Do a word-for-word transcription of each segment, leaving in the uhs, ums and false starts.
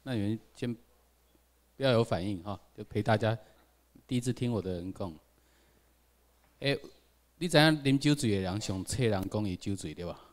那你们先不要有反应哈，就陪大家第一次听我的人讲。诶、欸，你知影啉酒醉的人上册人讲伊酒醉对吧？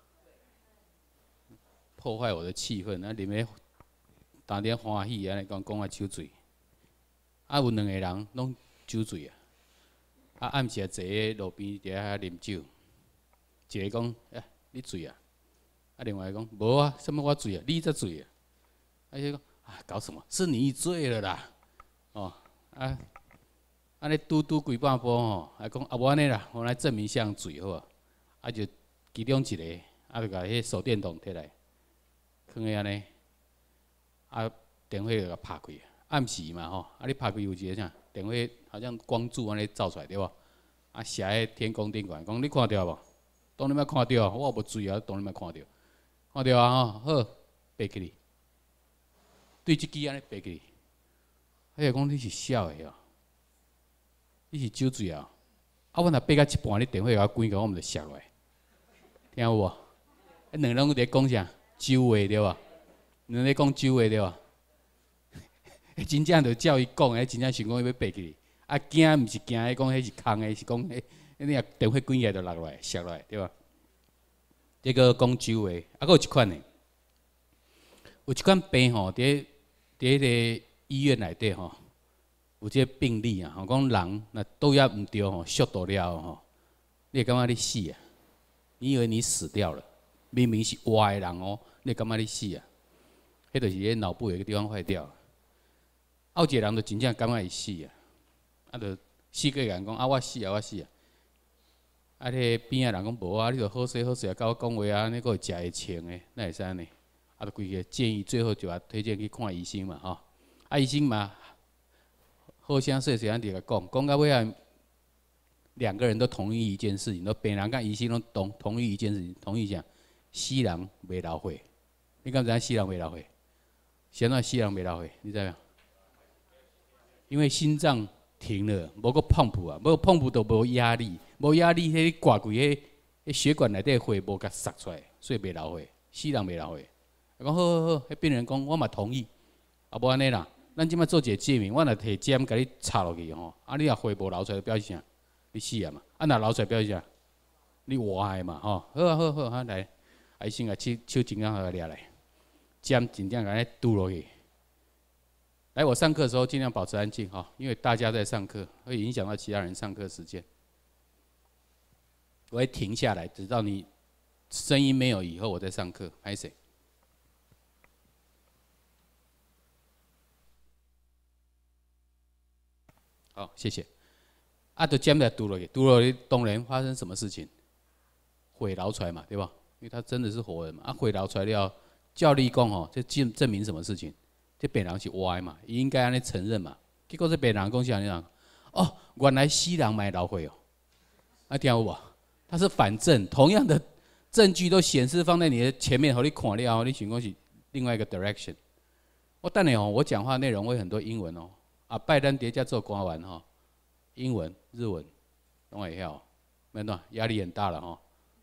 破坏我的气氛，啊，啉咧打点欢喜安尼讲讲我酒醉。啊，有两个人拢酒醉啊，啊暗时啊坐咧路边伫遐啉酒，一个讲：哎，你醉啊？啊，另外一个讲：无啊，什么我醉啊？你才醉啊！啊，伊讲：啊，搞什么？是你醉了啦！哦，啊，安尼拄拄规半波吼，还讲啊，无安尼啦，我来证明像醉好啊。啊，就其中一个，啊，就甲迄手电筒摕来，放喺安尼，啊，电火就甲拍开。暗时嘛吼，啊，你拍开有一个啥？电火好像光柱安尼照出来对无？啊，射喺天空顶悬，讲你看到无？当你捌看到，我无醉啊，当你捌看到，看到啊吼，好，爬起哩，对即支安尼爬起哩。迄个讲你是笑的哦，你是酒醉啊？啊，阮若爬到一半，你电火甲我关个，我毋就摔落来，听有无？啊，两人伫讲啥？酒话对无？两咧讲酒话对无？真正就照伊讲诶，真正想讲伊要爬起哩。啊，惊毋是惊迄讲迄是空诶，是讲迄你若电火关起来就落落来，摔落来，对吧？这个讲酒话，啊，佫有一款诶，有一款病吼，伫伫迄个医院内底吼，有这个病例啊，吼讲人若倒也毋对吼，速度了吼，你会感觉你死啊？你以为你死掉了，明明是活诶人哦，你会感觉你死啊？迄就是你脑部有一个地方坏掉了。有一个人就真正感觉伊死啊，啊，就四个人讲啊，我死啊，我死啊。啊，迄边仔人讲无啊，你着好势好势啊，甲我讲话啊，你佫会食会穿的，那会使安尼？啊，就规个建议，最后就把推荐去看医生嘛，吼。啊，医生嘛，好声细细安伫甲讲，讲到尾啊，两个人都同意一件事情，都病人甲医生拢同同意一件事情，同意啥？死人袂老岁。你敢知影死人袂老岁？啥物死人袂老岁？你知影？因为心脏停了，无个碰浦啊，无碰浦都无压力，无压力，迄挂规迄迄血管内底血无甲塞出来，所以袂流血，死人袂流血。讲好好好，迄病人讲我嘛同意，啊无安尼啦，咱即摆做一个证明，我若摕针甲你插落去吼，啊你若血无流出来，表示啥？你死啊嘛，啊若流出来表示啥？你活的嘛吼，好啊好啊好啊，来，医生啊手手真刚好掠来，针真正甲你拄落去。来，我上课的时候尽量保持安静哈，因为大家在上课，会影响到其他人上课时间。我会停下来，直到你声音没有以后，我再上课。拍谁？好，谢谢。啊，就尖来堵了，堵了，当然发生什么事情？血流出来嘛，对吧？因为他真的是活人嘛。啊，血流出来了，教立功哦，这证证明什么事情？这病人是歪嘛，伊应该安尼承认嘛。结果这病人讲啥呢？哦，原来死人买流血哦。啊，听有无？他是反证，同样的证据都显示放在你的前面，和你看了后，你想讲是另外一个 direction。我等下哦，我讲话内容会很多英文哦。啊，拜登叠加做官员吼，英文、日文拢会晓，免喏，压力很大了吼。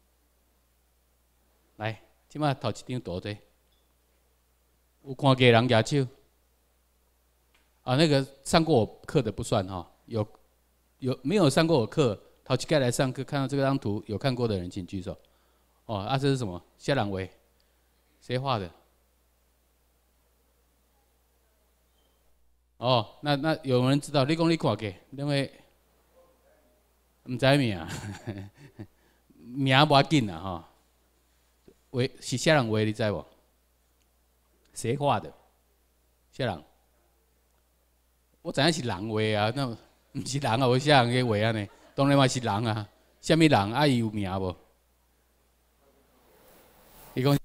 来，即摆头一张图这。有看过人举手？啊，那个上过我课的不算哈，有有没有上过我课？头一盖来上课，看到这张图有看过的人请举手。哦，啊，这是什么？夏朗维，谁画的？哦，那那有人知道？你讲你看过，因为唔知名，名无要紧啦哈。维是夏朗维，你知无？谁画的？啥人？我知影是人画啊，那毋是人啊，我啥人去画啊呢？当然嘛是人啊，啥物人啊？伊有名无？伊讲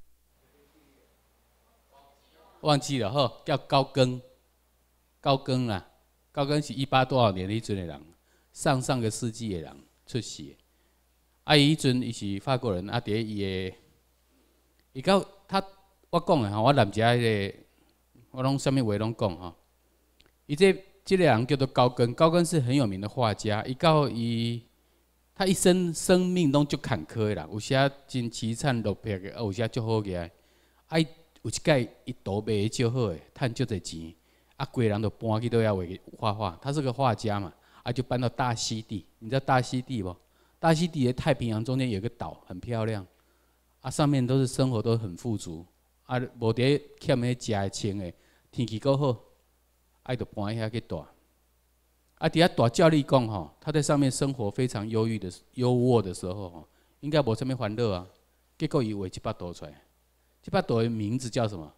忘记了吼，叫高更，高更啊，高更是一八多少年的迄阵的人，上上个世纪的人出世的。啊，伊迄阵伊是法国人，啊，伫伊的，伊到他。我讲的吼，我南遮迄个，我拢啥物话拢讲吼。伊这这个人叫做高更，高更是很有名的画家。伊到伊，他一生生命拢足坎坷的啦，有些真凄惨落魄的，有些足好个。啊， 有一届伊图卖足好诶，趁足侪钱，啊，规人都搬去都要画画。他是个画家嘛，啊，就搬到大溪地。你知道大溪地不？大溪地的太平洋中间有个岛，很漂亮，啊，上面都是生活都很富足，啊，无伫欠迄食诶穿诶，天气够好，啊，就搬遐去住。啊，底下大教练讲吼，他在上面生活非常忧郁的优渥的时候吼，应该无啥物烦恼啊。结果伊画一巴图出来，这巴图的名字叫什么？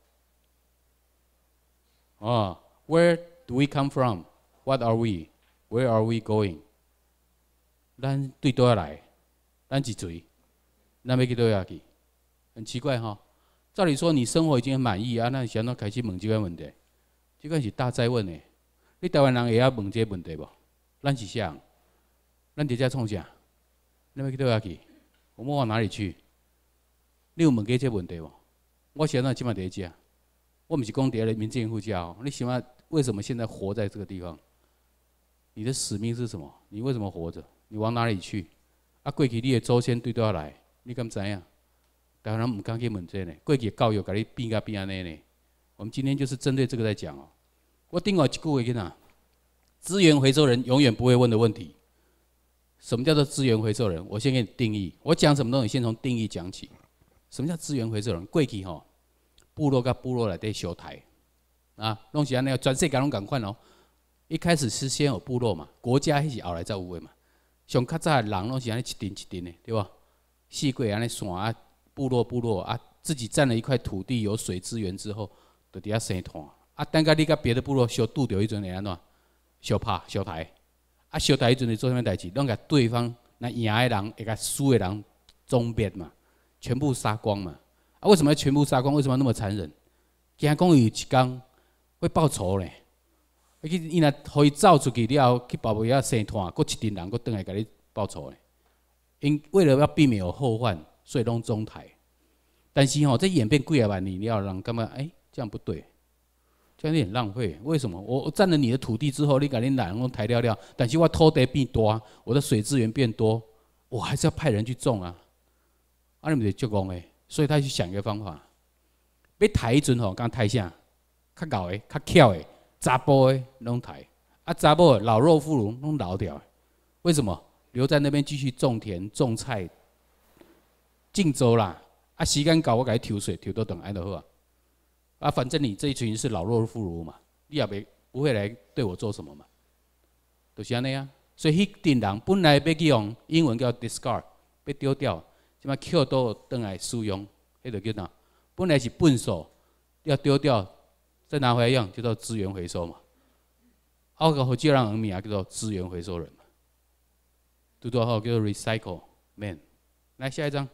哦 ，Where do we come from? What are we? Where are we going? 咱对倒仔来，咱一嘴，咱要去倒遐去？很奇怪哈。照理说，你生活已经很满意啊，那想要开始问这个问题，这个是大哉问诶。你台湾人会晓问这个问题无？咱是啥人？咱伫遮创啥？咱要去倒遐去？我们往哪里去？你有问过这个问题无？我现在即马伫遮，我毋是讲伫咧民政府家哦。你想想，为什么现在活在这个地方？你的使命是什么？你为什么活着？你往哪里去？啊，过去你的祖先对倒来，你敢知影？台湾人毋敢去问这呢。过去教育甲你变甲变安尼呢？我们今天就是针对这个在讲哦。我另外一句话跟哪？资源回收人永远不会问的问题。什么叫做资源回收人？我先给你定义。我讲什么东西，先从定义讲起。什么叫资源回收人？过去吼，部落甲部落内底相台，啊，拢是安尼，全世界拢共款哦。一开始是先有部落嘛，国家迄是后来才有的嘛。上较早的人拢是安尼一阵一阵的，对吧？四过安尼线啊，部落部落啊，自己占了一块土地，有水资源之后，就伫遐生团。啊，等下你甲别的部落相拄着迄阵会安怎？相拍相台。啊，相台迄阵是做啥物代志？拢甲对方那赢的人会甲输的人终灭嘛，全部杀光嘛。啊，为什么要全部杀光？为什么要那么残忍？惊讲有一天会报仇咧。伊若互伊走出去了后，去保卫遐生团，搁一群人搁倒来甲你报仇咧。因为了要避免有后患，所以拢中台。但是吼，这演变几啊万年了，人感觉哎、欸、这样不对。这样有点浪费，为什么？我占了你的土地之后，你把恁人拢抬了了，但是我土地变多，我的水资源变多，我还是要派人去种啊。啊，你们就讲诶，所以他去想一个方法，要抬阵吼，刚抬啥？较高诶，较巧诶，查甫诶拢抬，啊查某老弱妇孺拢老掉。为什么？留在那边继续种田、种菜、种州啦。啊，时间到我给伊抽水，抽到等来就好啊。啊，反正你这一群是老弱妇孺嘛，你也没不会来对我做什么嘛，就是安尼啊。所以迄群人本来要去用英文叫 discard， 被丢掉，即摆捡倒倒来使用，迄就叫哪？本来是粪扫，要丢掉，再拿回来用，叫做资源回收嘛。啊，个好少人名叫做资源回收人嘛，拄拄好叫做 recycle man。来下一张，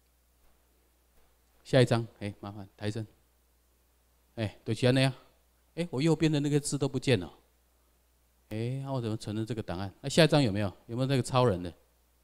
下一张，哎、欸，麻烦抬升。哎、欸，就是安尼啊！哎、欸，我右边的那个字都不见了。哎、欸，那、啊、我怎么存了这个档案？那、啊、下一张有没有？有没有那个超人的？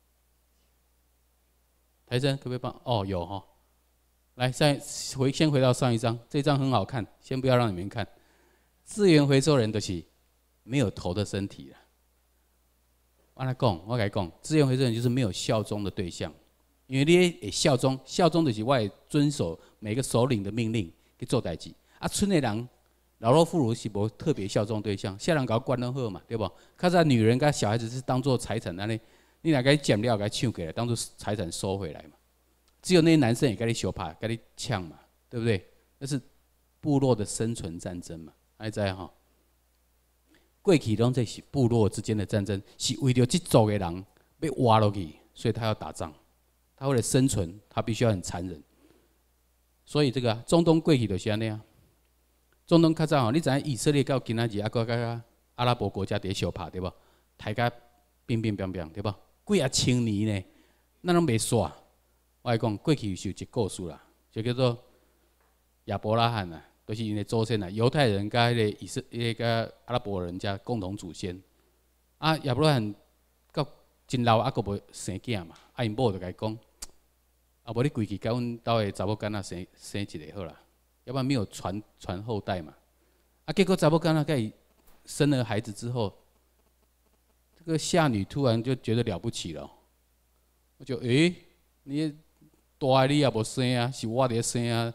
台生可不可以帮？哦，有哈、哦。来，上回先回到上一张，这张很好看，先不要让你们看。资源回收人就是没有头的身体了。我来讲，我来讲，资源回收人就是没有效忠的对象，因为你会效忠，效忠就是我会遵守每个首领的命令去做代志。啊，村的人老弱妇孺是无特别效忠对象，下人搞管得好嘛，对不？较早女人跟小孩子是当做财产安尼，你若甲伊捡了，甲伊抢起来，当做财产收回来嘛。只有那些男生也跟你相拍，跟你抢嘛，对不对？那是部落的生存战争嘛，还知哈？过去拢这是部落之间的战争，是为了这组的人被挖落去，所以他要打仗，他为了生存，他必须要很残忍。所以这个、啊、中东过去就是安尼啊。中东较早吼，你知影以色列到今仔日啊，搁甲阿拉伯国家伫相拍，对无？大家乒乒乓乓，对无？几啊千年呢，咱拢袂煞。我来讲，过去是有一个故事啦，就叫做亚伯拉罕啊，都、就是因的祖先啊，犹太人甲迄个以色列个阿拉伯人家共同祖先。啊，亚伯拉罕到真老啊，阁无生囝嘛，啊因某就甲伊讲，啊无你规矩甲阮兜的查某囡仔生生一个好啦。要不然没有传传后代嘛？啊，结果查某囡仔给生了孩子之后，这个夏女突然就觉得了不起了，我就诶、欸，你大你也无生啊，是我伫生啊，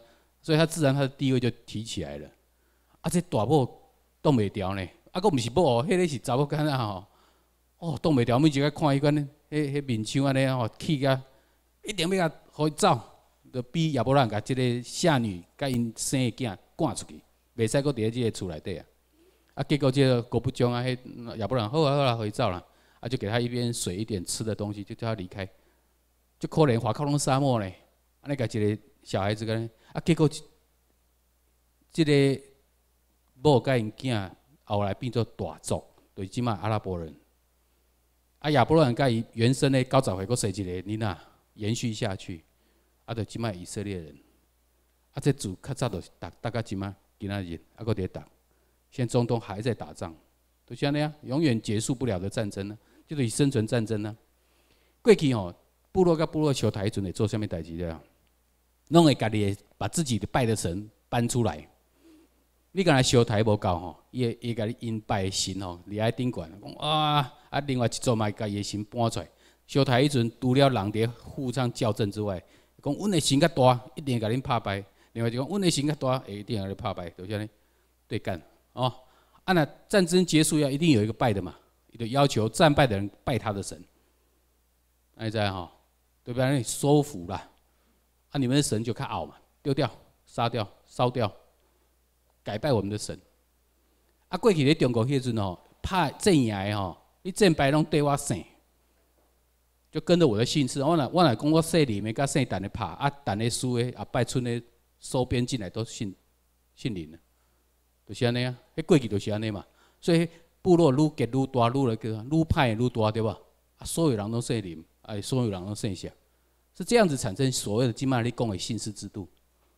所以它自然它的地位就提起来了。啊，这大某挡袂牢呢，啊，佫毋是某哦，迄个是查某囡仔吼，哦，挡袂牢，每一个看伊款，迄迄面相安尼吼，气甲一定要甲互伊走，就逼亚伯兰甲即个夏女甲因生的囝赶出去，袂使佫伫咧即个厝内底啊。啊，结果这个国不忠啊，迄亚伯兰好啊好啊，互伊走啦，啊，就给他一边水一点吃的东西，就叫他离开。就可怜，华靠拢沙漠咧，安尼甲一个小孩子个，啊，结果即个某甲因囝后来变做大族，就是即卖阿拉伯人。啊，亚伯兰甲伊原生的九十岁，佫生一个囡仔，延续下去，啊，就即卖以色列人。啊，这主较早就打打到即卖今仔日，啊，佫伫打。现在中东还在打仗，就是安尼啊，永远结束不了的战争呢，就是生存战争呢。过去吼。部落甲部落相台迄阵会做啥物代志了？拢会家己把自己的拜的神搬出来。你敢若相台无够吼，伊会伊甲你因拜的神吼，立喺顶悬，讲哇啊，另外一组嘛甲伊的神搬出来。相台迄阵除了人伫互相校正之外，讲阮的神较大，一定会甲恁拍败；另外就讲阮的神较大，会一定会甲你拍败，就是安尼对干哦。啊，那战争结束要一定有一个拜的嘛，伊就要求战败的人拜他的神。安尼知吼？对不对？收服啦，啊，你们的神就较傲嘛，丢掉、杀掉、烧掉，改拜我们的神。啊，过去咧中国迄阵吼，怕战赢的吼，你战败拢对我姓，就跟着我的姓氏。我若我若讲我姓林的，甲姓陈的拍，啊，陈的、苏的、啊拜村的收编进来都姓姓林的，就是安尼啊。迄过去就是安尼嘛，所以部落愈结愈大，愈来个愈派愈大，对吧？啊，所有人都姓林。哎，所有人都剩下，是这样子产生所谓的今麦你讲的姓氏制度。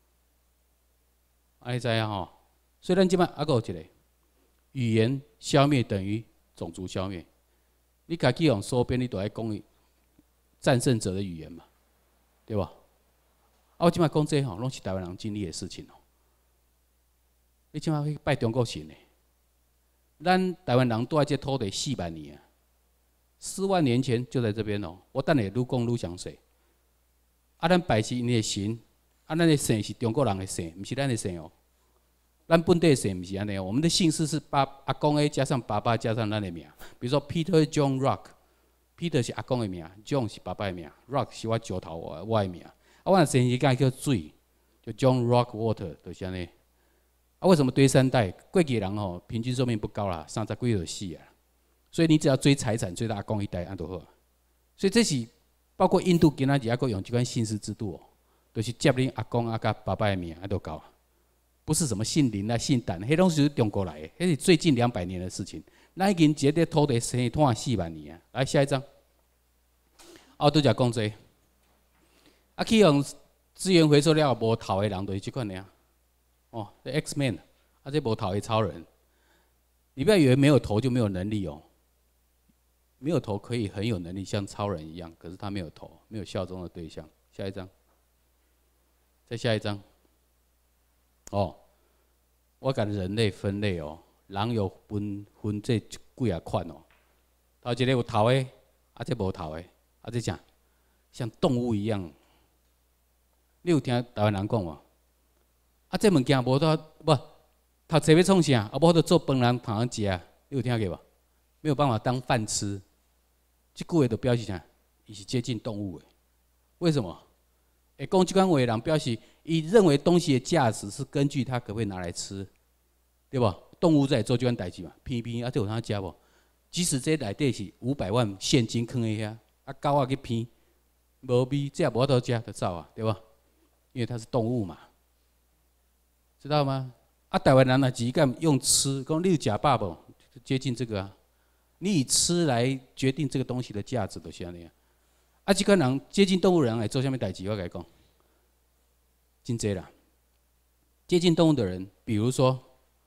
哎，知影吼？所以咱今麦还有一个语言消灭等于种族消灭。你家己用收编，你都爱讲战胜者的语言嘛，对吧？啊，我今麦讲这吼，拢是台湾人经历的事情哦。你今麦去拜中国神的，咱台湾人住在这土地四万年啊。四万年前就在这边哦，我等下愈讲愈详细。啊，咱拜是因的神，啊，咱的神是中国人的神，不是咱的神哦。咱本地的神不是安尼哦，我们的姓氏是爸阿公的加上爸爸加上咱的名，比如说 Peter John Rock，Peter 是阿公的名 ，John 是爸爸的名 ，Rock 是我石头我我的名。啊，我的神是讲叫水，就 John Rock Water， 就是安尼。啊，为什么堆三代？过去人哦，平均寿命不高啦，三十几就死啊。所以你只要追财产，追到阿公一代，安就好。所以这是包括印度今仔日还佫用这款姓氏制度哦，就是接恁阿公阿甲爸爸的名，安就够。不是什么姓林啊、姓陈，迄拢是中国来的，迄是最近两百年的事情。咱已经一个土地生拖四万年啊！来下一张，啊，拄则讲这，啊，去用资源回收了无头的人，就是这款尔。哦，这 X-Men， 啊，这无头的超人。你不要以为没有头就没有能力哦。没有头可以很有能力，像超人一样，可是他没有头，没有效忠的对象。下一张，再下一张。哦，我甲人类分类哦，人有分分这几啊款哦。头一个有头的，啊这无头的，啊这啥？像动物一样。你有听台湾人讲无？啊这物件无得不，读册要创啥？啊无得做饭人旁人食啊？你有听过无？没有办法当饭吃。这句话就表示啥？伊是接近动物的。为什么？会讲这款话的人表示，伊认为东西的价值是根据它可不可以拿来吃，对吧？动物在做这款代志嘛，偏偏啊，这有通食无？即使这内底是五百万现金放喺遐，啊狗啊去偏，无味，这也无法度食，就走啊，对吧？因为它是动物嘛，知道吗？啊，台湾人啊，只敢用吃，讲你有食饱无？接近这个啊。你以吃来决定这个东西的价值，就是安尼啊。啊，这款人接近动物的人来做啥物代志？我甲你讲，真济啦。接近动物的人，比如说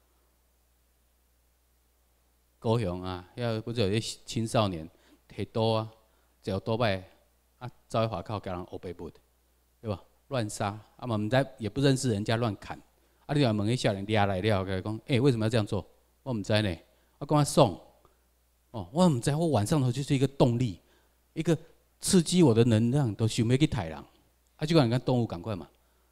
高雄啊，遐不是有些青少年摕刀啊，坐倒摆啊，走去华口甲人黑白布，对吧？乱杀啊嘛，唔知也不认识人家乱砍。啊，你若问迄少年抓来了，甲伊讲，哎、欸，为什么要这样做？我唔知呢。我讲他爽。哦，我唔知，我晚上头就是一个动力，一个刺激我的能量，都想要去杀人。啊，就讲你看动物赶快嘛，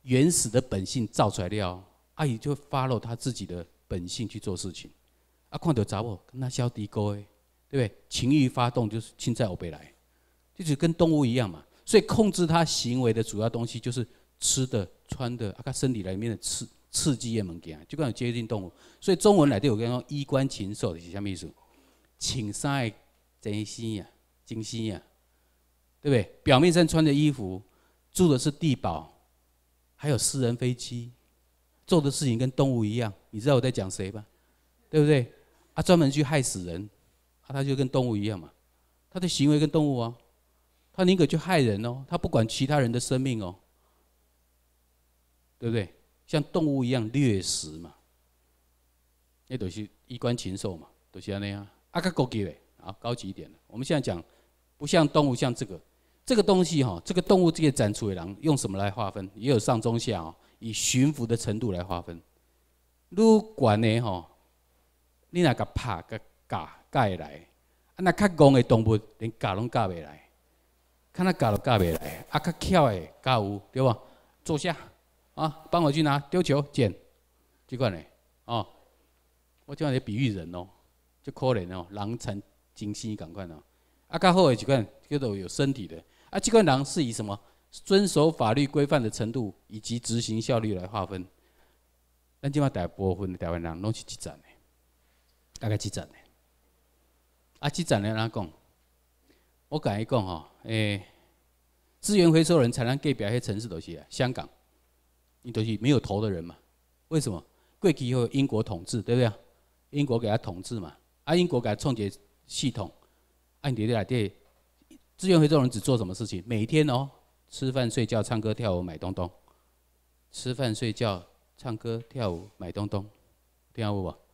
原始的本性造出来了，啊，伊就 follow 他自己的本性去做事情。啊，看到查某跟他小低沟诶，对不对？情欲发动就是亲在后背来，就是跟动物一样嘛。所以控制他行为的主要东西就是吃的、穿的，啊，他身体里面的刺刺激的物件，就跟有接近动物。所以中文内底有讲衣冠禽兽是啥意思？穿衫的真心呀、精心呀，对不对？表面上穿的衣服，住的是地堡，还有私人飞机，做的事情跟动物一样。你知道我在讲谁吧？对不对？啊，专门去害死人，啊，他就跟动物一样嘛。他的行为跟动物啊，他宁可去害人哦，他不管其他人的生命哦，对不对？像动物一样掠食嘛，那都是衣冠禽兽嘛，都是那样。啊，较高级嘞，啊，高级一点的。我们现在讲，不像动物，像这个，这个东西哈，这个动物这个展出的人用什么来划分？也有上中下哦，以驯服的程度来划分。愈悬的吼，你若甲拍、甲教、教会来；啊，那较戆的动物，连教拢教袂来，看那教都教袂来。啊，较巧的教有对吧？坐下，啊，帮我去拿丢球捡，这款的哦。我这样在比喻人哦，就可怜哦，人产精细赶快哦。啊，较好的一款叫做有身体的，啊，这款人是以什么遵守法律规范的程度以及执行效率来划分。咱即马大部分的台湾人拢是这站的，大概这站的。啊，这站的哪讲？我甲伊讲吼，诶，资源回收人才能隔壁迄城市都是啊，香港，伊都是没有头的人嘛。为什么？过去有英国统治，对不对？英国给他统治嘛，啊，英国给他创建系统，啊，你内底资源回收人只做什么事情？每天哦，吃饭、睡觉、唱歌、跳舞、买东东，吃饭、睡觉。唱歌、跳舞、买东东，听有无？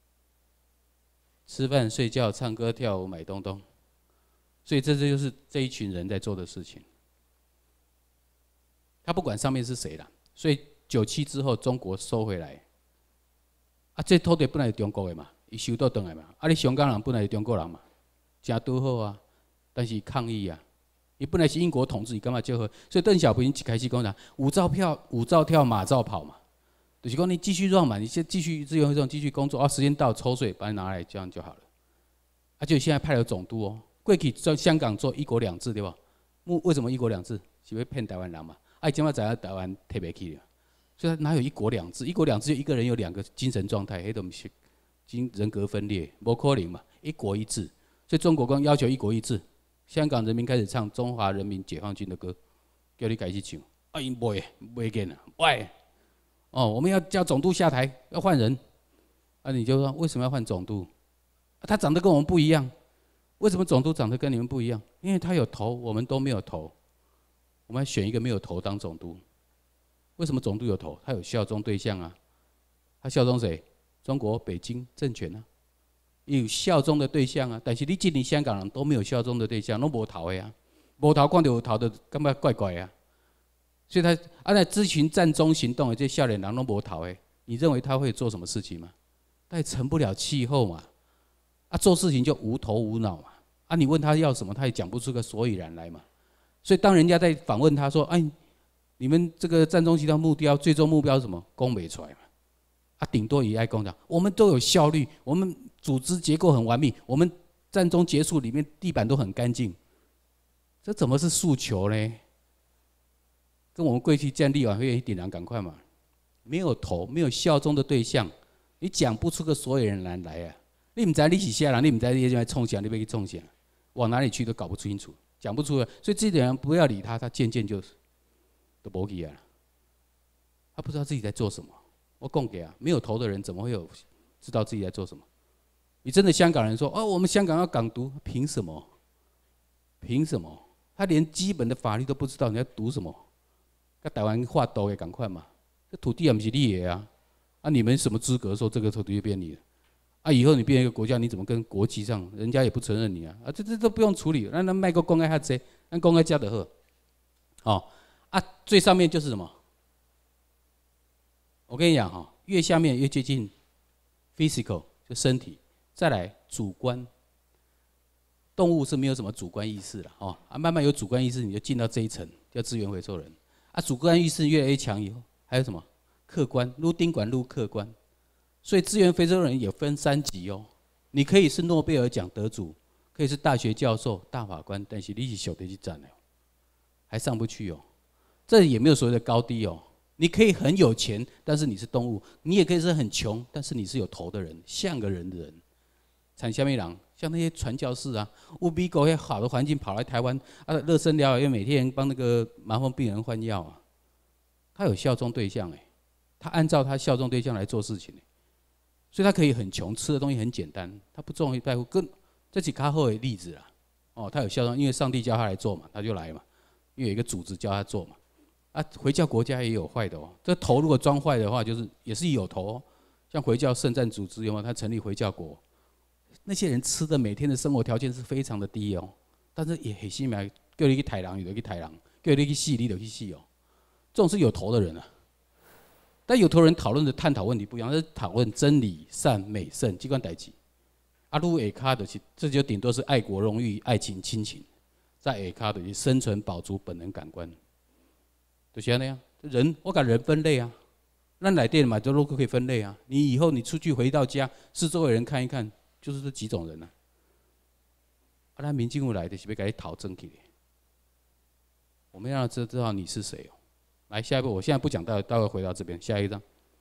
吃饭、睡觉、唱歌、跳舞、买东东，所以这这就是这一群人在做的事情。他不管上面是谁啦，所以九七之后中国收回来，啊，这土地本来是中国的嘛，伊收到回来嘛，啊，你香港人本来是中国人嘛，真拄好啊，但是抗议啊。伊本来是英国统治，伊干嘛就好？所以邓小平一开始讲啥，舞照跳，舞照跳，马照跑嘛。就是讲你继续让嘛，你先继续资源回收，继续工作啊，时间到抽税把你拿来，这样就好了。啊，就现在派了总督哦，过去在香港做一国两制对吧？为什么一国两制？是要骗台湾人嘛？啊，今麦在台湾特别去了，所以哪有一国两制？一国两制就一个人有两个精神状态，迄都不是精人格分裂，无可能嘛。一国一制，所以中国光要求一国一制，香港人民开始唱中华人民解放军的歌，叫你开始唱，啊，因袂袂见啊，喂。哦，我们要叫总督下台，要换人，啊，你就说为什么要换总督？啊，他长得跟我们不一样，为什么总督长得跟你们不一样？因为他有头，我们都没有头，我们要选一个没有头当总督。为什么总督有头？他有效忠对象啊，他效忠谁？中国北京政权啊，有效忠的对象啊。但是你今年香港人都没有效忠的对象，都无头的呀，无头看到有头的，感觉怪怪啊。所以他啊，那咨询战中行动的这少年人都无头诶，你认为他会做什么事情吗？他也成不了气候嘛，啊，做事情就无头无脑嘛，啊，你问他要什么，他也讲不出个所以然来嘛。所以当人家在访问他说，哎，你们这个战中行动目标最终目标是什么？讲不出来嘛，啊，顶多也爱讲讲，我们都有效率，我们组织结构很完美，我们战中结束里面地板都很干净，这怎么是诉求呢？跟我们过去建立委会一点燃赶快嘛，没有头，没有效忠的对象，你讲不出个所有人来来啊！你唔知你是啥人，你唔知你在冲啥，你要去冲啥，往哪里去都搞不清楚，讲不出来。所以这点人不要理他，他渐渐就都无去啊。他不知道自己在做什么。我讲给啊，没有头的人怎么会有知道自己在做什么？你真的香港人说哦，我们香港要港独，凭什么？凭什么？他连基本的法律都不知道，你在读什么？跟台湾划岛也赶快嘛，这土地也不是你的啊，啊你们什么资格说这个土地就变你的？啊以后你变一个国家，你怎么跟国际上人家也不承认你啊？啊这这都不用处理，那那卖个公开下子，那公开加的好，哦啊最上面就是什么？我跟你讲哈，越下面越接近 physical 就身体，再来主观。动物是没有什么主观意识的哦，啊慢慢有主观意识，你就进到这一层叫资源回收人。 啊，主观意识越来越强以后，还有什么客观？撸宾馆撸客观，所以支援非洲人也分三级哦。你可以是诺贝尔奖得主，可以是大学教授、大法官，但是你是小得去站的，还上不去哦。这也没有所谓的高低哦。你可以很有钱，但是你是动物；你也可以是很穷，但是你是有头的人，像个人的人。产虾米人？像那些传教士啊，乌比狗些好的环境跑来台湾啊，热身疗养院每天帮那个麻风病人换药啊，他有效忠对象哎，他按照他效忠对象来做事情哎，所以他可以很穷，吃的东西很简单，他不重于在乎。跟这几卡后的例子啦，哦，他有效忠，因为上帝叫他来做嘛，他就来嘛，因为有一个组织叫他做嘛。啊，回教国家也有坏的哦，这头如果装坏的话，就是也是有头哦。像回教圣战组织有没有？他成立回教国。那些人吃的每天的生活条件是非常的低哦，但是也很心买，叫你去抬狼，你就去抬狼；叫你去死，你就去死哦。这种是有头的人啊，但有头人讨论的探讨问题不一样，是讨论真理、善、美、圣这款代志。啊，如下卡就是，这就顶多是爱国、荣誉、爱情、亲情，在下卡就是生存、保足、本能、感官，就是安尼啊。人，我把人分类啊，咱内底嘛，都可以分类啊。你以后你出去回到家，四周围人看一看。就是这几种人啊，啊，他民进党来的是要给你讨证起的。我们要知知道你是谁哦。来，下一步，我现在不讲，待会待会回到这边，下一张。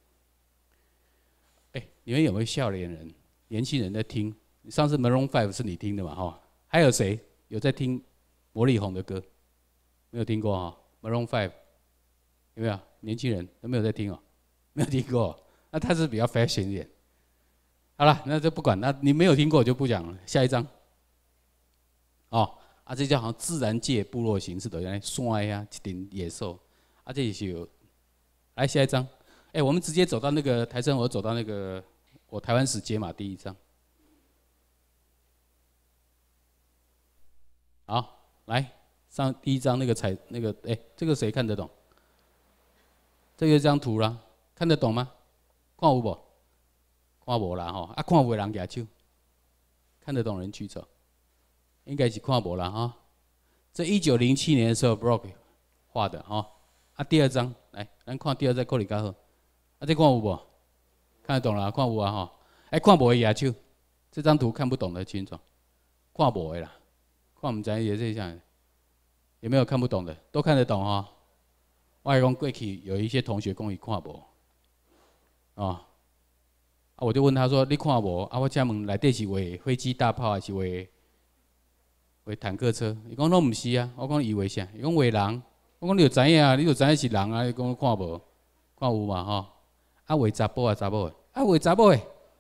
哎、欸，你们有没有笑脸人？年轻人在听？上次 Maroon Five 是你听的嘛？哈，还有谁有在听魔力红的歌？没有听过哈 ？Maroon Five 有没有？年轻人都没有在听哦，没有听过。那他是比较 fashion 一点。好了，那就不管，那你没有听过我就不讲了。下一章，哦，啊，这叫好像自然界部落形式的，原来山呀，一顶野兽，啊，这也是有。来下一章，哎、欸，我们直接走到那个台生，我走到那个我台湾史解码第一章。好，来上第一章那个彩那个，哎、欸，这个谁看得懂？这个张图啦，看得懂吗？看有无？看无啦吼，啊看有的人举手，看得懂人举手，应该是看无啦哈。这一九零七年的时候 ，Brock 画的哈。啊，第二张来，咱看第二张可能较好。啊，这看有无？看得懂啦，看有啊哈。哎，看无的举手，这张图看不懂的请转。看无的啦，看唔知也是这样。有没有看不懂的？都看得懂哈。我来讲过去有一些同学讲伊看无，啊。啊，我就问他说：“你看无？啊，我请问内底是画飞机、大炮，还是画画坦克车？”伊讲拢毋是啊。我讲伊画啥？伊讲画人。我讲你就知影啊，你就知影是人啊。伊讲看无？看有嘛吼？啊，画查甫啊，查某的。啊，画查某的。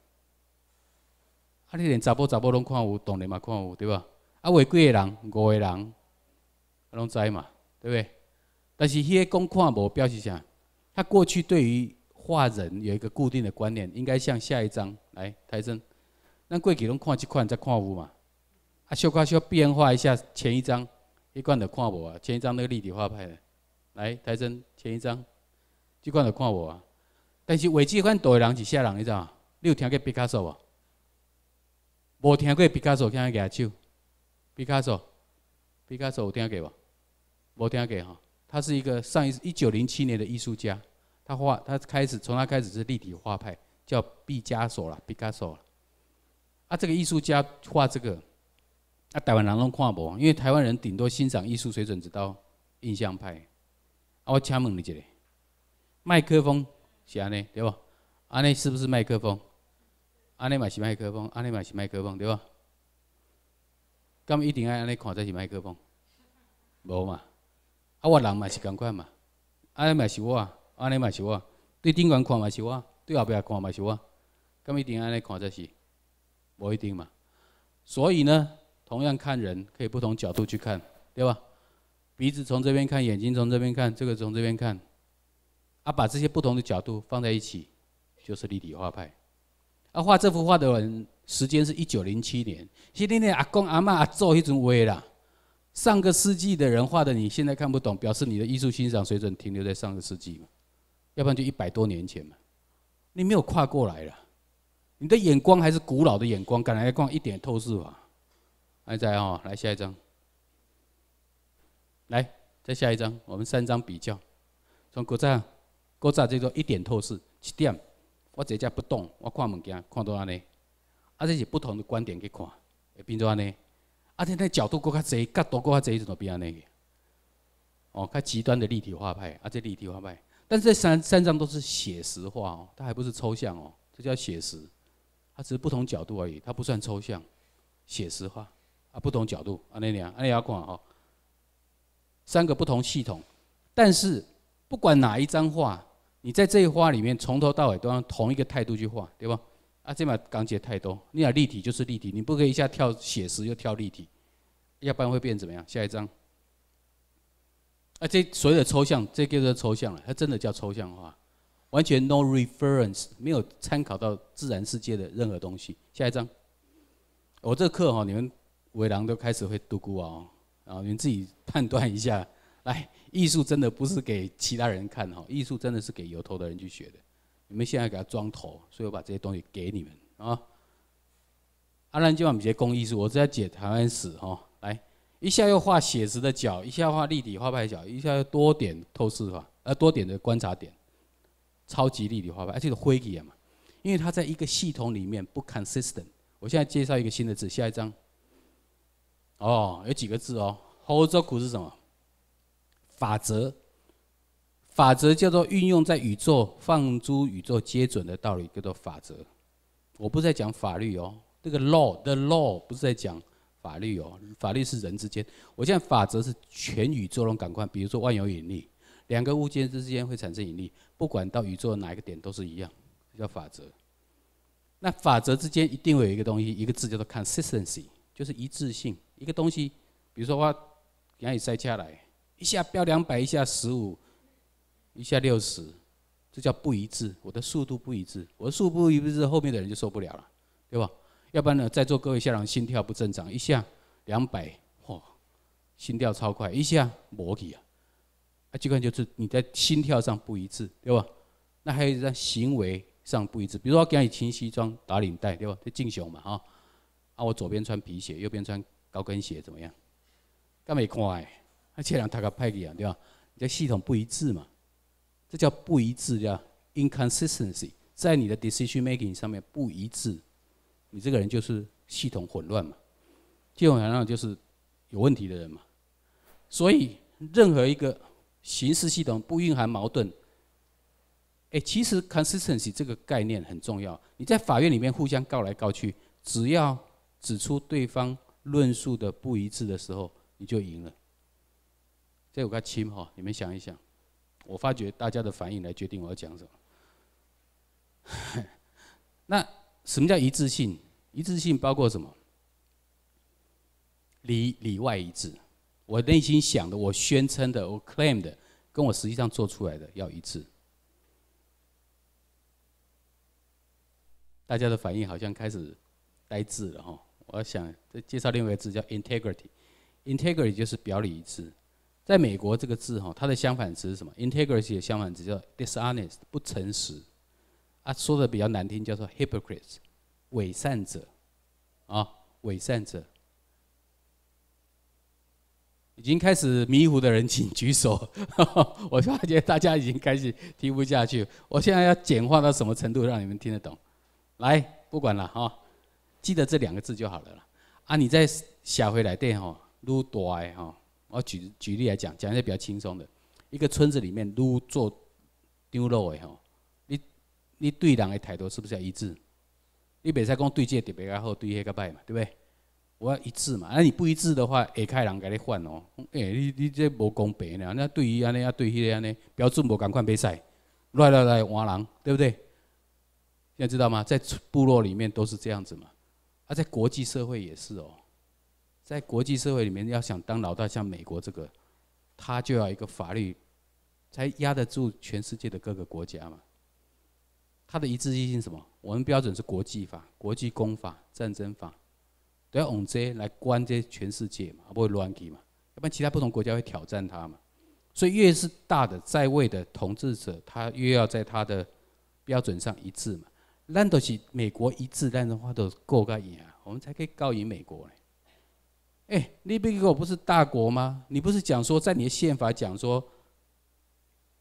啊，你连查甫查某拢看有，当然嘛看有，对吧？啊，画几个人？五个人，啊，拢知嘛，对不对？但是迄个讲看无表示啥？他过去对于画人有一个固定的观念，应该像下一章来台生，咱过去拢看这款才看有嘛，啊，小可小变化一下前一章，迄款就看无啊，前一章那个立体画派的，来台生前一章，这款就看无啊。但是画这款图的人是啥人？你知道？你有听过毕卡索无？无听过毕卡索，听举手。毕卡索，毕卡索有听过无？无听过哈，他是一个上一一九零七年的艺术家。他画，他开始从他开始是立体画派，叫毕加索啦，毕加索啦。啊，这个艺术家画这个，啊，台湾人拢看无，因为台湾人顶多欣赏艺术水准只到印象派。啊，我请问你一下，麦克风是安尼对吧？安尼是不是麦克风？安尼嘛是麦克风，安尼嘛是麦克风对吧？咁一定要安尼看才是麦克风？无嘛？啊，我人嘛是共款嘛，安尼嘛是我。安尼嘛是我，对顶悬看嘛是我，对后壁看嘛是我，咁一定安尼看才是，无一定嘛。所以呢，同样看人可以不同角度去看，对吧？鼻子从这边看，眼睛从这边看，这个从这边看，啊，把这些不同的角度放在一起，就是立体画派。啊，画这幅画的人时间是一九零七年，是恁的阿公阿嬷阿祖迄阵画啦。上个世纪的人画的，你现在看不懂，表示你的艺术欣赏水准停留在上个世纪嘛。要不然就一百多年前嘛，你没有跨过来了，你的眼光还是古老的眼光，敢来光一点透视法。来再哦，来下一张，来再下一张，我们三张比较。 从古早古早叫做一点透视，一点，我坐只不动，我看物件看到安尼，啊，这是不同的观点去看，会变做安尼。啊，这那角度搁较济，角度搁较济，就变安尼。哦，较极端的立体画派，啊，这立体画派，但是这三三张都是写实画哦，它还不是抽象哦，这叫写实，它只是不同角度而已，它不算抽象，写实画啊，不同角度，安尼俩，安尼要看哦，三个不同系统，但是不管哪一张画，你在这一画里面从头到尾都用同一个态度去画，对吧？啊，这嘛讲解太多，你讲立体就是立体，你不可以一下跳写实又跳立体，要不然会变怎么样？下一张。啊，这所谓的抽象，这叫做抽象了，它真的叫抽象化，完全 no reference， 没有参考到自然世界的任何东西。下一张，我这课哈，你们伟郎都开始会读估啊，然后你们自己判断一下。来，艺术真的不是给其他人看哈，艺术真的是给有头的人去学的。你们现在给他装头，所以我把这些东西给你们啊。阿兰今晚别讲艺术，我是在解台湾史哈。来。一下又画写实的角，一下画立体画派角，一下又多点透视法，呃，多点的观察点，超级立体画派，而且是灰体嘛，因为它在一个系统里面不 consistent。我现在介绍一个新的字，下一章。哦，有几个字哦，后周苦是什么？法则，法则叫做运用在宇宙放诸宇宙皆准的道理，叫做法则。我不是在讲法律哦，这个 law the law 不是在讲。法律哦，法律是人之间。我现在法则是全宇宙中感官，比如说万有引力，两个物件之间会产生引力，不管到宇宙的哪一个点都是一样，这叫法则。那法则之间一定会有一个东西，一个字叫做 consistency， 就是一致性。一个东西，比如说我给你塞下来，一下标两百，一下十五，一下六十，这叫不一致。我的速度不一致，我的速度不一致，后面的人就受不了了，对吧？要不然呢，在座各位下人心跳不正常，一下两百，嚯，心跳超快，一下没去啊，啊，这个就是你在心跳上不一致，对吧？那还有在行为上不一致，比如说我给你穿西装打领带，对吧？这敬雄嘛，哈，啊，我左边穿皮鞋，右边穿高跟鞋，怎么样？干没看哎，那这两他个派去啊，对吧？你这系统不一致嘛，这叫不一致，叫 inconsistency， 在你的 decision making 上面不一致。你这个人就是系统混乱嘛，系统混乱就是有问题的人嘛。所以任何一个刑事系统不蕴含矛盾，哎，其实 consistency 这个概念很重要。你在法院里面互相告来告去，只要指出对方论述的不一致的时候，你就赢了。这有个轻哈，你们想一想，我发觉大家的反应来决定我要讲什么。那什么叫一致性？一致性包括什么？里里外一致。我内心想的，我宣称的，我 claim 的，跟我实际上做出来的要一致。大家的反应好像开始呆滞了哈。我要想再介绍另外一个字叫 integrity。integrity 就是表里一致。在美国这个字哈，它的相反词是什么 ？integrity 的相反词叫 dishonest， 不诚实。啊，说的比较难听，叫做 hypocrite， 伪善者，啊，伪善者。已经开始迷糊的人请举手，我发觉大家已经开始听不下去。我现在要简化到什么程度，让你们听得懂？来，不管了哈，记得这两个字就好了啦。啊，你在社会内底吼，愈大的吼，我举举例来讲，讲一些比较轻松的。一个村子里面，愈做长老的吼。你对人的态度是不是要一致？你袂使讲对这个特别较好，对迄个歹嘛，对不对？我要一致嘛。那、啊、你不一致的话，下开人给你换哦。哎、欸，你你这无公平呢。那对于安尼啊，对迄个安尼标准无共款，袂使来来来换人，对不对？现在知道吗？在部落里面都是这样子嘛。啊，在国际社会也是哦。在国际社会里面，要想当老大，像美国这个，他就要一个法律，才压得住全世界的各个国家嘛。它的一致性是什么？我们标准是国际法、国际公法、战争法，都要用这来关这全世界嘛，不会乱去嘛，要不然其他不同国家会挑战它嘛。所以越是大的在位的统治者，他越要在他的标准上一致嘛。咱都是美国一致，咱的话都够个赢啊，我们才可以告赢美国呢。哎、欸，你美国不是大国吗？你不是讲说在你的宪法讲说？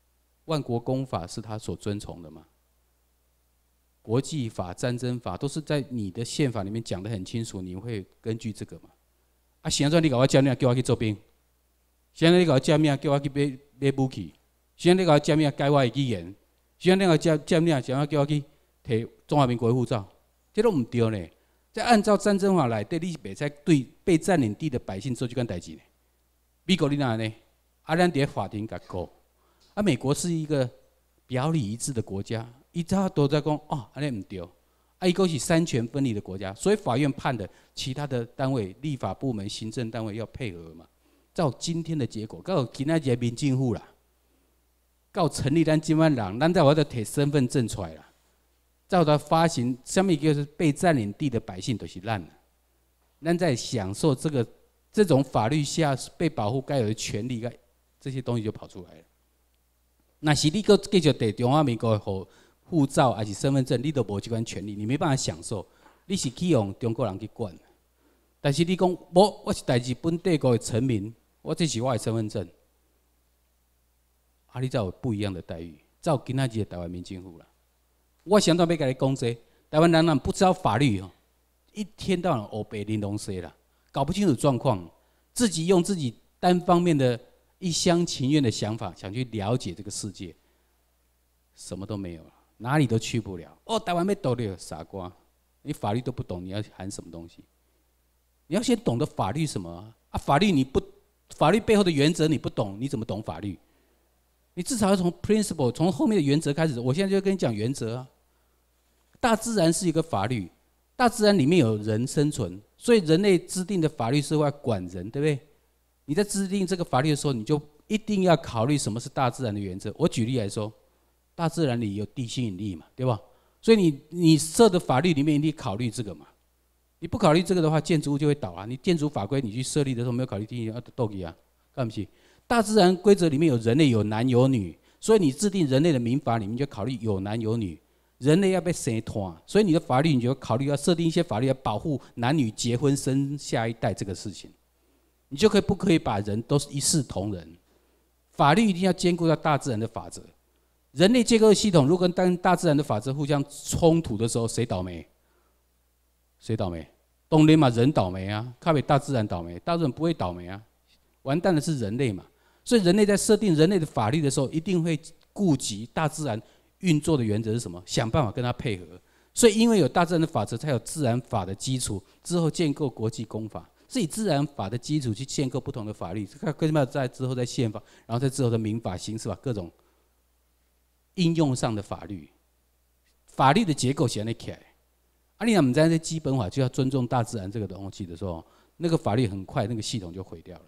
万国公法是他所遵从的吗？国际法、战争法都是在你的宪法里面讲得很清楚，你会根据这个吗？啊，现在你搞我叫命，叫我去做兵；现在你搞我叫命，叫我去买买武器；现在你搞我叫命，改我的语言；现在你搞我叫叫命，叫我叫我去摕中华民国的护照，这都唔对呢。再按照战争法来，对你袂使对被占领地的百姓做这件代志呢。美国你哪呢？啊，咱伫法庭甲告。啊，美国是一个表里一致的国家。伊他都在讲哦，安尼唔对，啊，伊个是三权分立的国家，所以法院判的，其他的单位、立法部门、行政单位要配合嘛。照今天的结果，到今仔日民政府啦，到成立咱今晚人，咱在我得摕身份证出来啦。照他发行，什么叫做被占领地的百姓都是咱，咱在享受这个这种法律下被保护该有的权利，这些东西就跑出来了。那是你个继续摕中华民国护护照还是身份证，你都无这款权利，你没办法享受。你是去用中国人去管，但是你讲无，我是代志本帝国的臣民，我这是我的身份证，啊，你才有不一样的待遇。照今仔日的台湾民政府啦，我想到要甲你讲这，台湾人人不知道法律哦，一天到晚黑白玲珑西啦，搞不清楚状况，自己用自己单方面的一厢情愿的想法，想去了解这个世界，什么都没有了。哪里都去不了哦！台湾被斗了，傻瓜！你法律都不懂，你要喊什么东西？你要先懂得法律什么啊？啊法律你不，法律背后的原则你不懂，你怎么懂法律？你至少要从 principle， 从后面的原则开始。我现在就跟你讲原则啊。大自然是一个法律，大自然里面有人生存，所以人类制定的法律是会管人，对不对？你在制定这个法律的时候，你就一定要考虑什么是大自然的原则。我举例来说。大自然里有地心引力嘛，对吧？所以你你设的法律里面一定考虑这个嘛。你不考虑这个的话，建筑物就会倒啊。你建筑法规你去设立的时候没有考虑地心引力，啊，倒去啊，干不起。大自然规则里面有人类有男有女，所以你制定人类的民法里面就考虑有男有女，人类要被生团，所以你的法律你就考虑要设定一些法律来保护男女结婚生下一代这个事情，你就可以不可以把人都是一视同仁？法律一定要兼顾到大自然的法则。人类结构系统如果跟大自然的法则互相冲突的时候，谁倒霉？谁倒霉？当然嘛，人倒霉啊，靠北大自然倒霉，大自然不会倒霉啊，完蛋的是人类嘛。所以人类在设定人类的法律的时候，一定会顾及大自然运作的原则是什么，想办法跟它配合。所以因为有大自然的法则，才有自然法的基础，之后建构国际公法，是以自然法的基础去建构不同的法律，更要在之后在宪法，然后在之后的民法、刑事法各种。应用上的法律，法律的结构是安尼起来。啊，你若唔知这基本法就要尊重大自然这个东西的时候，那个法律很快那个系统就毁掉了。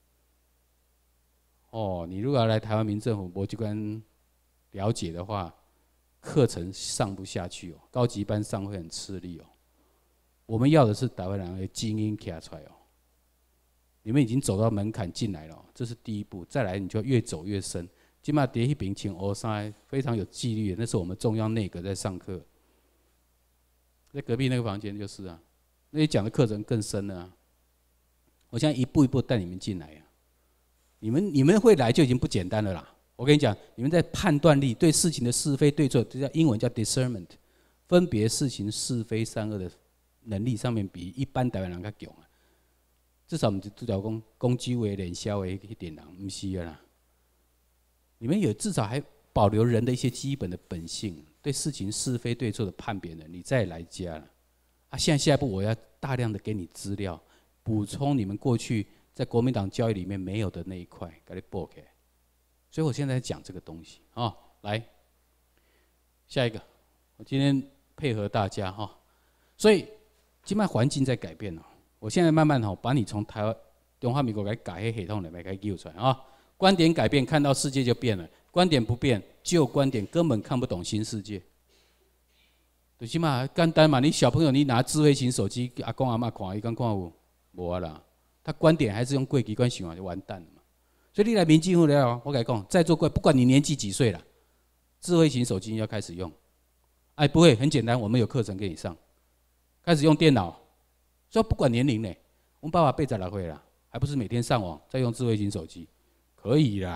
哦，你如果要来台湾民政府，无这关了解的话，课程上不下去哦，高级班上会很吃力哦。我们要的是台湾人的精英起来出来哦。你们已经走到门槛进来了、哦，这是第一步，再来你就越走越深。今嘛第一边请欧三非常有纪律的，那是我们中央内阁在上课，在隔壁那个房间就是啊，那里讲的课程更深了啊。我现在一步一步带你们进来啊，你们你们会来就已经不简单了啦。我跟你讲，你们在判断力对事情的是非对错，这叫英文叫 discernment， 分别事情是非善恶的能力上面比一般台湾人较强啊。至少我们主角讲攻击为脸消为一点人，不是啦。你们有至少还保留人的一些基本的本性，对事情是非对错的判别能力，再来加了。啊，现在下一步我要大量的给你资料，补充你们过去在国民党教育里面没有的那一块，给你补起来。所以我现在讲这个东西啊、哦，来，下一个，我今天配合大家哈、哦，所以今麦环境在改变了，我现在慢慢哈把你从台湾中华民国给改黑系统里面给揪出来啊。观点改变，看到世界就变了；观点不变，旧观点根本看不懂新世界。最起码简单嘛，你小朋友你拿智慧型手机，阿公阿嬷看，伊敢看有？无啊啦，他观点还是用过去观想法就完蛋了嘛。所以你来民政府了，我跟你讲，在座各位，不管你年纪几岁了，智慧型手机要开始用。哎，不会，很简单，我们有课程给你上，开始用电脑。所以不管年龄呢，我们爸爸辈在哪会啦，还不是每天上网，在用智慧型手机。可以啦，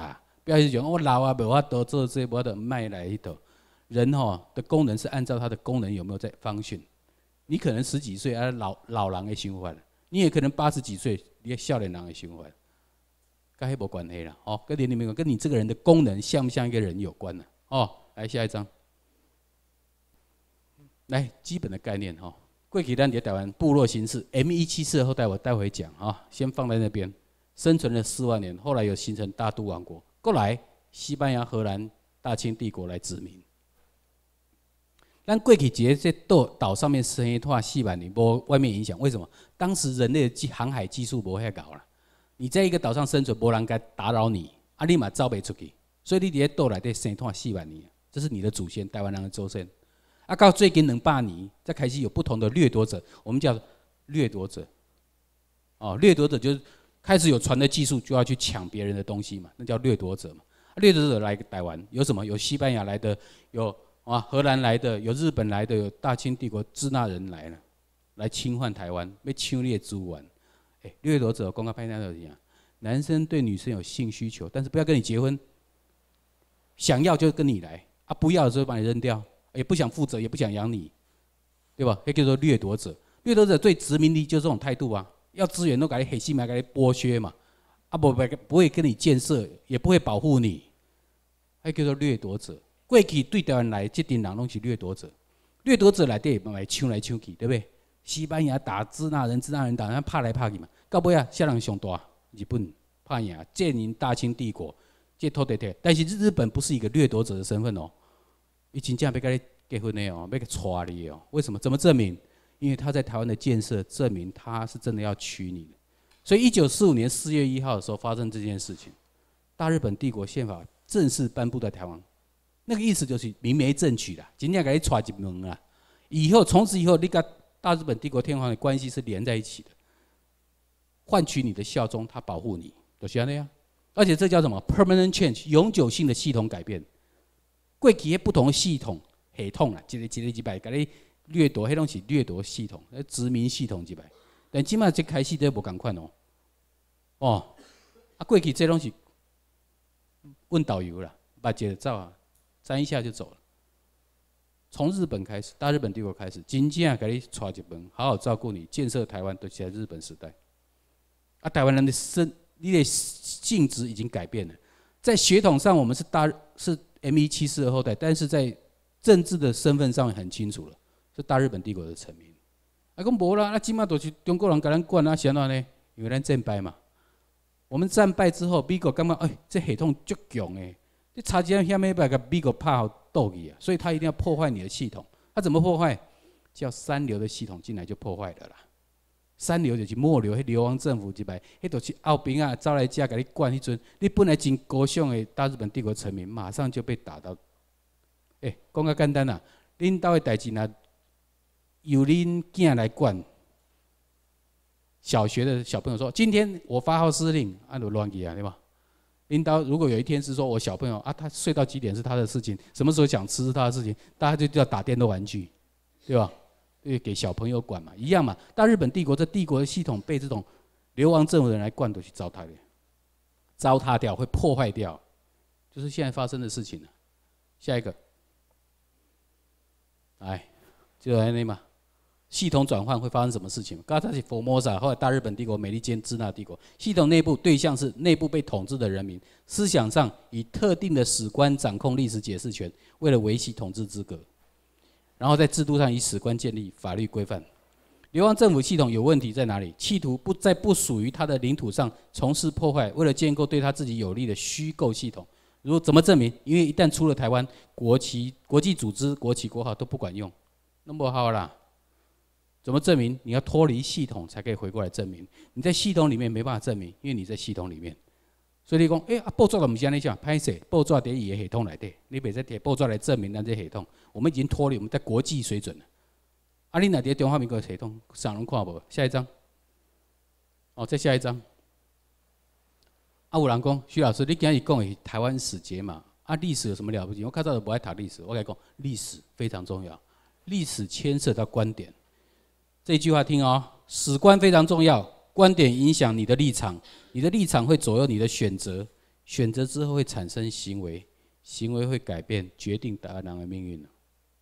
不要去讲我老啊，无法度做这，无法度卖来迄头。人吼的功能是按照他的功能有没有在方训。你可能十几岁啊老老人的想法，你也可能八十几岁，你少年人的想法，跟迄无关系啦。哦，跟年龄没关，跟你这个人的功能像不像一个人有关的。哦，来下一张。来基本的概念哈，过去咱在台湾部落形式 M 一七四后代我待会讲啊，先放在那边，生存了四万年，后来有形成大都王国，过来西班牙、荷兰、大清帝国来殖民。咱过去一个在岛岛上面生活四万年，无外面影响，为什么？当时人类的航海技术无遐高啦，你在一个岛上生存，无人该打扰你，啊，你嘛走袂出去，所以你伫岛内底生活四万年，这是你的祖先，台湾人的祖先。啊，到最近两百年，再开始有不同的掠夺者，我们叫掠夺者。哦，掠夺者就是开始有船的技术，就要去抢别人的东西嘛，那叫掠夺者嘛。啊、掠夺者来台湾有什么？有西班牙来的，有啊荷兰来的，有日本来的，有大清帝国支那人来了，来侵犯台湾，要抢你的资源。哎，掠夺者公开拍那就是讲，男生对女生有性需求，但是不要跟你结婚，想要就跟你来啊，不要的时候把你扔掉。也不想负责，也不想养你，对吧？那叫做掠夺者。掠夺者对殖民地就这种态度啊，要资源都给你黑心嘛，给你剥削嘛，啊不不不会跟你建设，也不会保护你，那叫做掠夺者。过去对台湾来，这群人拢是掠夺者。掠夺者内底买抢来抢去，对不对？西班牙打支那人，支那人打，人拍来拍去嘛。到尾啊，谁人上大？日本拍赢，建宁大清帝国，这土地摕。但是日本不是一个掠夺者的身份哦。伊真正要跟你结婚的哦，要娶你哦。为什么？怎么证明？因为他在台湾的建设证明他是真的要娶你的。所以一九四五年四月一号的时候发生这件事情，大日本帝国宪法正式颁布在台湾。那个意思就是明媒正娶啦，真正给你娶一门啦。以后从此以后，你跟大日本帝国天皇的关系是连在一起的，换取你的效忠，他保护你，就是这样。而且这叫什么 ？permanent change， 永久性的系统改变。过去不同的系统系统啦，一个一个一摆，甲你掠夺，迄拢是掠夺系统，殖民系统一摆。但即马即开始都无共款哦。哦，啊，过去这拢是问导游啦，把节奏啊，沾一下就走了。从日本开始，大日本帝国开始，真正甲你带一门，好好照顾你，建设台湾，都是在日本时代。啊，台湾人的生，你的性质已经改变了，在血统上我们是大是。M 一七四的后代，但是在政治的身份上很清楚了，是大日本帝国的臣民。啊，讲无啦，那起码都是中国人甲咱管啊，是安怎呢？因为咱战败嘛。我们战败之后，美国感觉哎，这系统足强诶，你差几下没把个美国拍好斗去啊，所以他一定要破坏你的系统。他怎么破坏？叫三流的系统进来就破坏了啦。三流就是末流，迄流亡政府一摆，迄就是后边啊招来家给你管迄阵，你本来真高尚的大日本帝国臣民，马上就被打到。哎、欸，讲较简单啦，恁兜的代志若由恁囝来管，小学的小朋友说，今天我发号施令，按就乱去啊，对吧？恁兜如果有一天是说我小朋友啊，他睡到几点是他的事情，什么时候想吃是他的事情，大家就叫打电动玩具，对吧？因为给小朋友管嘛，一样嘛。大日本帝国这帝国的系统被这种流亡政府人来灌，都去糟蹋掉，糟蹋掉会破坏掉，就是现在发生的事情了。下一个，哎，就来那嘛，系统转换会发生什么事情？刚才是佛摩萨，后来大日本帝国、美利坚、支那帝国，系统内部对象是内部被统治的人民，思想上以特定的史观掌控历史解释权，为了维系统治资格。然后在制度上以史观建立法律规范。流亡政府系统有问题在哪里？企图不在不属于他的领土上从事破坏，为了建构对他自己有利的虚构系统。如怎么证明？因为一旦出了台湾，国旗、国际组织、国旗、国号都不管用，那么好啦。怎么证明？你要脱离系统才可以回过来证明。你在系统里面没办法证明，因为你在系统里面。所以你讲，哎、欸，啊，报纸就不是安尼讲，歹势，报纸在伊的系统内底，你袂使摕报纸来证明咱这系统。我们已经脱离，我们在国际水准了。啊，你哪伫中华民国的系统，啥人看无？下一张。哦，再下一张。啊，有人讲，徐老师，你今日讲的台湾史节嘛？啊，历史有什么了不起？我看到的不爱读历史，我跟你讲，历史非常重要，历史牵涉到观点。这句话听哦，史观非常重要。观点影响你的立场，你的立场会左右你的选择， 选择之后会产生行为，行为会改变，决定台湾人的命运。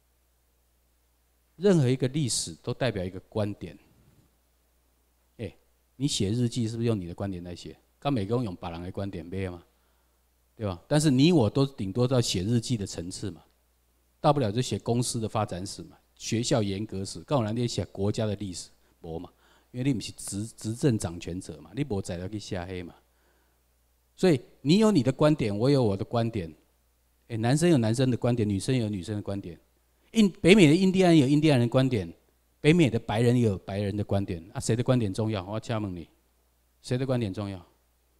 任何一个历史都代表一个观点。哎、欸，你写日记是不是用你的观点来写？跟每个人用别人的观点没有嘛，对吧？但是你我都顶多到写日记的层次嘛，大不了就写公司的发展史嘛，学校严格史，更有人写国家的历史，无嘛，因为你不是执执政掌权者嘛，你无材料去下黑嘛。所以你有你的观点，我有我的观点。哎、欸，男生有男生的观点，女生有女生的观点。印北美的印第安人有印第安人的观点，北美的白人也有白人的观点啊，谁的观点重要？我要请问你，谁的观点重要？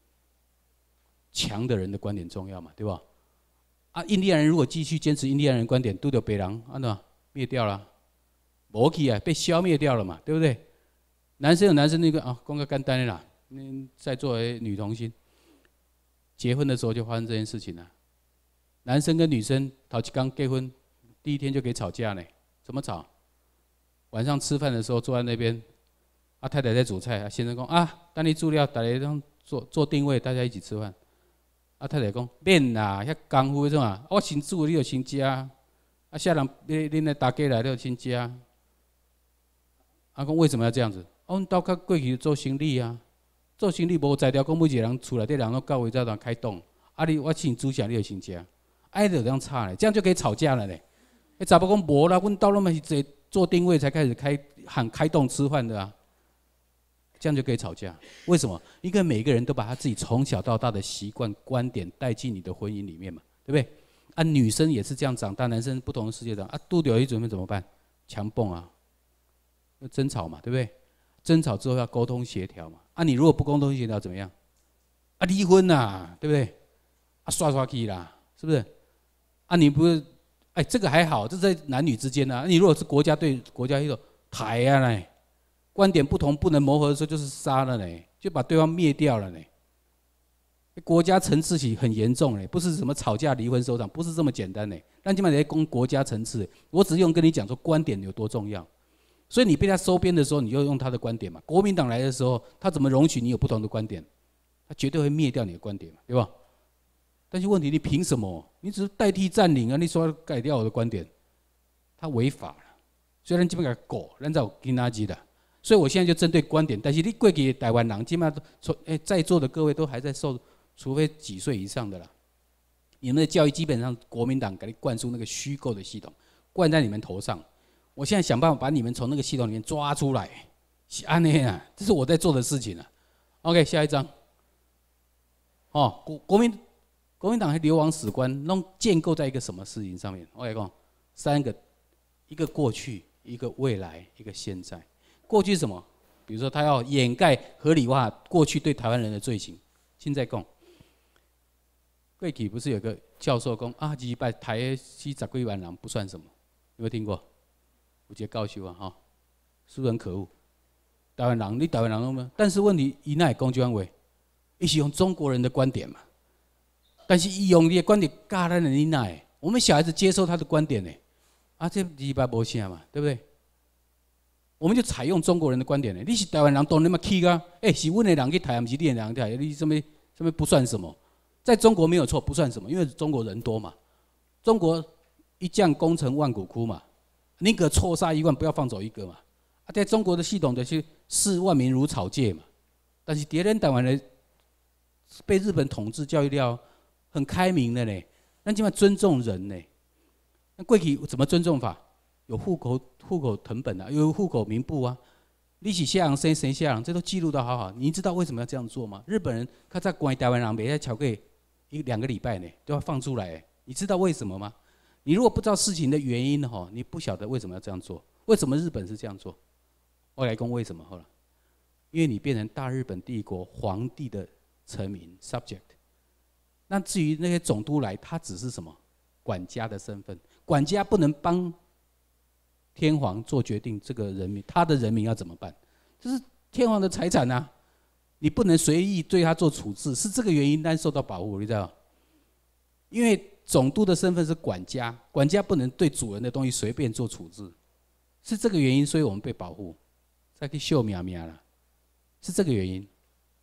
强的人的观点重要嘛，对吧？啊，印第安人如果继续坚持印第安人观点，都得北人啊那灭掉了，没去啊，被消灭掉了嘛，对不对？男生有男生那个啊，讲个简单的啦，嗯，在座的女同性，结婚的时候就发生这件事情了。男生跟女生头一刚结婚，第一天就可以吵架呢，怎么吵？晚上吃饭的时候坐在那边，啊太太在煮菜，啊先生讲啊，等你煮了，大家当做做定位，大家一起吃饭。啊太太讲免啦，遐功夫是嘛？我先煮你就先食，啊下人恁恁的大家来就先食。啊讲为什么要这样子？啊，阮兜较过去做生意啊，做生意无才调，讲每一个人厝内底人都到位才当开动。啊你我先煮啥你就先食，哎就这样吵嘞，这样就可以吵架了嘞。哎查某讲无啦，阮兜那么是坐做定位才开始开喊开动吃饭的啊。这样就可以吵架？为什么？因为每一个人都把他自己从小到大的习惯、观点带进你的婚姻里面嘛，对不对？啊，女生也是这样长大，男生不同的世界长啊，度掉一准备怎么办？强蹦啊，要争吵嘛，对不对？争吵之后要沟通协调嘛。啊，你如果不沟通协调怎么样？啊，离婚呐，对不对？啊，刷刷气啦，是不是？啊，你不是？哎，这个还好，这在男女之间啊。你如果是国家对国家一种台啊嘞。观点不同不能磨合的时候，就是杀了呢，就把对方灭掉了呢。国家层次起很严重呢，不是什么吵架、离婚、收场，不是这么简单呢。那起码得攻国家层次，我只用跟你讲说观点有多重要。所以你被他收编的时候，你就用他的观点嘛。国民党来的时候，他怎么容许你有不同的观点？他绝对会灭掉你的观点嘛，对吧？但是问题，你凭什么？你只是代替占领啊！你说要改掉我的观点，他违法了。虽然基本上狗，咱在跟垃圾的。所以我现在就针对观点，但是你过去台湾人，基本上从哎在座的各位都还在受，除非几岁以上的啦。你们的教育基本上国民党给你灌输那个虚构的系统，灌在你们头上。我现在想办法把你们从那个系统里面抓出来，是安内啊，这是我在做的事情啊。OK， 下一章。哦，国国民国民党和流亡史观弄建构在一个什么事情上面？我来讲三个，一个过去，一个未来，一个现在。过去是什么？比如说，他要掩盖、合理化过去对台湾人的罪行。现在讲，过去不是有个教授讲啊，二百台四十几万人不算什么，有没有听过？有一个教授啊，哈，是不是很可恶？台湾人，你台湾人有没有？但是问题，伊那会讲这样话，伊是用中国人的观点嘛。但是伊用你的观点教咱的你那会，我们小孩子接受他的观点呢，啊，这二百无啥嘛，对不对？我们就采用中国人的观点呢。你是台湾人，当然嘛去啊！哎，是阮的人去台，不是你的人去台，你什么什么不算什么？在中国没有错，不算什么，因为中国人多嘛。中国一将功成万骨枯嘛，宁可错杀一万，不要放走一个嘛。啊，在中国的系统就是视万民如草芥嘛。但是别人台湾人被日本统治教育了，很开明的呢。那起码尊重人呢。那过去怎么尊重法？有户口户口誊本啊，有户口名簿啊，你是下人生谁下人，这都记录得好好。你知道为什么要这样做吗？日本人他在关台湾人，每天巧克力一两个礼拜呢，都要放出来。你知道为什么吗？你如果不知道事情的原因哈，你不晓得为什么要这样做。为什么日本是这样做？我来讲为什么好了，因为你变成大日本帝国皇帝的臣民 subject。那至于那些总督来，他只是什么管家的身份，管家不能帮天皇做决定，这个人民他的人民要怎么办？这是天皇的财产啊，你不能随意对他做处置，是这个原因，但受到保护，你知道吗？因为总督的身份是管家，管家不能对主人的东西随便做处置，是这个原因，所以我们被保护，再去秀苗苗了，是这个原因。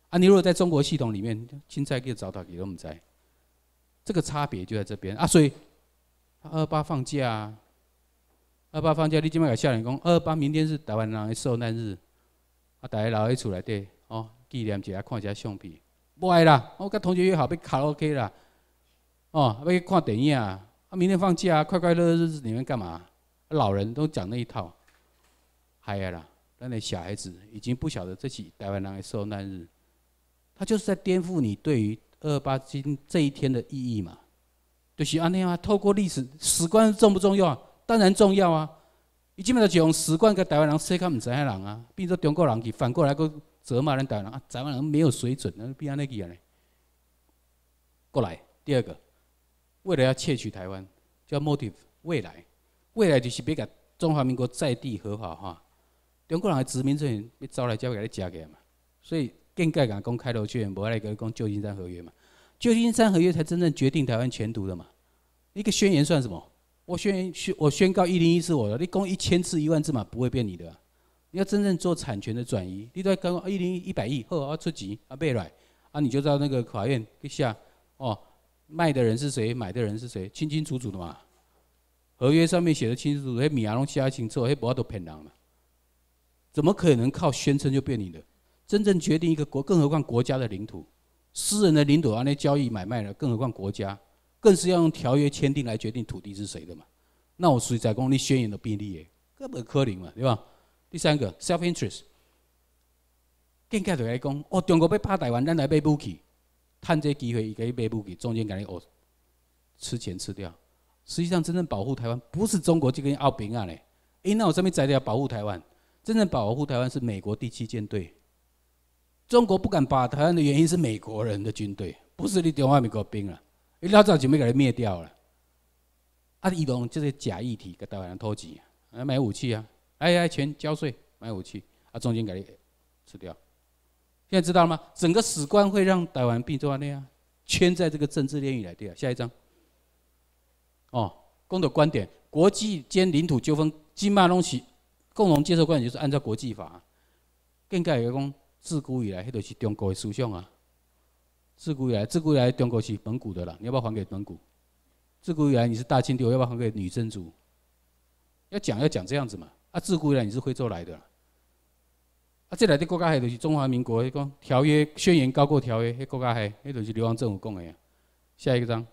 啊，你如果在中国系统里面，青菜给找到给都唔知，这个差别就在这边啊。所以二二八放假啊，二二八放假，你今麦给少年讲，二二八明天是台湾人的受难日，啊，大家留喺厝内底哦，纪念一下，看一下相片。不爱啦，我跟同学约好要卡拉 OK 啦，哦，要去看电影啊。啊，明天放假啊，快快乐乐日子你们干嘛？老人都讲那一套，嗨呀啦，那那小孩子已经不晓得这是台湾人的受难日。他就是在颠覆你对于二二八今这一天的意义嘛，就是安尼啊。透过历史史观重不重要啊？当然重要啊。伊基本上就用史观跟台湾人说较唔知影人啊，变做中国人去反过来个责骂咱台湾人啊，台湾人没有水准，那变安尼去啊呢。过来第二个，为了要窃取台湾，叫 motive 未来，未来就是要甲中华民国在地合法化，中国人的殖民政权要招来才会甲你食起来嘛，所以。更改讲公开头宣言，无来个讲旧金山合约嘛？旧金山合约才真正决定台湾前途的嘛。一个宣言算什么？我宣宣我宣告一零一是我的，你讲一千次一万次嘛，不会变你的、啊。你要真正做产权的转移，你都要讲一零一一百亿，好，我出钱啊买来，啊你就到那个法院一下，哦，卖的人是谁，买的人是谁，清清楚楚的嘛。合约上面写的清清楚楚，迄名拢写清楚，迄无法度骗人嘛。怎么可能靠宣称就变你的？真正决定一个国，更何况国家的领土，私人的领土按那交易买卖了，更何况国家，更是要用条约签订来决定土地是谁的嘛？那我谁在讲你宣言的便利耶？根本可能嘛，对吧？第三个 self interest， 更加就来讲，哦，中国要打台湾，咱来买武器，趁这机会伊给买武器，中间给你哦吃钱吃掉。实际上，真正保护台湾不是中国这个奥兵啊嘞，哎，那我这边材料保护台湾，真正保护台湾是美国第七舰队。中国不敢把台湾的原因是美国人的军队，不是你中华民国兵了，你老早就没给他灭掉了。啊，伊用这些假议题给台湾人偷钱，啊，买武器啊，哎哎，钱交税买武器，啊，中间给你吃掉。现在知道了吗？整个史观会让台湾变做那样，圈在这个政治炼狱来对啊。下一章，哦，公的观点，国际间领土纠纷，金马东西共同接受观点就是按照国际法，更改有讲。自古以来，迄就是中国的思想啊。自古以来，自古以来，中国是蒙古的啦，你要不要还给蒙古？自古以来，你是大清帝，要不要还给女真族？要讲要讲这样子嘛。啊，自古以来你是徽州来的啦。啊，这来的国家还就是中华民国，讲条约宣言高过条约，迄国家还，迄就是流亡政府讲的呀。下一个章。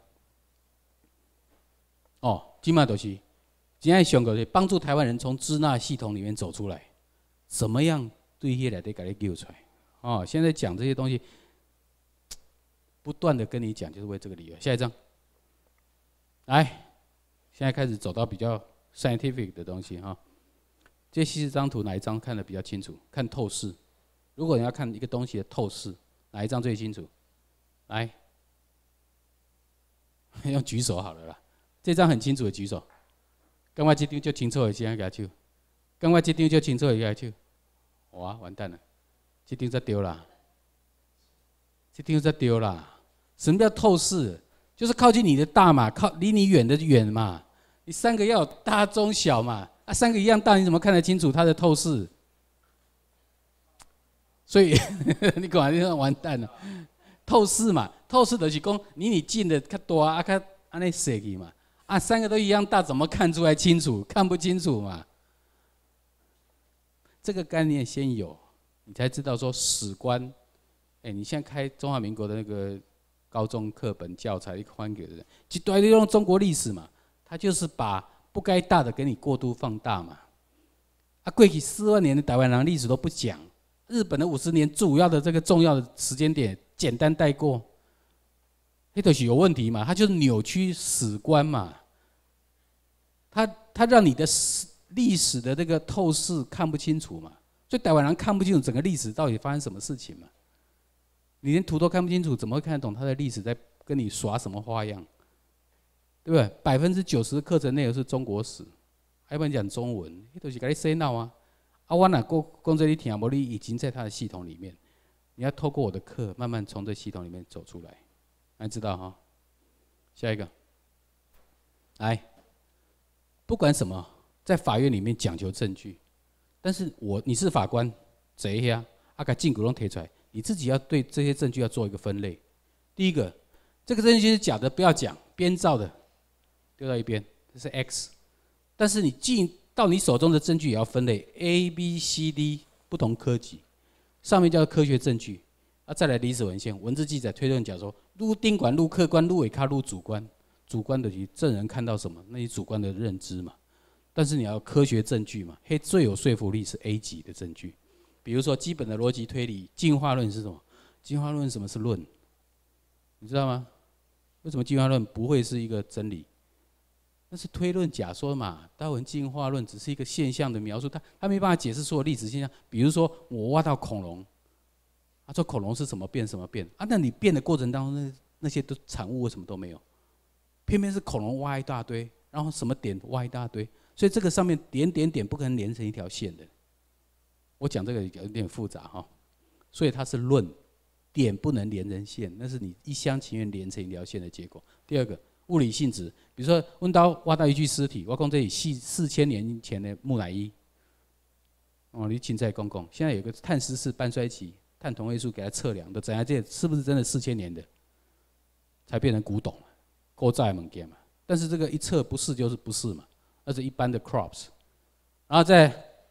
哦，今嘛就是，今天上个是帮助台湾人从支那系统里面走出来，怎么样？对迄来得给你救出来，哦，现在讲这些东西，不断的跟你讲，就是为这个理由。下一章，来，现在开始走到比较 scientific 的东西哈。这七十张图哪一张看得比较清楚？看透视。如果你要看一个东西的透视，哪一张最清楚？来，用举手好了啦。这张很清楚的举手。刚我这张就清楚的先举手。刚我这张就清楚的举手。哇，完蛋了！这张才丢啦，这张才丢啦。什么叫透视？就是靠近你的大嘛，靠离你远的远嘛。你三个要有大、中、小嘛，啊，三个一样大，你怎么看得清楚它的透视？所以你果然完蛋了。透视嘛，透视就是讲离你近的较大，啊，较安尼设计嘛。啊，三个都一样大，怎么看出来清楚？看不清楚嘛。这个概念先有，你才知道说史观。哎、欸，你现在开中华民国的那个高中课本教材，一翻给人，一堆都用中国历史嘛，他就是把不该大的给你过度放大嘛。啊，过去四万年的台湾人历史都不讲，日本的五十年主要的这个重要的时间点简单带过，那都是有问题嘛，他就是扭曲史观嘛，他他让你的史。历史的这个透视看不清楚嘛，所以台湾人看不清楚整个历史到底发生什么事情嘛。你连图都看不清楚，怎么会看得懂他的历史在跟你耍什么花样？对不对？百分之九十的课程内容是中国史，要不然讲中文，那都是给你洗脑啊。啊，我哪讲讲这里听，无你已经在他的系统里面，你要透过我的课，慢慢从这系统里面走出来，来知道哈。下一个，来，不管什么。在法院里面讲求证据，但是我你是法官，坐遐啊，把证据拢提出来， 你自己要对这些证据要做一个分类。第一个，这个证据是假的，不要讲，编造的丢到一边，这是 X。但是你进到你手中的证据也要分类 A、B、C、D 不同科级，上面叫科学证据，啊，再来历史文献、文字记载、推论假说，愈宾馆、愈客观、愈伪卡、愈主观。主观的就是证人看到什么，那是主观的认知嘛。但是你要有科学证据嘛，嘿，最有说服力是 A 级的证据。比如说基本的逻辑推理，进化论是什么？进化论什么是论？你知道吗？为什么进化论不会是一个真理？那是推论假说嘛。达尔文进化论只是一个现象的描述，它它没办法解释所有历史现象。比如说我挖到恐龙，啊，说恐龙是什么变什么变啊？那你变的过程当中，那那些都产物为什么都没有？偏偏是恐龙挖一大堆，然后什么点挖一大堆，所以这个上面点点点不可能连成一条线的。我讲这个有点复杂哈，所以它是论，点不能连成线，那是你一厢情愿连成一条线的结果。第二个，物理性质，比如说温刀挖到一具尸体，我讲这里四四千年前的木乃伊，哦，你现在公共现在有个碳十四半衰期、碳同位素给它测量，都怎样？这是不是真的四千年的才变成古董？古早的物件嘛，但是这个一测不是就是不是嘛，那是一般的 crops， 然后再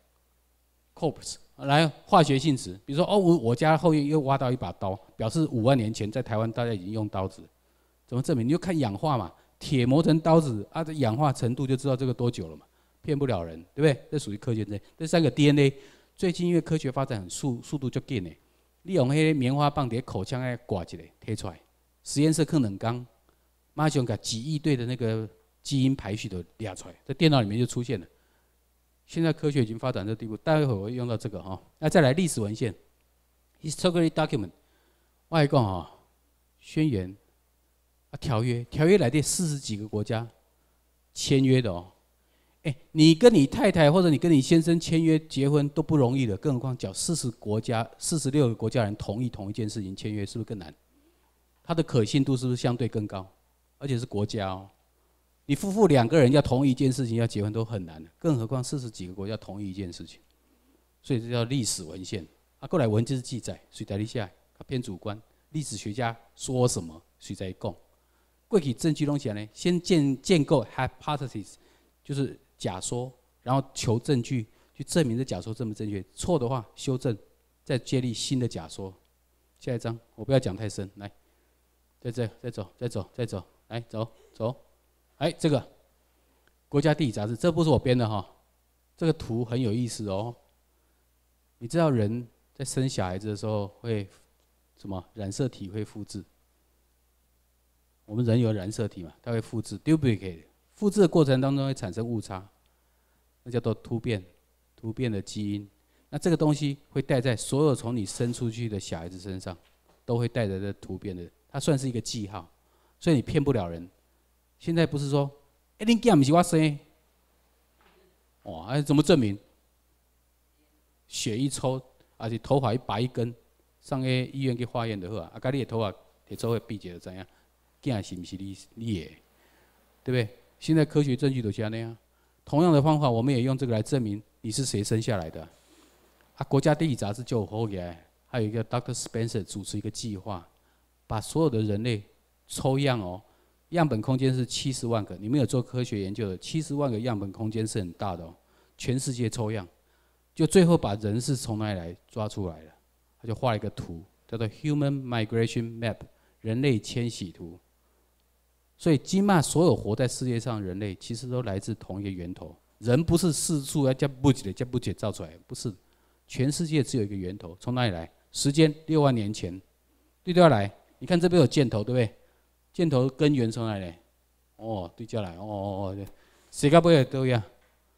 corpse 来化学性质，比如说哦，我我家后院又挖到一把刀，表示五万年前在台湾大家已经用刀子，怎么证明？你就看氧化嘛，铁磨成刀子啊，这氧化程度就知道这个多久了嘛，骗不了人，对不对？这属于科学证。这三个 D N A， 最近因为科学发展很速速度就紧的，你用迄个棉花棒在口腔来刮一个贴出来，实验室放两工。马上把几亿对的那个基因排序都列出来，在电脑里面就出现了。现在科学已经发展到这地步，待会我会用到这个哈。那再来历史文献 ，historical document， 我来讲哈，宣言啊，条约，条约来的四十几个国家签约的哦。哎，你跟你太太或者你跟你先生签约结婚都不容易的，更何况找四十国家、四十六个国家人同意同一件事情签约，是不是更难？它的可信度是不是相对更高？而且是国家哦，你夫妇两个人要同意一件事情要结婚都很难，更何况四十几个国家同意一件事情，所以这叫历史文献。啊，过来文字记载，谁在立下，它偏主观。历史学家说什么，谁在讲？过去证据东西呢，先建建构 hypothesis， 就是假说，然后求证据去证明这假说正不正确，错的话修正，再建立新的假说。下一章我不要讲太深，来，在这再走，再走，再走。来走走，哎，这个国家地理杂志，这不是我编的哈，这个图很有意思哦。你知道人在生小孩子的时候会什么染色体会复制？我们人有染色体嘛，它会复制 duplicate， 复制的过程当中会产生误差，那叫做突变，突变的基因。那这个东西会带在所有从你生出去的小孩子身上，都会带着这突变的，它算是一个记号。所以你骗不了人。现在不是说，哎、欸，你囝不是我生，哇，哎，怎么证明？血一抽，而且头发一拔一根，上个医院去化验就好啊。啊，甲你的头发摕走去比者就知影，囝是不是你你的，对不对？现在科学证据都是那样。同样的方法，我们也用这个来证明你是谁生下来的。啊，国家地理杂志就有后来，还有一个 Doctor Spencer 主持一个计划，把所有的人类抽样哦，样本空间是七十万个。你们有做科学研究的，七十万个样本空间是很大的哦。全世界抽样，就最后把人是从哪里来抓出来的，他就画了一个图，叫做 Human Migration Map， 人类迁徙图。所以今嘛，所有活在世界上的人类，其实都来自同一个源头。人不是四处要加不起的加不起造出来，不是，全世界只有一个源头，从哪里来？时间六万年前，对调来，你看这边有箭头，对不对？箭头根源从哪里来？哦，对调来，哦哦哦，谁个不会都一样？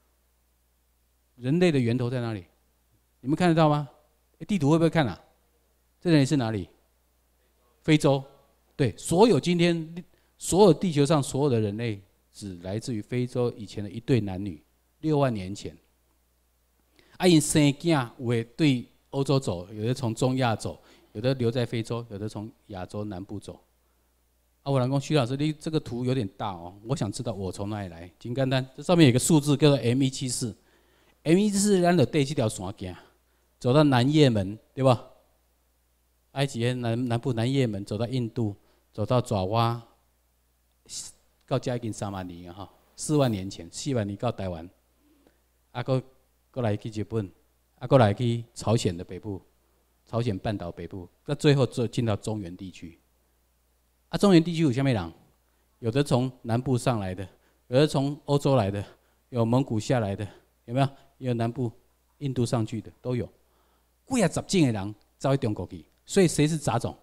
人类的源头在哪里？你们看得到吗？地图会不会看啊？这里是哪里？非洲。对，所有今天所有地球上所有的人类，只来自于非洲以前的一对男女，六万年前。啊，因生囝有的对欧洲走，有的从中亚走，有的留在非洲，有的从亚洲南部走。啊，我老公徐老师，你这个图有点大哦，我想知道我从哪里来。真简单，这上面有个数字叫做 M 一七四，M 一七四咱就对这条线行，走到南也门，对吧？ 埃及的南南部南也门，走到印度，走到爪哇，到遮已经三万年啊哈，四万年前，四万年到台湾，啊，搁搁来去日本，啊，搁来去朝鲜的北部，朝鲜半岛北部，到最后就进到中原地区。啊，中原地区有啥物人？有的从南部上来的，有的从欧洲来的，有蒙古下来的，有没有？也有南部印度上去的，都有。几啊十种的人走去中国去，所以谁是杂种？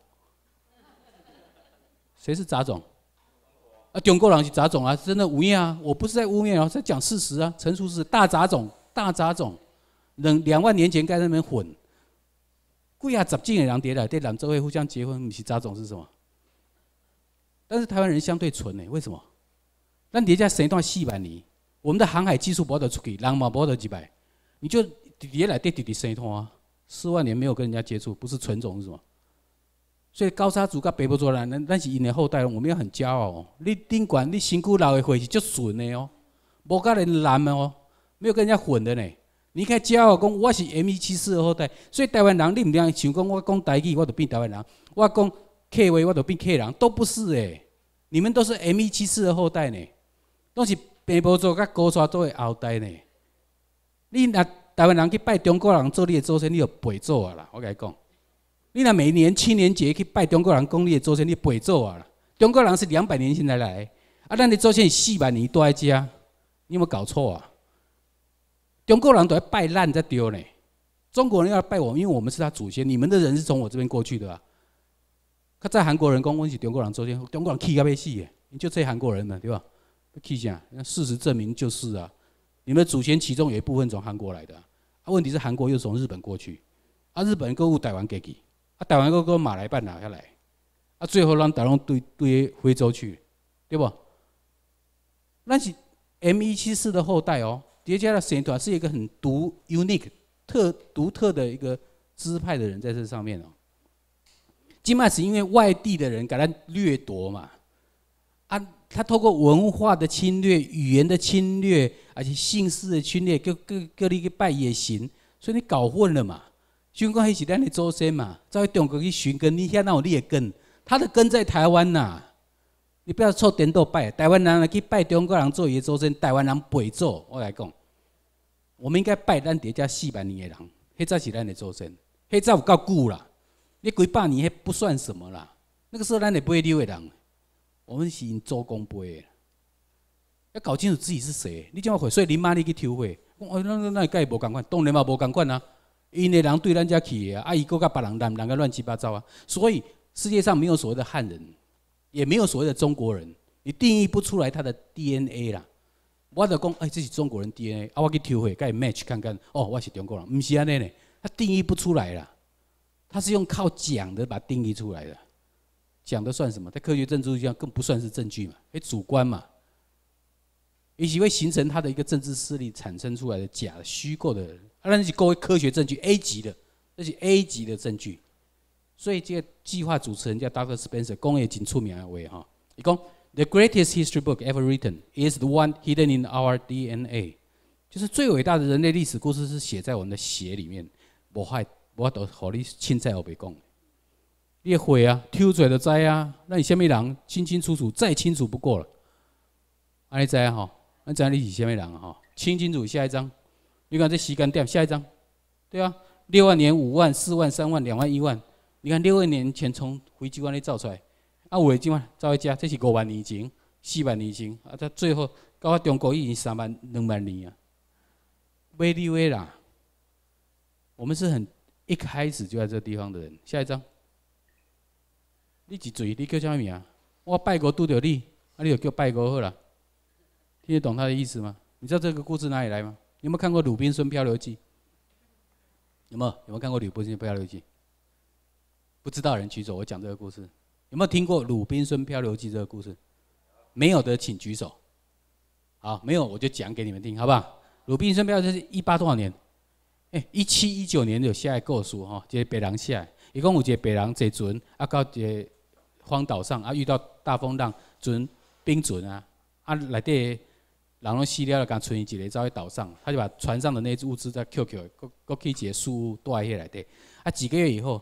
谁是杂种？啊，中国人是杂种啊，真的有影啊！我不是在污蔑哦，在讲事实啊，陈述是大杂种，大杂种，两两万年前在那边混，几啊十种的人伫来，对两周会互相结婚，不是杂种是什么？但是台湾人相对纯呢，为什么？咱底下生段四万年，我们的航海技术不得出去，人嘛不得几百，你就底来对弟弟生段啊，四万年没有跟人家接触，不是纯种是什么？所以高沙族跟北部族人，咱是因的后代，我们要很骄傲哦。你顶管你身躯流的血是足纯的哦，无跟人蓝的哦，没有跟人家混的呢。你应该骄傲讲我是 M 一七四的后代，所以台湾人你唔通想讲我讲台语我就变台湾人，我讲客话我就变客人，都不是诶。你们都是 M 一七四的后代呢，都是北部族跟高沙族的后代呢。你若台湾人去拜中国人做你的祖先，你就背走啊啦！我跟你讲。你若每年青年节去拜中国人，讲你的祖先，你背走啊啦！中国人是两百年前才来，啊，咱的祖先四万年都在遮，你有没有搞错啊？中国人都要拜烂才对呢，中国人要拜我们，因为我们是他祖先，你们的人是从我这边过去的啊。他在韩国人讲我是中国人祖先，中国人气到要死的，你就这韩国人嘛，对吧？气啥？事实证明就是啊，你们的祖先其中有一部分从韩国来的，啊，问题是韩国又从日本过去，啊，日本购入台湾过去。啊，台湾个个马来半岛下来，啊，最后让台湾对对非洲去，对不？那是 M 一七四的后代哦。叠加的神团是一个很独 unique 特独特的一个支派的人在这上面哦。今麦是因为外地的人给他掠夺嘛，啊，他透过文化的侵略、语言的侵略，而且姓氏的侵略，各各各你去拜野神，所以你搞混了嘛。想讲迄是咱的祖先嘛，走去中国去寻根，你遐哪有你的根？他的根在台湾呐、啊，你不要凑颠倒拜。台湾人去拜中国人做伊的祖先，台湾人背走。我来讲，我们应该拜咱伫遮四百年的人，迄才是咱的祖先，迄才有够久啦。你几百年迄不算什么啦，那个时候咱的背溜的人，我们是因祖公背的，要搞清楚自己是谁。你怎么会？所以你妈你去抽血，我那那那甲伊无共款，当然嘛无共款啊。因的人对咱家起啊，啊伊个甲别人人人个乱七八糟啊，所以世界上没有所谓的汉人，也没有所谓的中国人，你定义不出来他的 D N A 啦。我就讲，哎，这是中国人 D N A， 啊，我去抽血，甲伊 match 看看，哦，我是中国人，不是安尼呢，他定义不出来啦，他是用靠讲的把它定义出来的，讲的算什么？在科学政治上更不算是证据嘛，哎，主观嘛，也许会形成他的一个政治势力产生出来的假的虚构的人。啊，那是各位科学证据 A 级的，那是 A 级的证据。所以这个计划主持人叫 Doctor Spencer， 讲的真出名的话哈，伊讲 The greatest history book ever written is the one hidden in our D N A， 就是最伟大的人类历史故事是写在我们的血里面，无害，我都和你凊彩后白讲。你的血啊，抽出来就知啊，那你什么人清清楚楚，再清楚不过了。安尼知啊吼，安知你是什么人哈？清清楚，下一张。你看这时间点，下一张，对啊，六万年、五万、四万、三万、两万、一万，你看六万年前从非洲安尼造出来，啊，有的怎啊造一家，这是五万年前、四万年前，啊，它最后到中国已经三万、两万年啊，微利微啦，我们是很一开始就在这个地方的人。下一张，你一嘴，你叫什么名？我拜国拄着你，啊，你就叫拜国好了，听得懂他的意思吗？你知道这个故事哪里来吗？有没有看过《鲁滨孙漂流记》？有没有？有没有看过《鲁滨孙漂流记》？不知道的人举手，我讲这个故事。有没有听过《鲁滨孙漂流记》这个故事？没有的请举手。好，没有我就讲给你们听，好不好？《鲁滨孙漂流记》是一八多少年？哎，一七一九年就写的故事哈，这个白人写的。伊讲有一个白人坐船啊，到一个荒岛上啊，遇到大风浪，船冰船啊，啊内底。人拢死了，就刚剩伊一个走去岛上，他就把船上的那些物资再捡捡，搁搁去一个树屋带喺内底。啊，几个月以后，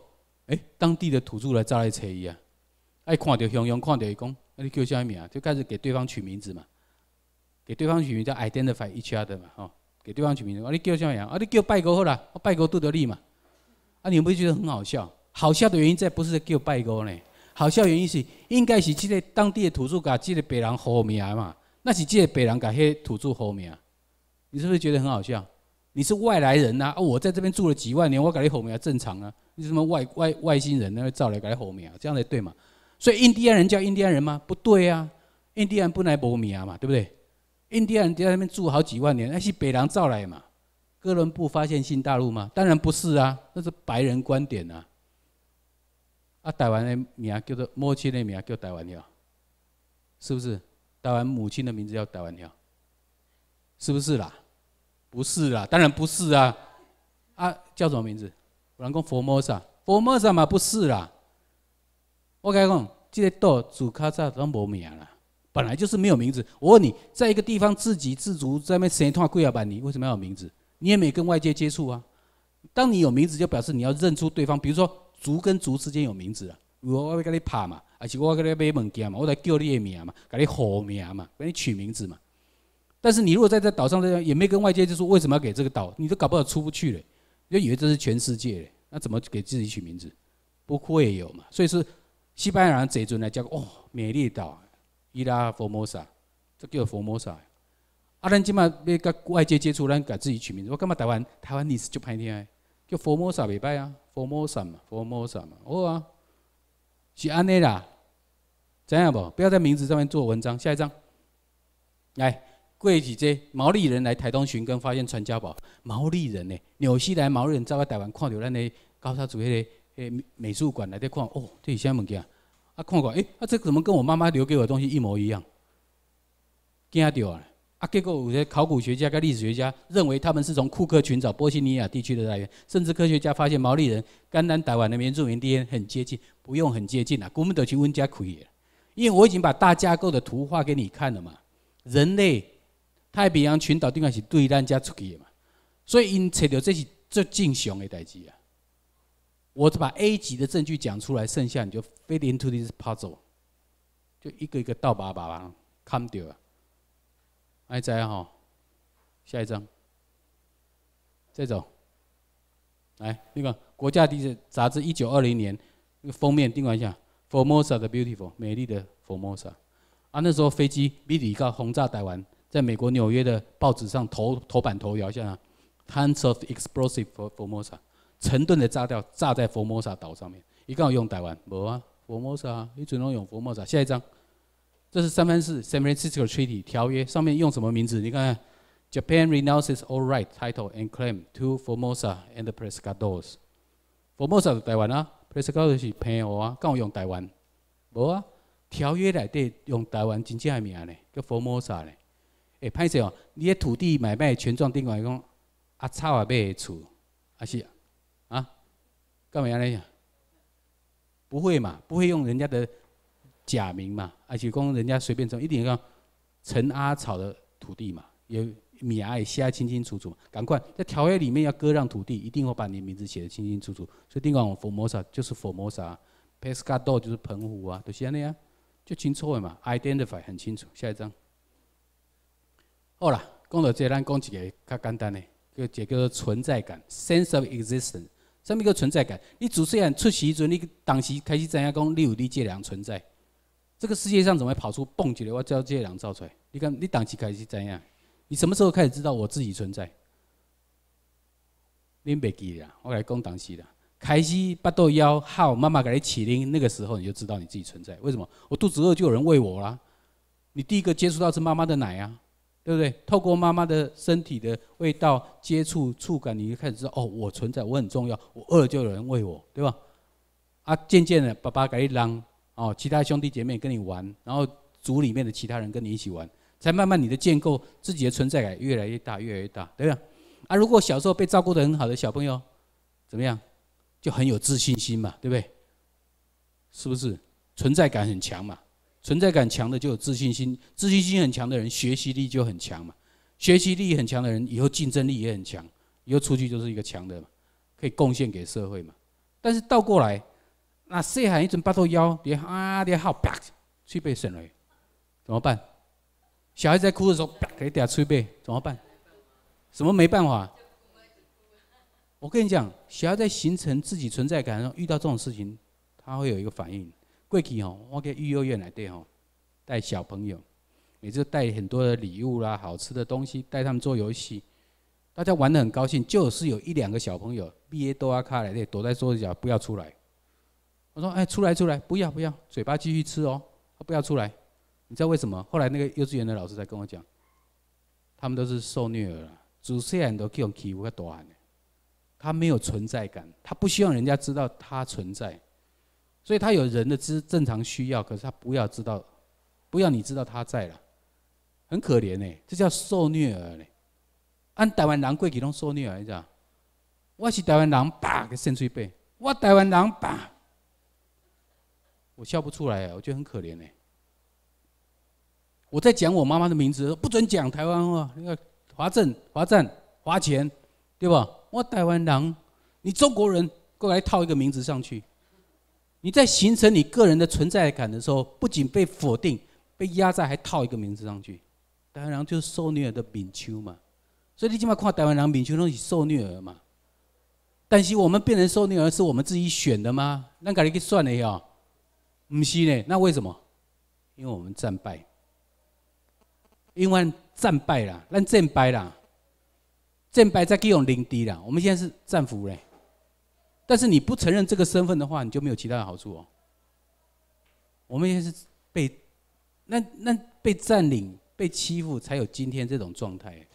哎、欸，当地的土著来招来找伊啊，哎，看到熊熊，看到伊讲，啊，你叫啥名啊？就开始给对方取名字嘛，给对方取名叫 identify each other 嘛，吼，给对方取名字，啊，你叫啥名啊？你叫拜哥好啦，我拜哥拄着你嘛，啊，你有没有觉得很好笑？好笑的原因在不是叫拜哥呢，好笑的原因是应该是这个当地的土著把这个白人呼名嘛，那是这个白人把迄土著呼名，你是不是觉得很好笑？你是外来人呐、啊，啊，我在这边住了几万年，我给你呼名正常啊，你什么外外外星人那造来给你呼名，这样才对嘛？所以印第安人叫印第安人吗？不对啊，印第安本来无名嘛，对不对？印第安人在那边住好几万年，那是北人造来嘛？哥伦布发现新大陆吗？当然不是啊，那是白人观点啊。啊，台湾的名叫做母亲的名叫台湾鸟，是不是？台湾母亲的名字叫台湾鸟，是不是啦？不是啦，当然不是啊。啊，叫什么名字？有人讲 Formosa，Formosa 嘛不是啦。我跟你讲，这个岛自较早都无名啦，本来就是没有名字。我问你，在一个地方自给自足，在那边生产几啊万年，为什么要有名字？你也没跟外界接触啊。当你有名字，就表示你要认出对方。比如说，族跟族之间有名字啊，我要跟你拍嘛，还是我要跟你买物件嘛，我来叫你的名嘛，给你号名嘛，给你取名字嘛。但是你如果在这岛上这样，也没跟外界接触，为什么要给这个岛？你都搞不好出不去了，你就以为这是全世界了，那怎么给自己取名字？不会有嘛。所以是西班牙人这一阵来讲，哦，美丽岛，伊拉佛摩萨，这叫佛摩萨。啊，咱今嘛要跟外界接触，咱给自己取名字。我干嘛台湾台湾历史就歹听的，叫佛摩萨袂歹啊，佛摩萨嘛，佛摩萨嘛，好啊，是安尼啦，知影无？不要在名字上面做文章。下一张，来，过几节毛利人来台东寻根，发现传家宝。毛利人呢，纽西兰毛利人走到台湾，看到咱的高沙族迄个诶美术馆来在看，哦，这是啥物件？啊，看过，诶、欸，啊，这怎么跟我妈妈留给我的东西一模一样？惊到啊！啊，结果有些考古学家跟历史学家认为他们是从库克群岛波西尼亚地区的来源，甚至科学家发现毛利人跟咱台湾的原住民 D N A 很接近，不用很接近啦，根本就去阮家开的。因为我已经把大架构的图画给你看了嘛，人类太平洋群岛顶个是对咱家出去的嘛，所以因找到这是最正常的代志啊。我把 A 级的证据讲出来，剩下你就 fit into this puzzle， 就一个一个倒把把把看掉啊。还在哈，下一张，再走，来那个国家地理杂志一九二零年那个封面订完一下 ，Formosa 的 beautiful 美丽的 Formosa， 啊那时候飞机比里告轰炸台湾，在美国纽约的报纸上头头版头条下 ，tons of explosive for Formosa， 成吨的炸掉炸在 Formosa 岛上面，一刚好用台湾，无啊 Formosa， 你只能用 Formosa， 下一张。这是三藩市 San Francisco Treaty 条约上面用什么名字？你看 ，Japan renounces all right, title and claim to Formosa and the Pescadores。Formosa 是台湾啊 ，Pescadores 是澎湖啊，敢有用台湾？无啊，条约内底用台湾真正的名呢，叫 Formosa 呢。哎，歹势哦，你的土地买卖权状顶来讲，阿草也买的厝，还是啊？干嘛安尼？不会嘛，不会用人家的。假名嘛，而且讲人家随便称，一定要陈阿草的土地嘛，有名也写清清楚楚。赶快在条约里面要割让土地，一定会把你名字写得清清楚楚。所以另外我 Formosa 就是 Formosa，Pescador 就是澎湖啊，就是安尼啊，就清楚的嘛 ，identify 很清楚。下一张，好啦，讲到这，咱讲一个较简单的，叫一个叫做存在感 （sense of existence）。什么叫存在感？你自细汉出时阵，你当时开始知影讲，你有你这人存在。这个世界上怎么会跑出蹦一个我叫这个人造出来？你看，你当时开始怎样？你什么时候开始知道我自己存在？恁袂记啦，我来讲当时啦。开始巴肚枵好，妈妈给你起灵，那个时候你就知道你自己存在。为什么？我肚子饿就有人喂我啦。你第一个接触到是妈妈的奶啊，对不对？透过妈妈的身体的味道、接触、触感，你就开始知道哦，我存在，我很重要。我饿了就有人喂我，对吧？啊，渐渐的，爸爸给你让。哦，其他兄弟姐妹跟你玩，然后组里面的其他人跟你一起玩，才慢慢你的建构自己的存在感越来越大，越来越大，对吧？啊，如果小时候被照顾得很好的小朋友，怎么样？就很有自信心嘛，对不对？是不是？存在感很强嘛，存在感强的就有自信心，自信心很强的人学习力就很强嘛，学习力很强的人以后竞争力也很强，以后出去就是一个强的嘛，可以贡献给社会嘛。但是倒过来。 那细汉迄阵巴肚枵，咧啊咧喊，啪，喙被伸了，怎么办？小孩在哭的时候，啪，给嗲喙被，怎么办？什么没办法？我跟你讲，小孩在形成自己存在感的时候，遇到这种事情，他会有一个反应。过去吼，我给育幼院来对吼，带小朋友，每次带很多的礼物啦、好吃的东西，带他们做游戏，大家玩得很高兴。就是有一两个小朋友毕业都要卡来的，躲在桌子角不要出来。我说：“哎，出来出来，不要不要，嘴巴继续吃哦，不要出来。”你知道为什么？后来那个幼稚园的老师才跟我讲，他们都是受虐儿啦，自细汉都叫人欺负到大汉的。他没有存在感，他不希望人家知道他存在，所以他有人的之正常需要，可是他不要知道，不要你知道他在了，很可怜呢，这叫受虐儿呢。按台湾人过去拢受虐儿，你知道？我是台湾人，叭个扇嘴巴，我台湾人叭，我笑不出来啊，我觉得很可怜呢。我在讲我妈妈的名字，不准讲台湾话，那个华政、华赞、华钱，对吧？我台湾人，你中国人过来套一个名字上去，你在形成你个人的存在感的时候，不仅被否定、被压榨，还套一个名字上去。台湾人就是受虐的闽秋嘛，所以你今麦看台湾人闽秋都是受虐儿嘛。但是我们变成受虐儿是我们自己选的吗？咱家己去算的呀，不是呢。那为什么？因为我们战败，因为战败啦，咱战败啦。战败再去用领地啦，我们现在是战俘嘞。但是你不承认这个身份的话，你就没有其他的好处哦。我们现在是被那那被占领、被欺负，才有今天这种状态。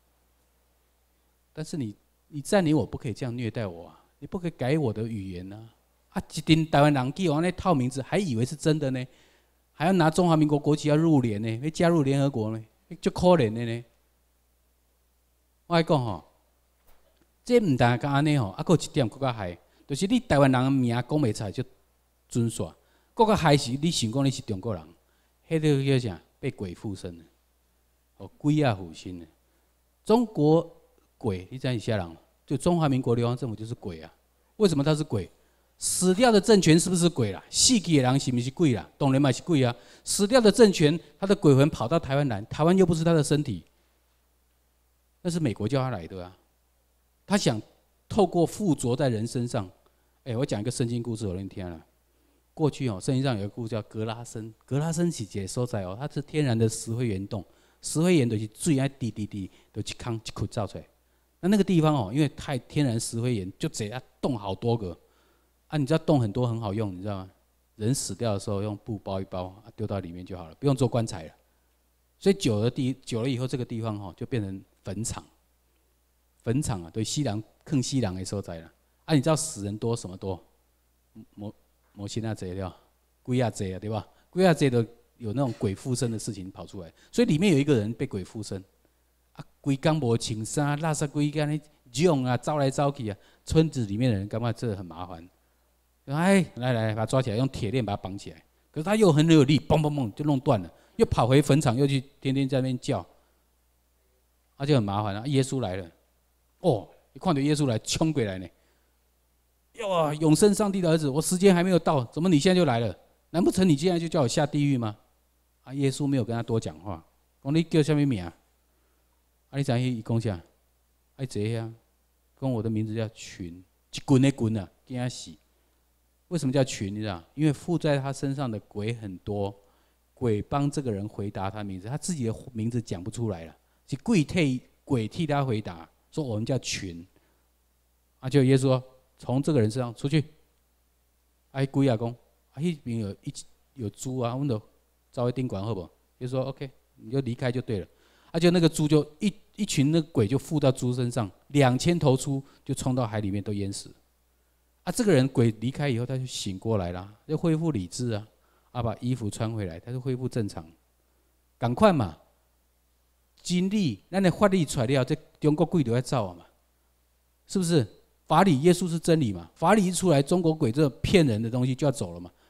但是你你占领我，不可以这样虐待我啊！你不可以改我的语言啊！啊，一群台湾人去往那套名字，还以为是真的呢，还要拿中华民国国旗要入联呢，要加入联合国呢，就可怜的呢。我来讲吼，这唔单讲安尼吼，啊，还有一点更加害，就是你台湾人的名讲袂出来就准煞，更加害是你想讲你是中国人，迄个叫啥？被鬼附身了，哦，鬼啊附身了。中国鬼，你知道是啥人？就中华民国流亡政府就是鬼啊！为什么他是鬼？死掉的政权是不是鬼啦？死去的人是不是鬼啦？当然嘛是鬼啊！死掉的政权，他的鬼魂跑到台湾来，台湾又不是他的身体。那是美国叫他来的啊，他想透过附着在人身上。哎、欸，我讲一个圣经故事，我给你听了。过去哦，圣经上有一个故事叫格拉森，格拉森是一个所在哦，它是天然的石灰岩洞，石灰岩就是水爱滴滴滴，就一坑一窟造出来。那那个地方哦，因为太天然石灰岩，就这样洞好多个啊，你知道洞很多很好用，你知道吗？人死掉的时候用布包一包，啊、丢到里面就好了，不用做棺材了。所以久了地久了以后，这个地方哦就变成坟场，坟场啊，对西人坑西人的所在了。啊，你知道死人多什么多？魔魔神啊贼了，鬼啊贼啊，对吧？鬼啊贼的有那种鬼附身的事情跑出来，所以里面有一个人被鬼附身，啊，规工无穿衫，垃圾规干呢，涌啊，招来招去啊，村子里面的人感觉这很麻烦，哎，来来来，把他抓起来，用铁链把他绑起来。可是他又很有力，嘣嘣嘣就弄断了，又跑回坟场，又去天天在那边叫。那、啊、就很麻烦了、啊。耶稣来了，哦，一看到耶稣来，冲过来呢。哇，永生上帝的儿子，我时间还没有到，怎么你现在就来了？难不成你现在就叫我下地狱吗？啊，耶稣没有跟他多讲话，讲你叫什么名？啊，你知伊讲啥？哎，这样，跟我的名字叫群，一滚的滚啊，惊死！为什么叫群？你知道？因为附在他身上的鬼很多，鬼帮这个人回答他名字，他自己的名字讲不出来了。是鬼替鬼替他回答，说我们叫群，啊，就耶稣说从这个人身上出去，啊，鬼啊讲，啊，那边有一有猪啊，我们就招一宾馆好不好？就说 OK， 你就离开就对了，啊，就那个猪就一一群那个鬼就附到猪身上，两千头猪就冲到海里面都淹死，啊，这个人鬼离开以后他就醒过来了，就恢复理智啊，啊，把衣服穿回来，他就恢复正常，赶快嘛。真理，咱的法律出来了，这中国鬼就要走啊嘛，是不是？法理，耶稣是真理嘛？法理一出来，中国鬼这骗人的东西就要走了嘛，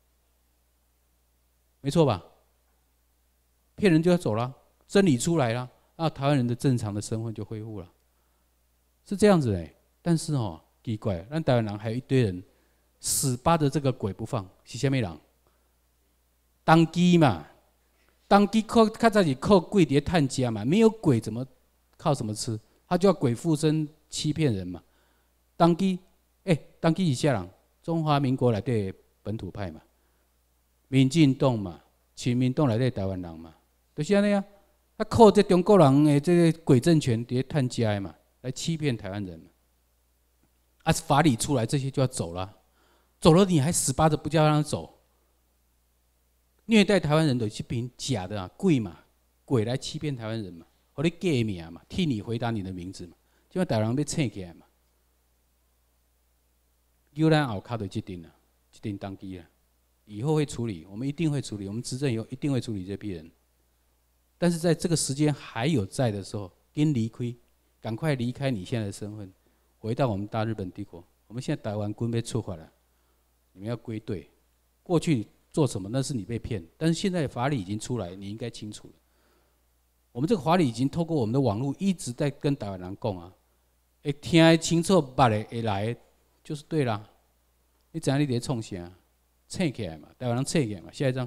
没错吧？骗人就要走了，真理出来了，那台湾人的正常的身份就恢复了，是这样子哎。但是哦，奇怪，咱台湾人还有一堆人死扒着这个鬼不放，是虾米人？当机嘛，当机靠靠自己靠鬼碟探家嘛，没有鬼怎么靠什么吃？他就要鬼附身欺骗人嘛。当机，哎、欸，当机是啥人？中华民国内底本土派嘛，民进党嘛，亲民党内底台湾人嘛，就是安尼啊。他靠这中国人的这个鬼政权碟探家嘛，来欺骗台湾人嘛。啊，法理出来，这些就要走了，走了你还死扒着不叫他走，虐待台湾人的是凭假的啊，鬼嘛，鬼来欺骗台湾人嘛，和你改名嘛，替你回答你的名字嘛，就要台湾人被扯起来嘛。有咱后卡就这定了，这定当机了，以后会处理，我们一定会处理，我们执政以后一定会处理这批人。但是在这个时间还有在的时候，跟离开，赶快离开你现在的身份，回到我们大日本帝国。我们现在台湾军被出发了，你们要归队。过去做什么那是你被骗，但是现在法理已经出来，你应该清楚了。我们这个法理已经透过我们的网络一直在跟台湾人讲啊，会听得清楚、捌的会来的，就是对啦。你知影你伫咧创啥？扯起来嘛，台湾人扯起来嘛。下一张，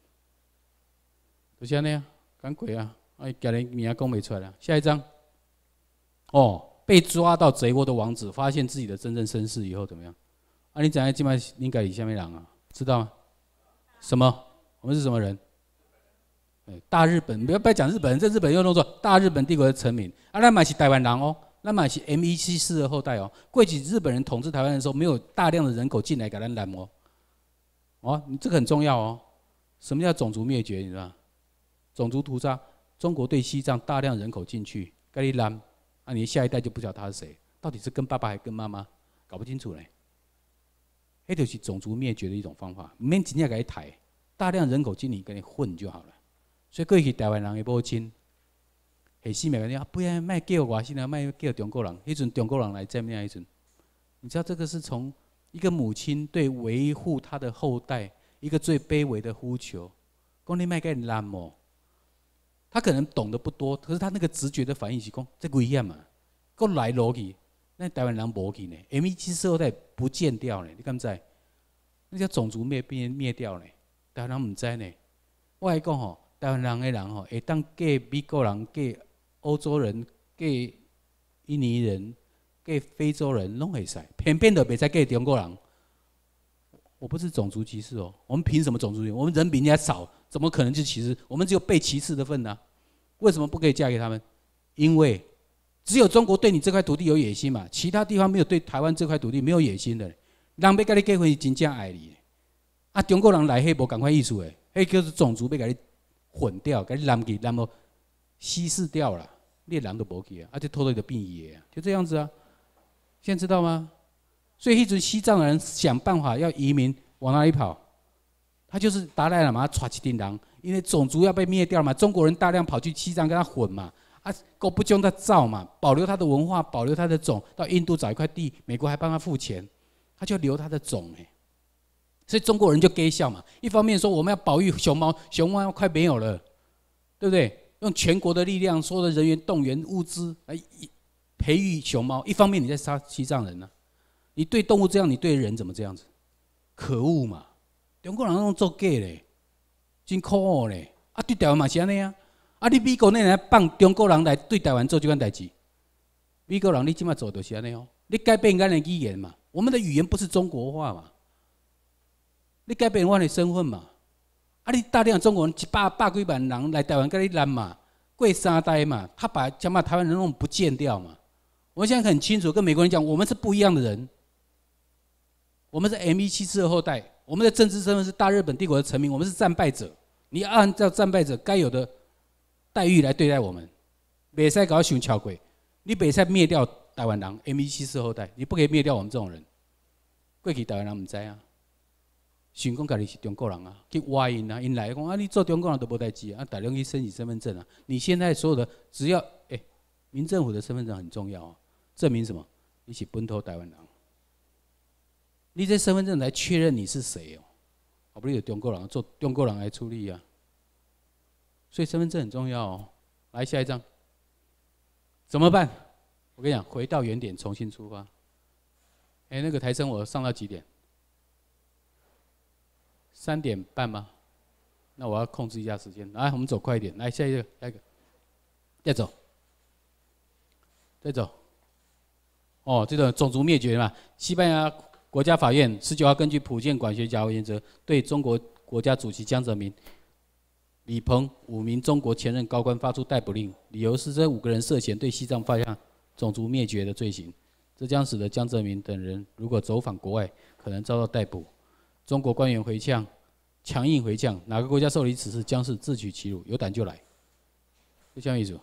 就是安尼啊，赶鬼啊！哎，今日名讲袂出来了。下一张，哦，被抓到贼窝的王子，发现自己的真正身世以后怎么样？啊，你知影即摆应该是啥物人啊？知道吗？什么？我们是什么人？大日本，不要不要讲日本人，这日本又弄错大日本帝国的臣民啊，咱嘛是台湾人哦，咱嘛是 M 一七四的后代哦。过去日本人统治台湾的时候，没有大量的人口进来给咱拦哦。哦，你这个很重要哦。什么叫种族灭绝？你知道吗？种族屠杀，中国对西藏大量人口进去，给你拦，啊，你的下一代就不晓得他是谁，到底是跟爸爸还跟妈妈，搞不清楚嘞。那就是种族灭绝的一种方法，唔免真正给你抬，大量人口进你跟你混就好了。所以过去台湾人的母亲，下死命讲，不要卖叫外省人，卖叫中国人。迄阵中国人来占领迄阵，你知道这个是从一个母亲对维护她的后代一个最卑微的呼求。讲你卖给人烂哦，他可能懂得不多，可是他那个直觉的反应是讲这危险嘛，够来落去，那台湾人无去呢 ，M 一七四后代不见掉呢，你敢知？那叫种族灭灭灭掉呢，台湾人唔知呢。我来讲吼。台湾人的人吼，会当嫁美国人、嫁欧洲人、嫁印尼人、嫁非洲人，拢会使，偏偏就袂使嫁中国人。我不是种族歧视哦，我们凭什么种族歧视？我们人比人家少，怎么可能就歧视？我们只有被歧视的份呢、啊？为什么不可以嫁给他们？因为只有中国对你这块土地有野心嘛，其他地方没有对台湾这块土地没有野心的。人要跟你结婚是真正爱你，啊，中国人来迄无同款意思诶，迄叫做种族要跟你。混掉，给你拦去，然后稀释掉了，你人都无去啊，而且偷偷的变异啊，就这样子啊。现在知道吗？所以一群西藏人想办法要移民，往哪里跑？他就是达赖喇嘛抓起丁人，因为种族要被灭掉嘛，中国人大量跑去西藏跟他混嘛，啊，够不将他造嘛，保留他的文化，保留他的种，到印度找一块地，美国还帮他付钱，他就留他的种哎。所以中国人就给笑嘛，一方面说我们要保育熊猫，熊猫快没有了，对不对？用全国的力量，所有的人员动员物资来培育熊猫；一方面你在杀西藏人呢、啊，你对动物这样，你对人怎么这样子？可恶嘛！中国人拢做假嘞，真可恶嘞！啊，对台湾嘛是安尼啊！啊，你美国那来放中国人来对台湾做这款代志，美国人你即马做就是安尼哦，你改变咱的语言嘛，我们的语言不是中国话嘛。你改变我的身份嘛？啊，你大量中国人一百百几万人来台湾跟你拦嘛，过三代嘛，他把想把台湾人弄不见掉嘛。我现在很清楚跟美国人讲，我们是不一样的人，我们是 M 一七四的后代，我们的政治身份是大日本帝国的臣民，我们是战败者。你要按照战败者该有的待遇来对待我们，袂使搞想巧鬼，你袂使灭掉台湾人 M 一七四后代，你不可以灭掉我们这种人。过去台湾人唔知啊。想讲家己是中国人啊，去挖因啊，因来讲啊，你做中国人都无代志啊，大量去申请身份证啊。你现在所有的只要哎、欸，民政府的身份证很重要哦，证明什么？你是本土台湾人，你这身份证来确认你是谁哦，好不容易有中国人做中国人来处理啊，所以身份证很重要哦。来下一张，怎么办？我跟你讲，回到原点，重新出发。哎、欸，那个台生我上到几点？ 三点半吗？那我要控制一下时间。来，我们走快一点。来，下一个，下一个，再走，再走。哦，这个种族灭绝嘛，西班牙国家法院十九号根据普遍管辖权原则，对中国国家主席江泽民、李鹏五名中国前任高官发出逮捕令，理由是这五个人涉嫌对西藏犯下种族灭绝的罪行，这将使得江泽民等人如果走访国外，可能遭到逮捕。中国官员回呛，强硬回呛，哪个国家受理此事将是自取其辱，有胆就来。就这样意思。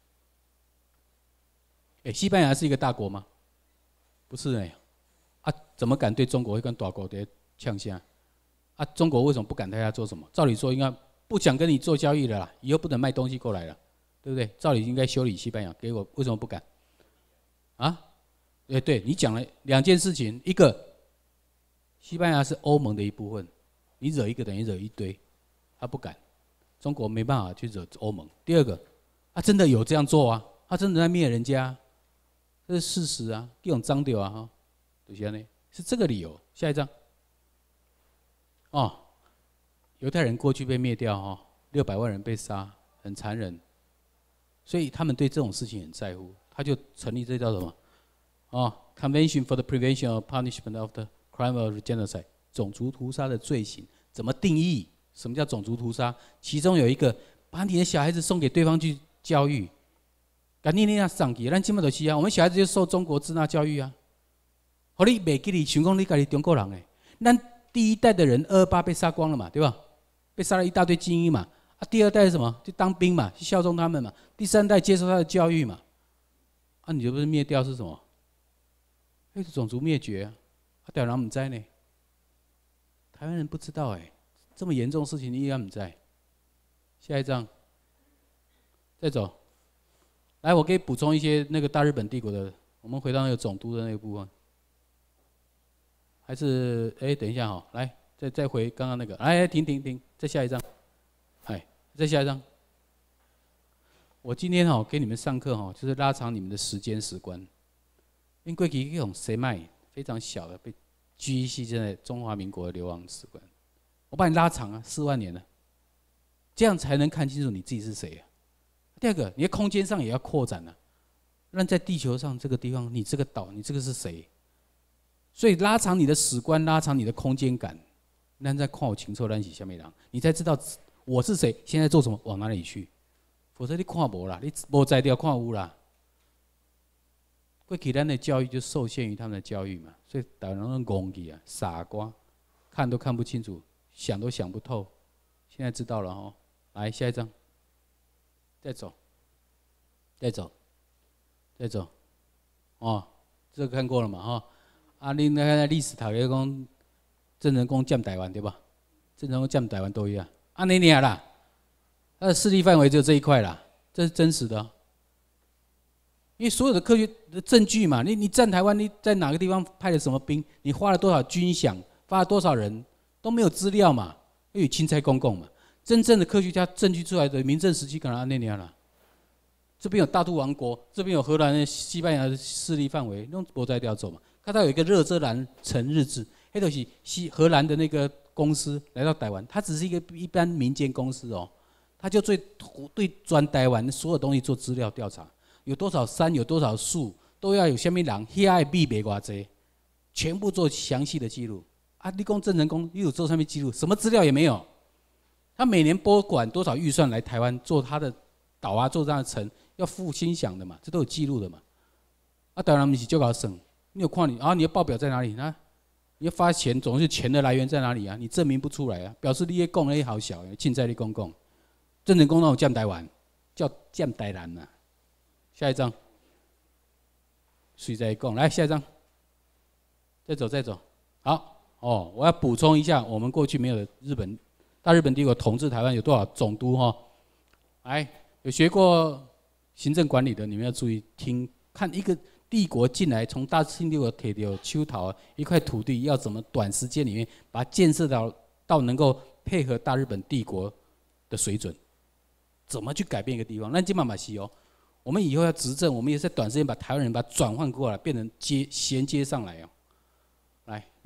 哎，西班牙是一个大国吗？不是哎，啊，怎么敢对中国会跟大国在呛下？啊，中国为什么不敢对他做什么？照理说应该不想跟你做交易了啦，以后不能卖东西过来了，对不对？照理应该修理西班牙，结果为什么不敢？啊？哎，对你讲了两件事情，一个西班牙是欧盟的一部分，你惹一个等于惹一堆，他不敢，中国没办法去惹欧盟。第二个，他真的有这样做啊，他真的在灭人家。这是事实啊，这种脏掉啊哈，就是安尼，是这个理由。下一章，哦，犹太人过去被灭掉哈，六百万人被杀，很残忍，所以他们对这种事情很在乎，他就成立这叫什么？哦 ，Convention for the Prevention of Punishment of the Crime of Genocide， 种族屠杀的罪行怎么定义？什么叫种族屠杀？其中有一个，把你的小孩子送给对方去教育。赶紧你那上去，咱今麦就是啊，我们小孩子就受中国支那教育啊。好，你袂记你想讲你家己中国人诶，咱第一代的人二二八被杀光了嘛，对吧？被杀了一大堆精英嘛。啊，第二代是什么？就当兵嘛，去效忠他们嘛。第三代接受他的教育嘛。啊，你这不是灭掉是什么？那是种族灭绝啊！啊，台湾人唔知呢，台湾人不知道哎、欸，这么严重的事情你也唔知。下一章，再走。来，我可以补充一些那个大日本帝国的，我们回到那个总督的那个部分，还是哎，等一下哈，来，再再回刚刚那个，哎，停停停，再下一张，哎，再下一张。我今天哈给你们上课哈，就是拉长你们的时间时观，因为过去这种谁卖非常小的被拘系在中华民国的流亡史观，我把你拉长啊，四万年了，这样才能看清楚你自己是谁啊。第二个，你的空间上也要扩展啊，让在地球上这个地方，你这个岛，你这个是谁？所以拉长你的史观，拉长你的空间感，咱再看我清楚咱是什么人，你才知道我是谁，现在做什么，往哪里去。否则你看无啦，你无才调看有啦。过去咱的教育就受限于他们的教育嘛，所以台湾人戆去啊，傻瓜，看都看不清楚，想都想不透。现在知道了哦，来下一张。再走，再走，再走，哦，这个看过了嘛？哈、哦，啊，你那个历史讨论讲郑成功占台湾对吧？郑成功占台湾都一样，啊，那年啦，他的势力范围只有这一块啦，这是真实的、哦。因为所有的科学的证据嘛，你你占台湾，你在哪个地方派了什么兵，你花了多少军饷，发了多少人，都没有资料嘛，因为钦差公公嘛。真正的科学家证据出来的明正时期，可能安那年了。这边有大肚王国，这边有荷兰、西班牙的势力范围，弄博在调走嘛。看到有一个热泽兰城日志，那都是西荷兰的那个公司来到台湾，它只是一个一般民间公司哦，它就对对专台湾所有东西做资料调查，有多少山，有多少树，都要有什么人，遐的米卖偌济，全部做详细的记录。啊，你讲郑成功又有做上面记录，什么资料也没有。他每年拨管多少预算来台湾做他的岛啊，做这样的城，要付薪饷的嘛，这都有记录的嘛。啊，当然我们是就搞省，你有看你啊，你的报表在哪里啊？你要发钱，总是钱的来源在哪里啊？你证明不出来啊，表示你也讲的好小，凊彩你讲讲。郑成功那有占台湾，叫占台南呐。下一张，谁在讲？来下一张，再走再走。好哦，我要补充一下，我们过去没有的日本。大日本帝国统治台湾有多少总督哈？来，有学过行政管理的，你们要注意听，看一个帝国进来，从大清帝国摕到手头一块土地，要怎么短时间里面把它建设到到能够配合大日本帝国的水准，怎么去改变一个地方？那今嘛嘛是哦，我们以后要执政，我们也在短时间把台湾人把它转换过来，变成接衔接上来哦。来，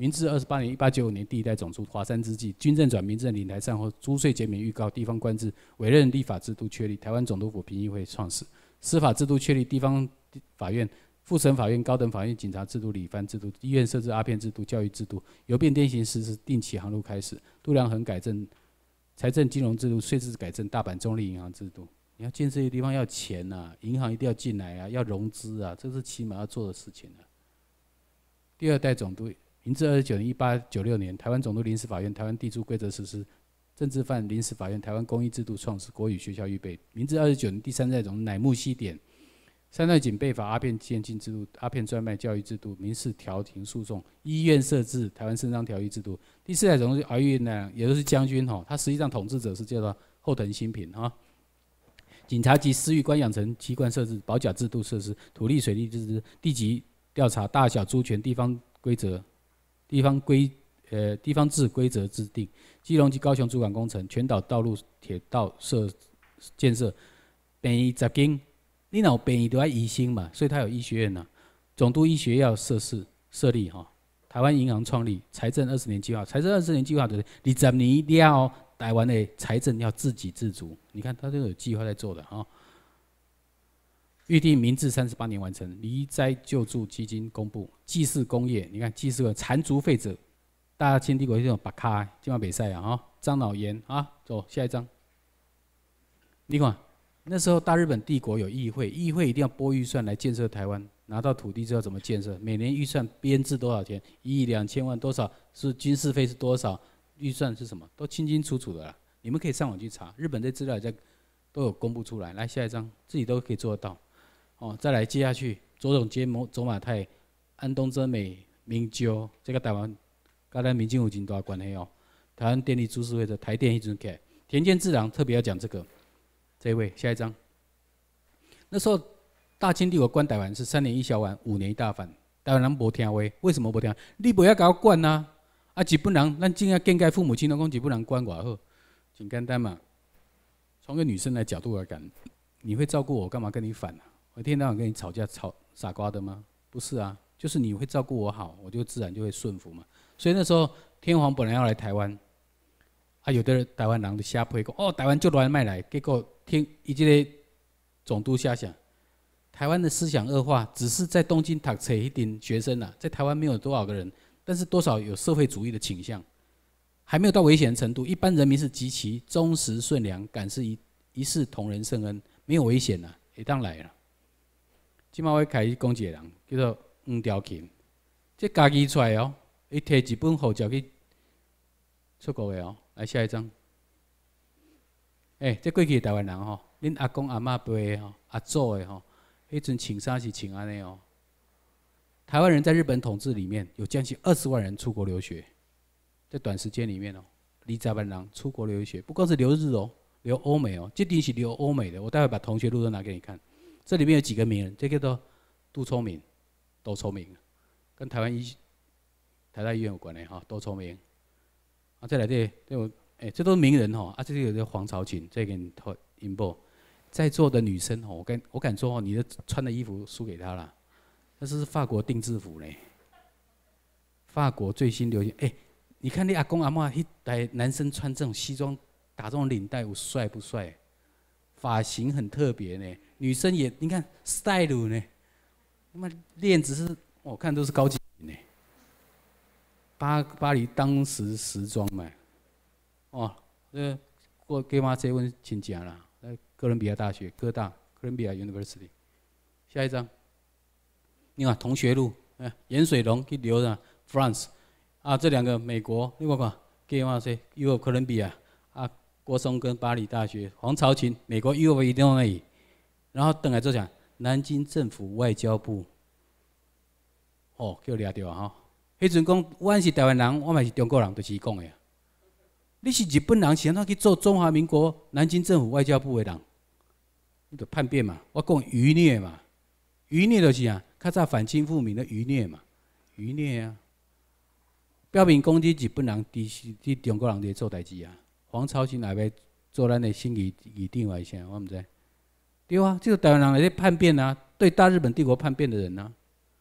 明治二十八年（一八九五年），第一代总督华山之际，军政转民政，领台上后，租税减免预告，地方官制，委任立法制度确立，台湾总督府评议会创始，司法制度确立，地方法院、附审法院、高等法院、警察制度、理番制度，医院设置阿片制度、教育制度，邮便电行实施，定期航路开始，度量衡改正，财政金融制度、税制改正，大阪中立银行制度。你要建设一个地方要钱呐、啊，银行一定要进来啊，要融资啊，这是起码要做的事情啊。第二代总督，明治二十九年（一八九六年），台湾总督临时法院、台湾地租规则实施，政治犯临时法院、台湾公益制度创始，国语学校预备。明治二十九年，第三代总督乃木希典，三代警备法、阿片监禁制度、阿片专卖教育制度、民事调停诉讼、医院设置、台湾伸张条例制度。第四代总督敖玉呢，也就是将军哈，他实际上统治者是叫做后藤新平哈。警察及司狱官养成机关设置，保甲制度设施，土地水利制度，地级调查大小诸权，地方规则，地方规呃地方制规则制定，基隆及高雄主管工程，全岛道路铁道设建设，病院十间，你若有病院就要医生嘛，所以他有医学院呐、啊，总督医学要设施设立哈，台湾银行创立，财政二十年计划，财政二十年计划就是二十年了后，台湾的财政要自给自足，你看他都有计划在做的哈。预定明治三十八年完成，离灾救助基金公布，祭祀工业，你看祭祀残竹废者，大清帝国这种白卡，今晚比赛啊哈，樟脑盐啊，走下一张。你看那时候大日本帝国有议会，议会一定要拨预算来建设台湾，拿到土地之后怎么建设？每年预算编制多少钱？一亿两千万多少？是军事费是多少？预算是什么？都清清楚楚的啦。你们可以上网去查，日本的资料也在都有公布出来。来下一张，自己都可以做得到。哦，再来接下去，佐永街、走马泰、安东真美、明鸠，这个台湾跟咱民进有真大关系哦。台湾电力株式会的台电一直给田健治郎特别要讲这个，这一位下一张。那时候大清帝国管台湾是三年一小碗，五年一大饭，台湾人无听话，为什么无听？你不要给我管呐、啊！啊，日本人，咱正要建盖父母亲都讲日本人管我好，很简单嘛。从个女生的角度来讲，你会照顾我，干嘛跟你反啊？我一天到晚跟你吵架，吵傻瓜的吗？不是啊，就是你会照顾我好，我就自然就会顺服嘛。所以那时候天皇本来要来台湾，啊，有的台湾人就瞎批讲，哦，台湾就乱卖来，结果天伊这个总督瞎想，台湾的思想恶化，只是在东京读册一点学生啊，在台湾没有多少个人。但是多少有社会主义的倾向，还没有到危险的程度。一般人民是极其忠实顺良，感是一一视同仁圣恩，没有危险啦，会当来啦。今麦我开始讲一个人，叫做黄兆勤，这家己出来哦，伊摕一本护照去出国的哦。来下一张。诶、欸，这过去的台湾人吼，恁阿公阿嬷辈的吼，阿祖的吼，迄阵穿衫是穿安尼哦。台湾人在日本统治里面有将近二十万人出国留学，在短时间里面哦，二十万人出国留学，不光是留日哦，留欧美哦，这定是留欧美的。我待会把同学录都拿给你看，这里面有几个名人，这个叫杜聪明，窦聪明，跟台湾医台大医院有关的哈，窦聪明。啊，再来这这有哎，这都是名人哈，啊，这里有个黄朝琴，这个引播，在座的女生哦，我敢我敢说哦，你的穿的衣服输给她了。那是法国定制服嘞，法国最新流行。哎、欸，你看你阿公阿嬷一代男生穿这种西装，打这种领带，有帅不帅？发型很特别呢。女生也，你看 style 呢，那么链子是，我看都是高级呢。巴巴黎当时时装嘛，哦，这过给妈这问亲戚啦，在哥伦比亚大学，哥大 Columbia University。下一张。你看同学录，哎，盐水龙去留了 France， 啊，这两个美国，你看看，给嘛谁 ？U of Columbia， 啊，郭松跟巴黎大学，黄朝琴，美国 U of Illinois， 然后等来就讲南京政府外交部，哦，叫掠着啊哈。迄阵讲，阮是台湾人，我嘛是中国人，就是讲的。你是日本人，是安怎去做中华民国南京政府外交部的人？你就叛变嘛，我讲余孽嘛，余孽就是啊。较早反清复明的余孽嘛，余孽啊，表明讲你日本人伫伫中国人伫做代志啊。黄朝琴来要做咱的新议议定外啥，我毋知。对啊，这个台湾人来在叛变啊，对大日本帝国叛变的人啊。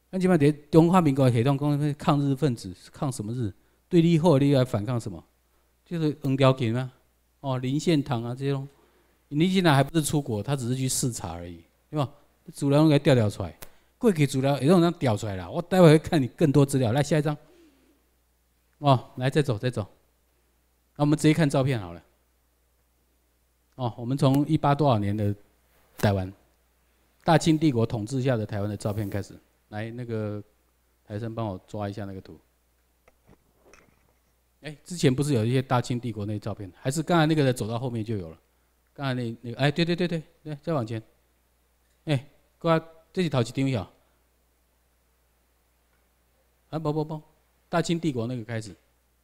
咱即摆伫中华民国系统讲抗日分子，抗什么日？对你好，你来反抗什么？就是黄条琴啊，哦，林献堂啊这种。你现在还不是出国，他只是去视察而已，对吧？资料拢给调调出来，过去资料也都能调出来了。我待会会看你更多资料。来下一张。哦，来再走再走。那我们直接看照片好了。哦，我们从一八多少年的台湾，大清帝国统治下的台湾的照片开始。来，那个台生帮我抓一下那个图。哎、欸，之前不是有一些大清帝国那些照片，还是刚才那个走到后面就有了？刚才那那个，哎、欸，对对对对对，再往前。哎、欸，哥，这是头一张呀。啊，不不不，大清帝国那个开始。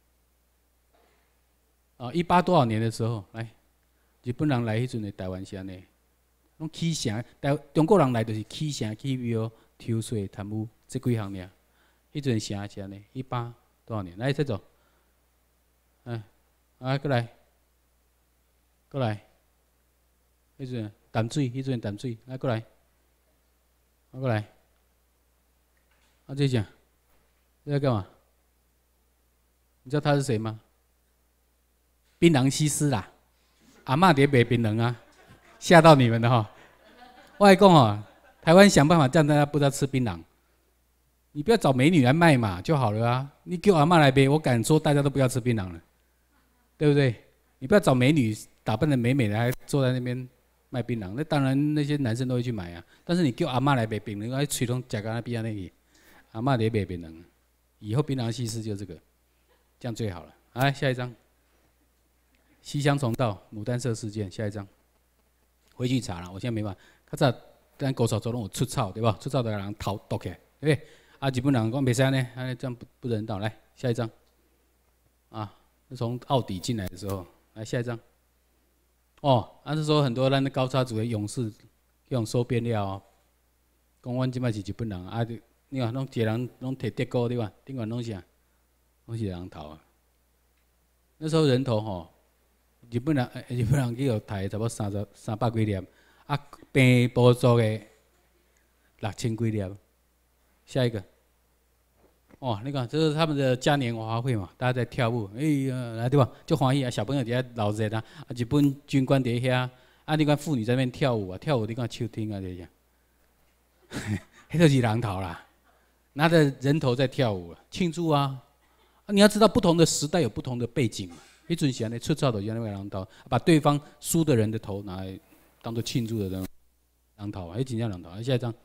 啊，一八多少年的时候，来，日本人来迄阵的台湾是安尼，拢起城，台中国人来就是起城、起庙、抽税、贪污这几项尔。迄阵城是安尼，一八多少年？来，再走。哎，啊，过来，过来。迄阵淡水，迄阵淡水，来过来，啊过来，啊这讲，你在干嘛？你知道他是谁吗？槟榔西施啦，阿嬷伫卖槟榔啊，吓到你们了哈！我还讲哦，台湾想办法让大家不知道吃槟榔，你不要找美女来卖嘛就好了啊！你叫阿嬷来卖，我敢说大家都不要吃槟榔了，对不对？你不要找美女打扮的美美的，还坐在那边。卖槟榔，那当然那些男生都会去买啊。但是你叫阿嬷来卖槟榔，哎，嘴拢食到那边那里，阿嬷在卖槟榔，以后槟榔西施就这个，这样最好了。来下一张，西乡重道牡丹社事件，下一张，回去查了，我现在没办法。较早咱高潮中拢有出草对吧？出草的人逃躲起来，对不对？啊，日本人讲袂使呢，安尼这样不不人道。来下一张，啊，从奥底进来的时候，来下一张。哦，啊，是说很多咱的高差组的勇士用收编了哦，讲阮即摆是日本人啊，你看拢一个人拢摕德国对吧？顶管拢啥，拢是人头啊。那时候人头吼，日本人日本人去互抬差不多三十三百几粒，啊，平埔族的六千几粒。下一个，哦，你看这是他们的嘉年华会嘛，大家在跳舞，哎呀，来对吧？就欢喜啊，小朋友底下老热啊，啊，日本军官底下，啊，你看妇女在那边跳舞啊，跳舞你看手听啊这样，迄就是人头啦，拿着人头在跳舞啊，庆祝啊，啊，你要知道不同的时代有不同的背景嘛，迄阵是安尼出草的就那个人头，把对方输的人的头拿来当做庆祝的人人头啊，迄真正人头。下一张。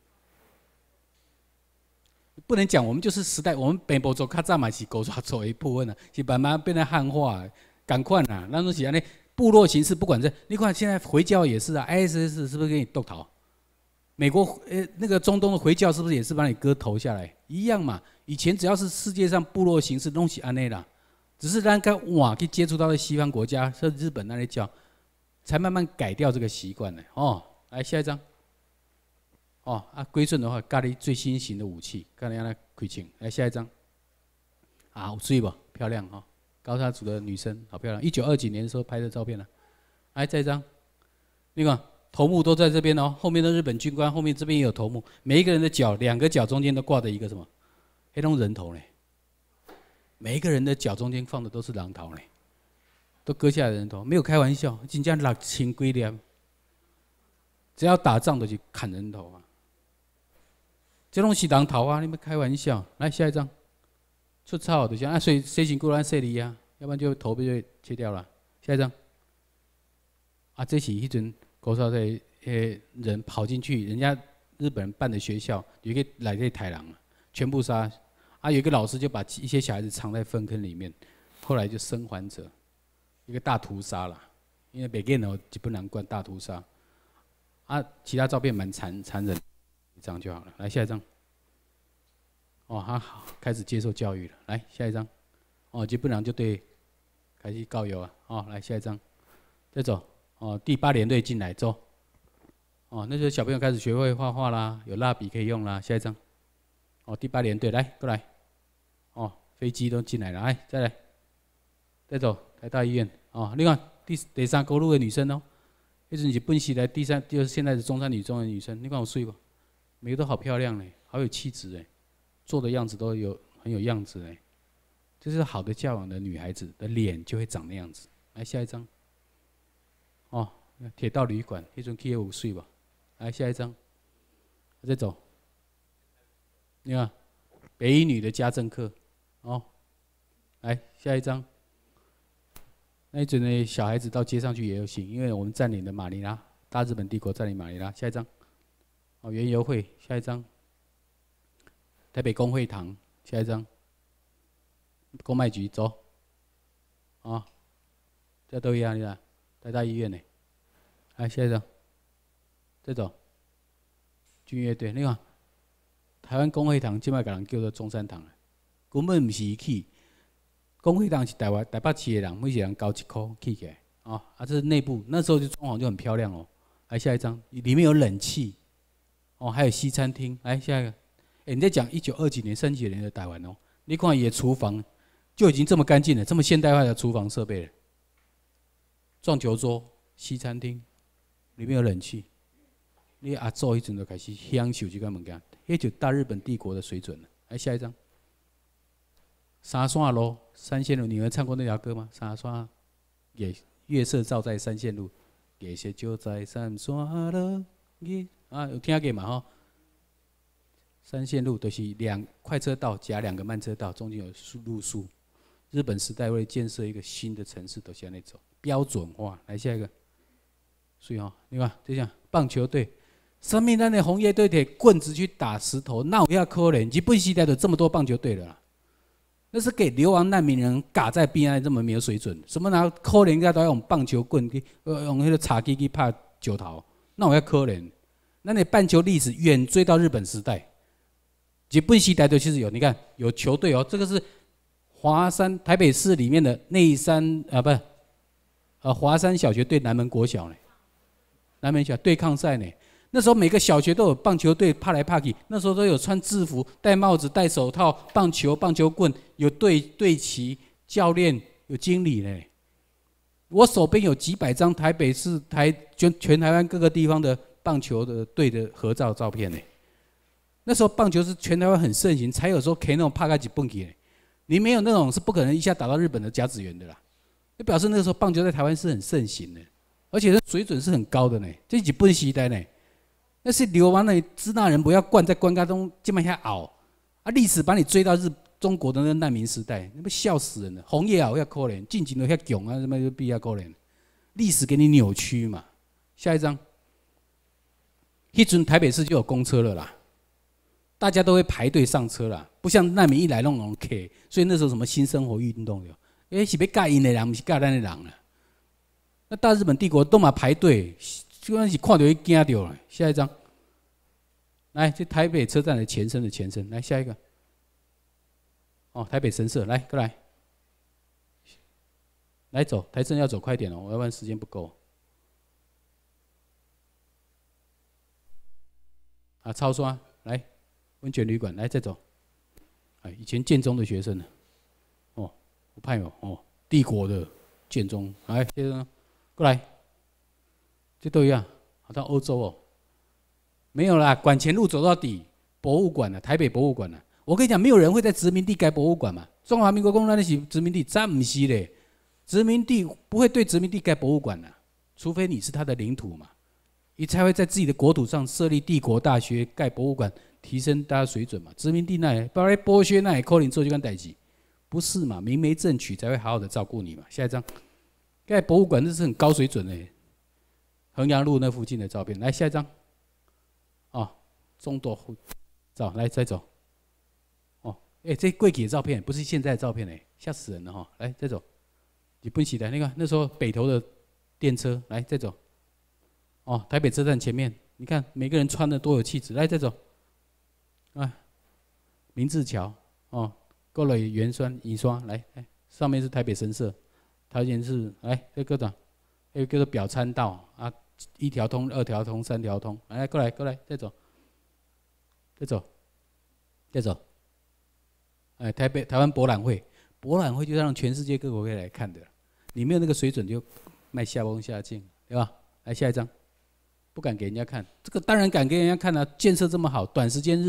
不能讲我们就是时代，我们北部族较早嘛是古早族的一部分啊，是慢慢变成汉化，赶快啦，那东西安尼部落形式，不管这，你看现在回教也是啊 ，I S S 是不是给你剁头？美国呃那个中东的回教是不是也是把你割头下来？一样嘛，以前只要是世界上部落形式东西安内啦，只是咱个哇去接触到的西方国家，像日本那里教，才慢慢改掉这个习惯的哦。来下一张。哦啊，归顺的话，咖喱最新型的武器，咖喱让它开枪。来下一张，啊，有水不？漂亮哈、哦，高沙族的女生好漂亮。一九二几年的时候拍的照片了、啊。来这一张，那个头目都在这边哦，后面的日本军官，后面这边也有头目，每一个人的脚，两个脚中间都挂着一个什么？黑龙人头呢？每一个人的脚中间放的都是人头呢，都割下来的人头，没有开玩笑，真正六千几粒，只要打仗就去砍人头啊。这拢是人头啊！你们开玩笑？来下一张，出草就像啊，所以谁辛苦咱谁离啊，要不然就头被就切掉了。下一张，啊，这是迄阵高少的诶人跑进去，人家日本人办的学校，有一个来这台人，全部杀。啊，有一个老师就把一些小孩子藏在粪坑里面，后来就生还者，一个大屠杀了。因为北京哦，日本人管大屠杀。啊，其他照片蛮残残忍。这样就好了。来下一张。哦，他好开始接受教育了。来下一张。哦，基本上就对，开始告油啊。哦，来下一张，再走。哦，第八连队进来走。哦，那时候小朋友开始学会画画啦，有蜡笔可以用啦。下一张。哦，第八连队来过来。哦，飞机都进来了，来再来，再走。台大医院。哦，另外第第三高路的女生哦，那是日本时代第三，就是现在的中山女中的女生，你看我水不？每个都好漂亮嘞， 好有气质哎，做的样子都有很有样子哎，就是好的交往的女孩子的脸就会长那样子。来下一张，哦，铁道旅馆，那阵去有水吧？来下一张，再走，你看北一女的家政课，哦，来下一张。那一阵呢，小孩子到街上去也游行，因为我们占领了马尼拉，大日本帝国占领马尼拉。下一张，哦，园游会，下一张，台北工会堂，下一张，公卖局，走，啊，这都一样，你看，台大医院呢，来下一张，再走，军乐队，你看，台湾工会堂，即摆甲人叫做中山堂，根本毋是伊起。工会堂是台湾台北市的人，每一个人交一块起起来，哦，啊，这是内部，那时候就装潢就很漂亮哦。来下一张，里面有冷气，哦，还有西餐厅。来下一个，哎、欸，你在讲一九二几年、三几年的台湾哦，你看伊的厨房就已经这么干净了，这么现代化的厨房设备了，撞球桌、西餐厅，里面有冷气。你阿祖迄阵就开始享受这个物件，迄就大日本帝国的水准了。来下一张。沙线路，三线路，你们唱过那条歌吗？沙线，也月色照在三线路，夜色就在三线路。啊，有听过嘛？吼，三线路都、就是两快车道加两个慢车道，中间有路树。日本时代为了建设一个新的城市，都是那走标准化。来下一个，所以哦，你看就像棒球队，上面那的红叶队铁棍子去打石头，那我要可怜。日本时代的这么多棒球队了啦。那是给流亡难民人嘎在边岸这么没有水准，什么拿可怜家都要用棒球棍去，呃，用那个茶几去拍九桃，那我要可怜。那你棒球历史远追到日本时代，日本时代都其实有，你看有球队哦，这个是华山台北市里面的内山啊，不是，呃，华山小学对南门国小呢，南门小对抗赛呢。那时候每个小学都有棒球队，拍来拍去。那时候都有穿制服、戴帽子、戴手套、棒球、棒球棍，有队队旗、教练、有经理呢。我手边有几百张台北市、台全全台湾各个地方的棒球的队的合照照片呢。那时候棒球是全台湾很盛行，才有时候可以那种拍个几蹦起。你没有那种是不可能一下打到日本的甲子园的啦。就表示那个时候棒球在台湾是很盛行的，而且水准是很高的呢。这日本时代呢。那是流亡的支那人不要灌在关卡中这么下熬啊！历史把你追到日中国的那难民时代，那不笑死人了。红叶啊，要可怜，近景都遐囧啊，什么必要可怜？历史给你扭曲嘛。下一张，迄阵台北市就有公车了啦，大家都会排队上车啦，不像难民一来弄弄 K， 所以那时候什么新生活运动有，哎是要教因的人，不是教咱的人了。那大日本帝国都嘛排队。就算是看到伊惊到了。下一张，来，这台北车站的前身的前身，来下一个。哦，台北神社，来过来，来走，台正要走快点哦，要不然时间不够。啊，超刷，来，温泉旅馆，来再走。哎，以前建中的学生呢，哦，我派哦，哦，帝国的建中，来，接着过来。这都一样，好像欧洲哦，没有啦，管前路走到底，博物馆了，台北博物馆了。我跟你讲，没有人会在殖民地盖博物馆嘛。中华民国公那是殖民地，真不是嘞。殖民地不会对殖民地盖博物馆的，除非你是他的领土嘛，你才会在自己的国土上设立帝国大学、盖博物馆，提升大家水准嘛。殖民地那里把来剥削那里，扣你做就干代志，不是嘛？明媒正娶才会好好的照顾你嘛。下一张，盖博物馆这是很高水准的。衡阳路那附近的照片，来下一张。哦，中岛照，来再走。哦，哎、欸，这过去的照片不是现在的照片哎，吓死人了哈！来再走，日本时代那个那时候北投的电车，来再走。哦，台北车站前面，你看每个人穿的多有气质，来再走。啊，明治桥，哦，过了圆酸、乙刷，来，来，上面是台北神社，桃园市，来，这个长，还有叫做表参道啊。一条通、二条通、三条通，来过来过来，再走，再走，再走。哎，台北台湾博览会，博览会就让全世界各国可以来看的，你没有那个水准就卖下风下镜，对吧？来下一张，不敢给人家看，这个当然敢给人家看啊！建设这么好，短时间日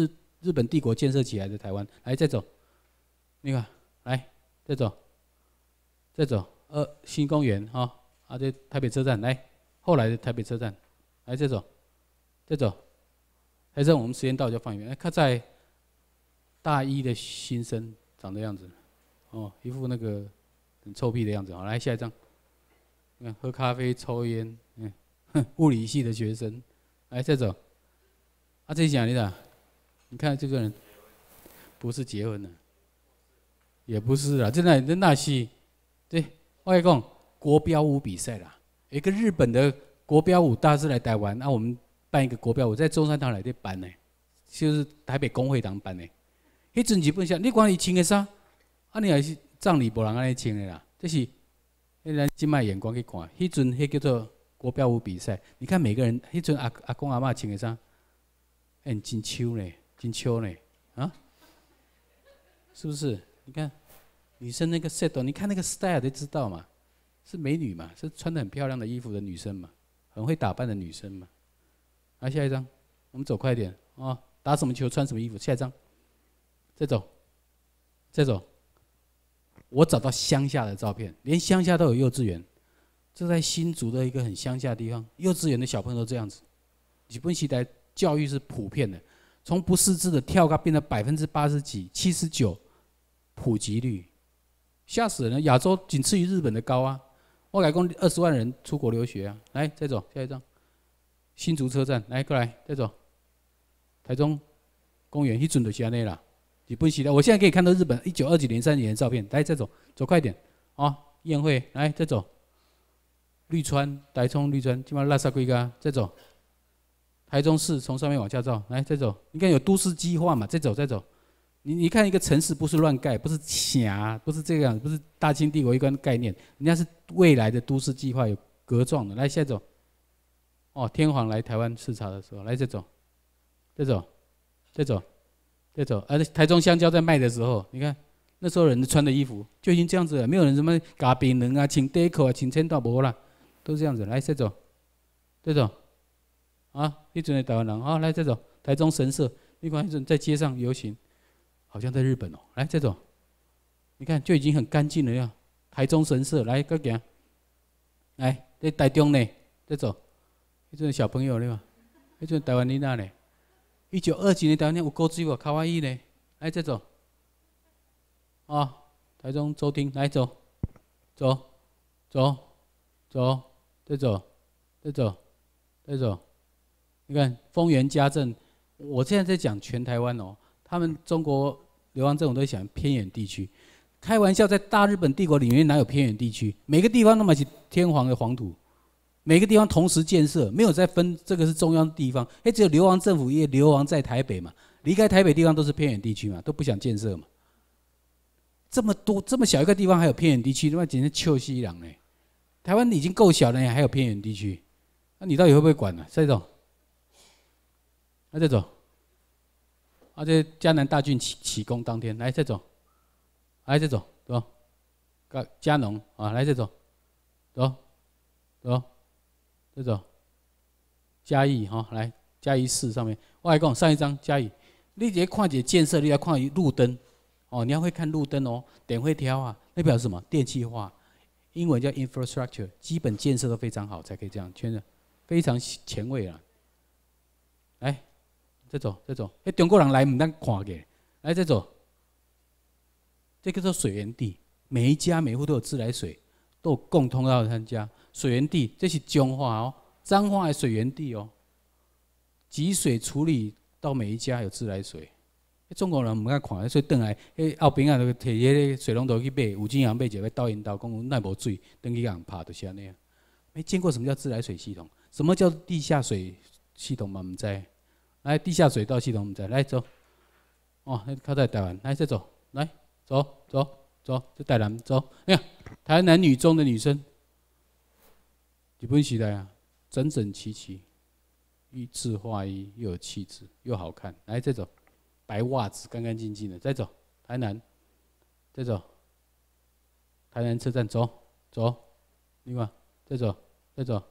日本帝国建设起来的台湾。来，再走，你看，来，再走，再走，呃，新公园哈，啊，这台北车站，来，后来的台北车站，来，再走，再走，还是我们时间到就放一遍。看在大一的新生长的样子，哦，一副那个很臭屁的样子。好，来下一张，你看喝咖啡、抽烟，嗯，物理系的学生，来再走。啊，这讲你的，你看这个人，不是结婚的，也不是啦，真的真那是，对，我跟你讲，国标舞比赛啦，一个日本的国标舞大师来台湾，那、啊、我们办一个国标舞，在中山堂来这办呢，就是台北工会堂办的。迄阵日本啥，你看伊穿的衫，啊，你也是葬礼无人安尼穿的啦，这是，迄咱即摆眼光去看，迄阵迄叫做国标舞比赛，你看每个人，迄阵阿阿公阿嬷穿的衫。很真秋呢，真秋呢，啊，是不是？你看女生那个 set， 你看那个 style 就知道嘛，是美女嘛，是穿的很漂亮的衣服的女生嘛，很会打扮的女生嘛。来下一张，我们走快一点啊、哦！打什么球，穿什么衣服？下一张，再走，再走。我找到乡下的照片，连乡下都有幼稚园，这在新竹的一个很乡下的地方，幼稚园的小朋友都这样子。日本时代教育是普遍的，从不识字的跳高变成百分之八十几、七十九，普及率，吓死人了！亚洲仅次于日本的高啊！我来讲二十万人出国留学啊！来，再走下一张，新竹车站，来过来，再走，台中公园，迄阵就是安尼啦。日本时代，我现在可以看到日本一九二几年、三年的照片。来，再走，走快点啊、哦！宴会，来再走，绿川、台中绿川，今晚拉萨几个，再走。台中市从上面往下照，来再走。你看有都市计划嘛？再走再走。你你看一个城市不是乱盖，不是峡，不是这样，不是大清帝国一个概念，人家是未来的都市计划有格状的。来下走。哦，天皇来台湾视察的时候，来再走，再走，再走，再走。而、啊、台中香蕉在卖的时候，你看那时候人穿的衣服就已经这样子了，没有人什么嘎槟榔啊、请袋口啊、请签到无啦，都这样子。来再走，再走。啊，一阵的台湾人啊，来再走，台中神社，你看一阵在街上游行，好像在日本哦。来再走，你看就已经很干净了呀。台中神社，来个行，来在台中呢，再走，一阵小朋友对吧？一阵台湾囡仔呢，一九二几年台湾有高水哇，卡哇伊呢，来再走，啊，台中州厅，来走，走，走，走，再走，再走，再走。你看丰原家政，我现在在讲全台湾哦，他们中国流亡政府都想偏远地区，开玩笑，在大日本帝国里面哪有偏远地区？每个地方都嘛是天皇的黄土，每个地方同时建设，没有再分这个是中央地方，哎，只有流亡政府也流亡在台北嘛，离开台北地方都是偏远地区嘛，都不想建设嘛。这么多这么小一个地方还有偏远地区，那简直臭西洋呢！台湾已经够小了，还有偏远地区，那你到底会不会管呢、啊？这种。来再走，啊，这嘉南大郡起起工当天，来再走，来再走，走，嘉农啊，来再走，走，走，再走，嘉义哈，来嘉义市上面，我来讲上一张嘉义，你直接看一个建设，你要看路灯，哦，你要会看路灯哦，点会挑啊，那表示什么？电气化，英文叫 infrastructure， 基本建设都非常好，才可以这样圈的，非常前卫啊，来。再走，再走。哎，中国人来唔当看嘅，来再走。这个叫做水源地，每一家每户都有自来水，都有共通要参加。水源地，这是彰化哦，彰化的水源地哦。集水处理到每一家有自来水。中国人唔敢看，所以转来，迄后边啊，就摕迄个水龙头去买，有钱人买一个倒因兜，讲奈无水，等去人拍就是安尼啊。没见过什么叫自来水系统，什么叫地下水系统嘛？唔知。来，地下水道系统我们再来走，哦，靠在台湾，来再走，来走走走，这台南走，你看台南女中的女生，日本时代啊，整整齐齐，一字划一，又有气质，又好看。来再走，白袜子，干干净净的，再走，台南，再走，台南车站走走，另外再走再走，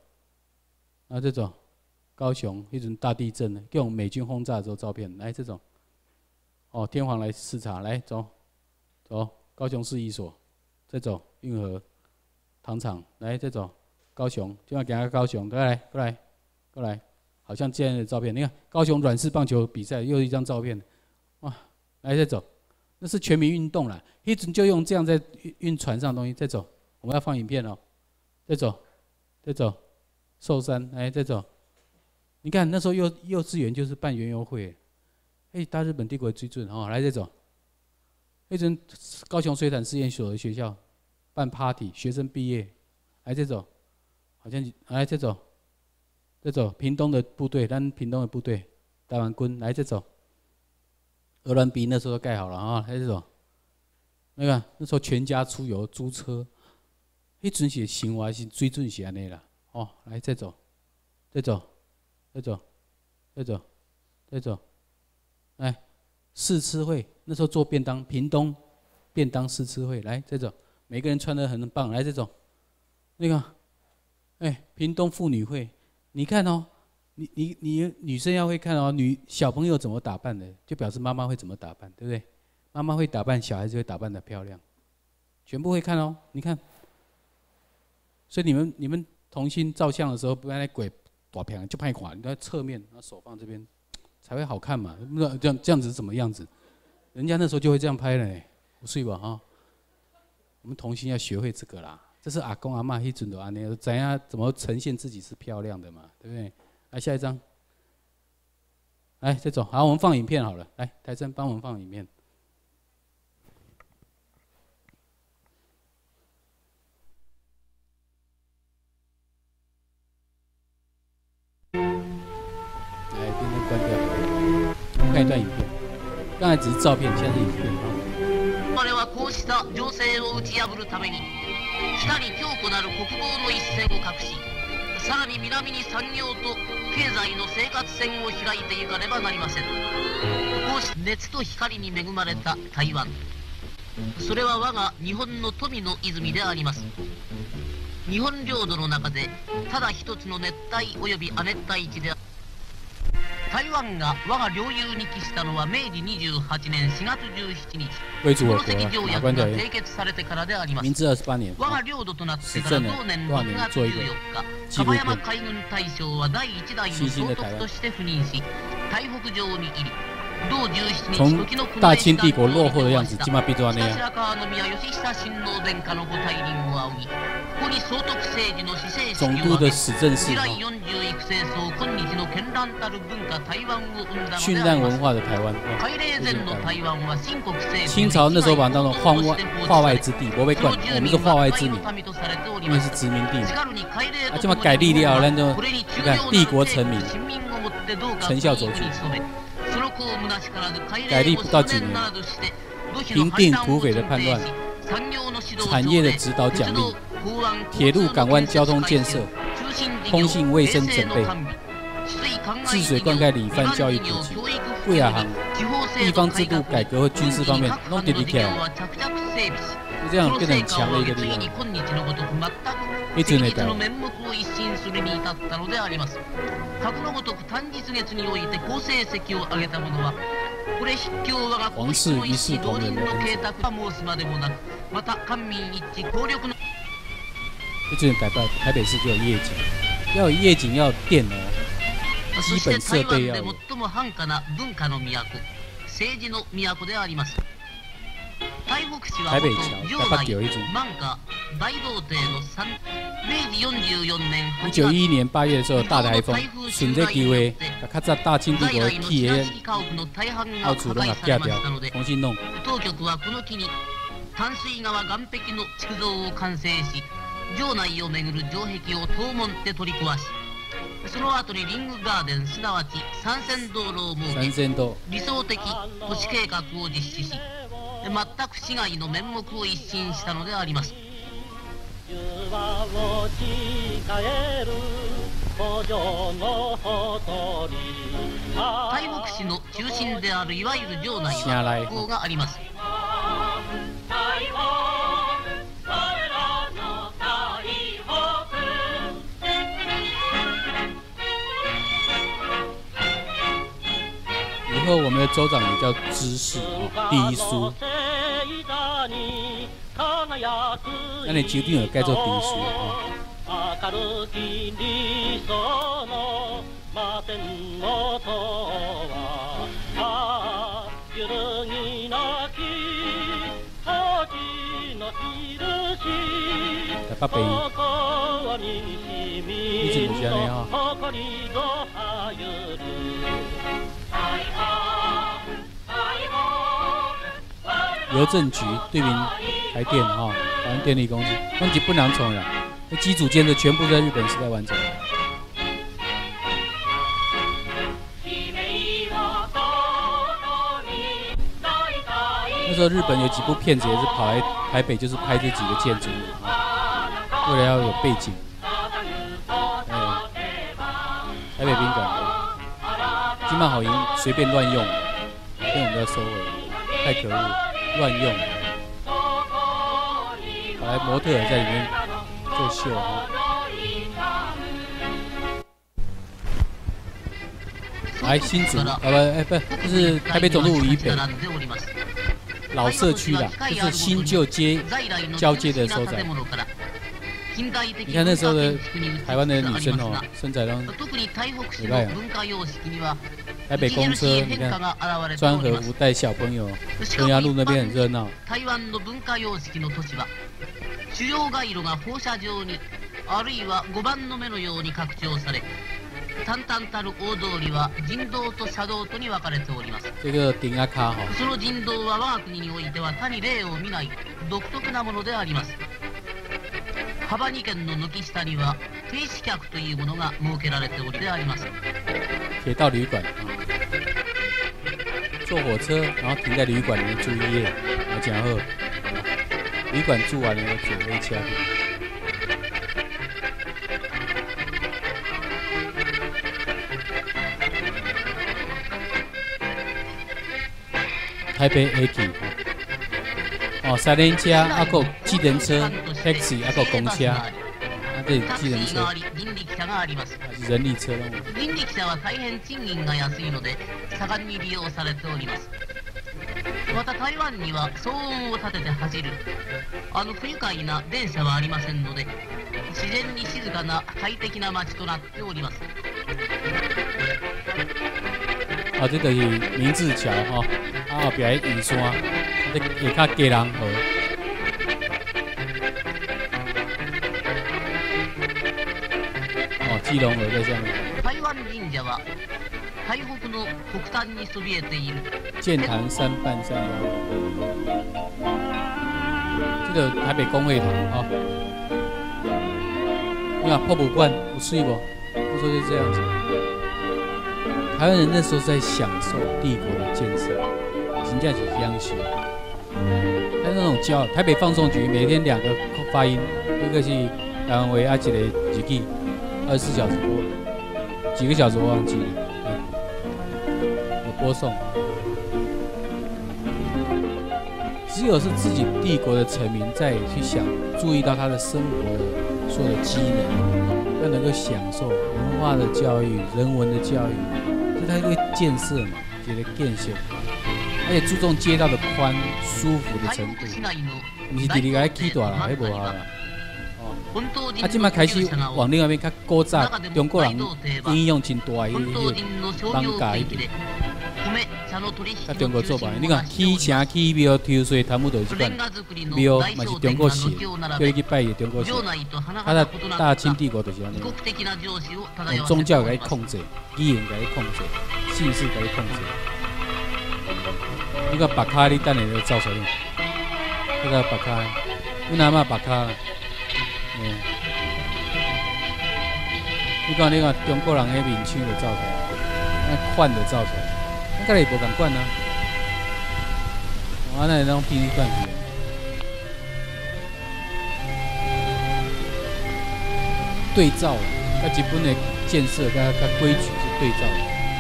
然后再走。高雄一阵大地震呢，各种美军轰炸的时候照片，来这种， 哦，天皇来视察，来走走，高雄市役所，再走运河糖厂，来再走高雄，今晚给他高雄，过来过来过来，好像这样的照片，你看高雄软式棒球比赛又一张照片，哇，来再走，那是全民运动啦，一直就用这样在运船上的东西，再走，我们要放影片哦，再走再走，寿山，来再走。你看那时候幼幼稚园就是办园游会，哎，大日本帝国的水准哦，来这种，那阵高雄水产试验所的学校办 party， 学生毕业，来这种，好像来这种，这种屏东的部队，咱屏东的部队，台湾军来这种，鹅銮鼻那时候都盖好了啊，来这种，那个那时候全家出游租车，迄阵是生活是水准是安尼啦，哦，来这种，这种。再走，再走，再走，来试吃会，那时候做便当，屏东便当试吃会，来再走，每个人穿得很棒，来这种，那个，哎，屏东妇女会，你看哦，你你你女生要会看哦，女小朋友怎么打扮的，就表示妈妈会怎么打扮，对不对？妈妈会打扮，小孩子会打扮得漂亮，全部会看哦，你看，所以你们你们童星照相的时候，不要来鬼。大片就拍垮，你在侧面，然后手放这边，才会好看嘛。这样这样子是什么样子？人家那时候就会这样拍了呢，不是吧？哈，我们童星要学会这个啦。这是阿公阿嬷迄阵的安尼，怎样怎么呈现自己是漂亮的嘛，对不对？来下一张，来这种，好，我们放影片好了。来，台生帮我们放影片。关掉，我们看一段影片。刚才只是照片，现在是影片。 我々はこうした情勢を打ち破るために、北に強固なる国防の一線を画し、さらに南に産業と経済の生活線を開いていかねばなりません。こうし熱と光に恵まれた台湾、それは我が日本の富の泉であります。日本領土の中でただ一つの熱帯及び亜熱帯地である。台湾が我が領有に帰したのは明治にじゅうはちねんしがつじゅうしちにち、この関条約が締結されてからであります。我が領土となってから同年ろくがつじゅうよっか、樺山海軍大将は第一代の総督として赴任し、台北城に入り、同じゅうしちにち時の国大清帝国落后的样子，基本上变成那样。白河宮義久親王殿下のご大臨を仰ぎ、ここに総督政治の施政式を挙げ、次来よんじゅう幾世層今日の絢爛たる文化台湾を生んだのであります。傀儡前の台湾は新国政府清朝那时候把它当做化外化外之地，不被管，我们是化外之民，因为是殖民地嘛。啊，这么改立了，咱就你看帝国臣民，成效卓著。改立不到几年，平定土匪的叛乱，产业的指导奖励，铁路港湾交通建设，通信卫生整备，治水灌溉理番教育普及，贵亚行地方制度改革和军事方面弄得起来，就这样变得很强的一个力量。一直ใน台湾。皇室一视同仁的恩宠。就之前台北台北市就有夜景，要有夜景，要有电哦，基本设备要有。台北桥台北有一组。一九一一年八月的时候，大台风，顺这机会，把较早大清帝国起的奥处拢给拆掉，重新弄。当局はこの木に淡水川岸壁の築造を完成し、城内を巡る城壁を東門で取り壊し、その後にリングガーデンすなわち三線道路を設け、理想的都市計画を実施し、全く市街の面目を一新したのであります。台北市の中心であるいわゆる城内は学校があります。 以后我们的州长也叫知事哦，第一书。那你决定了该做第一书哦。在北边，以前就是安尼哈。邮政局对面台电哈，台湾电力公司，他们基本上从了，那机组建设全部在日本时代完成。那时候日本有几部片子也是跑来台北，就是拍这几个建筑物啊，为了要有背景。哎，台北宾馆，金曼好银随便乱用，所以我们要收尾，太可恶，乱用。后来模特儿在里面做秀啊。来新竹，呃不，哎不，这是台北总督府以北。老社区啦，就是新旧街交接的所在。你看那时候的台湾的女生哦，身材都很赖啊。台北公车，你看穿和服带小朋友，中央路那边很热闹。 主要街路が放射状に、あるいは五番の目のように拡張され、淡々たる大通りは人道と車道とに分かれております。 这个顶阿卡哈。 その人道は我が国においては他に例を見ない独特なものであります。幅に軒の軒下には停止客というものが設けられておりであります。 铁道旅馆，坐火车然后停在旅馆里面住一夜，我讲后。旅馆住完了，坐回家。台北 A K 哦，三轮车，啊个计程车 taxi， 啊个公车，啊这计程车，人力车咯。 人力車は大変賃金が安いので盛んに利用されております。また台湾には騒音を立てて走るあの不愉快な電車はありませんので、自然に静かな快適な街となっております。 啊，这就是明治桥哈，啊后边的雨山，这下较基隆河。哦，基隆河在下面。 台湾神社は台北の北端にそびえている剑潭三半山腰，这个台北公会堂啊，你看博物馆有水不？那时候就这样子。台湾人那时候在享受帝国的建设，真正是央视。但是那种骄傲，台北放送局每天两个发音，一个是台湾话，啊一个日语，二十四小时播，几个小时我忘记了。播送，只有是自己帝国的臣民在去想，注意到他的生活的所有的机能，要能够享受文化的教育、人文的教育，这他一个建设嘛，一个建设，而且注重街道的宽、舒服的程度，不是直直个起大啦，迄无效啦。啊，即摆开始往另外一边较古早，中国人应用真大迄迄网架迄边。甲中国做吧，你看起城起庙抽水，全部都是这款庙，嘛是中国式，叫你去拜的中国式。啊，那大清帝国就是安尼，用宗教来控制，语言来控制，姓氏来控制。你看白卡，你等下就照出来，这个白卡，你哪嘛白卡？嗯，你看你看中国人迄面腔就照出来，那款就照出来。那个也无共款啊，我那那种比例管去，对照，甲日本的建设甲甲规矩是对照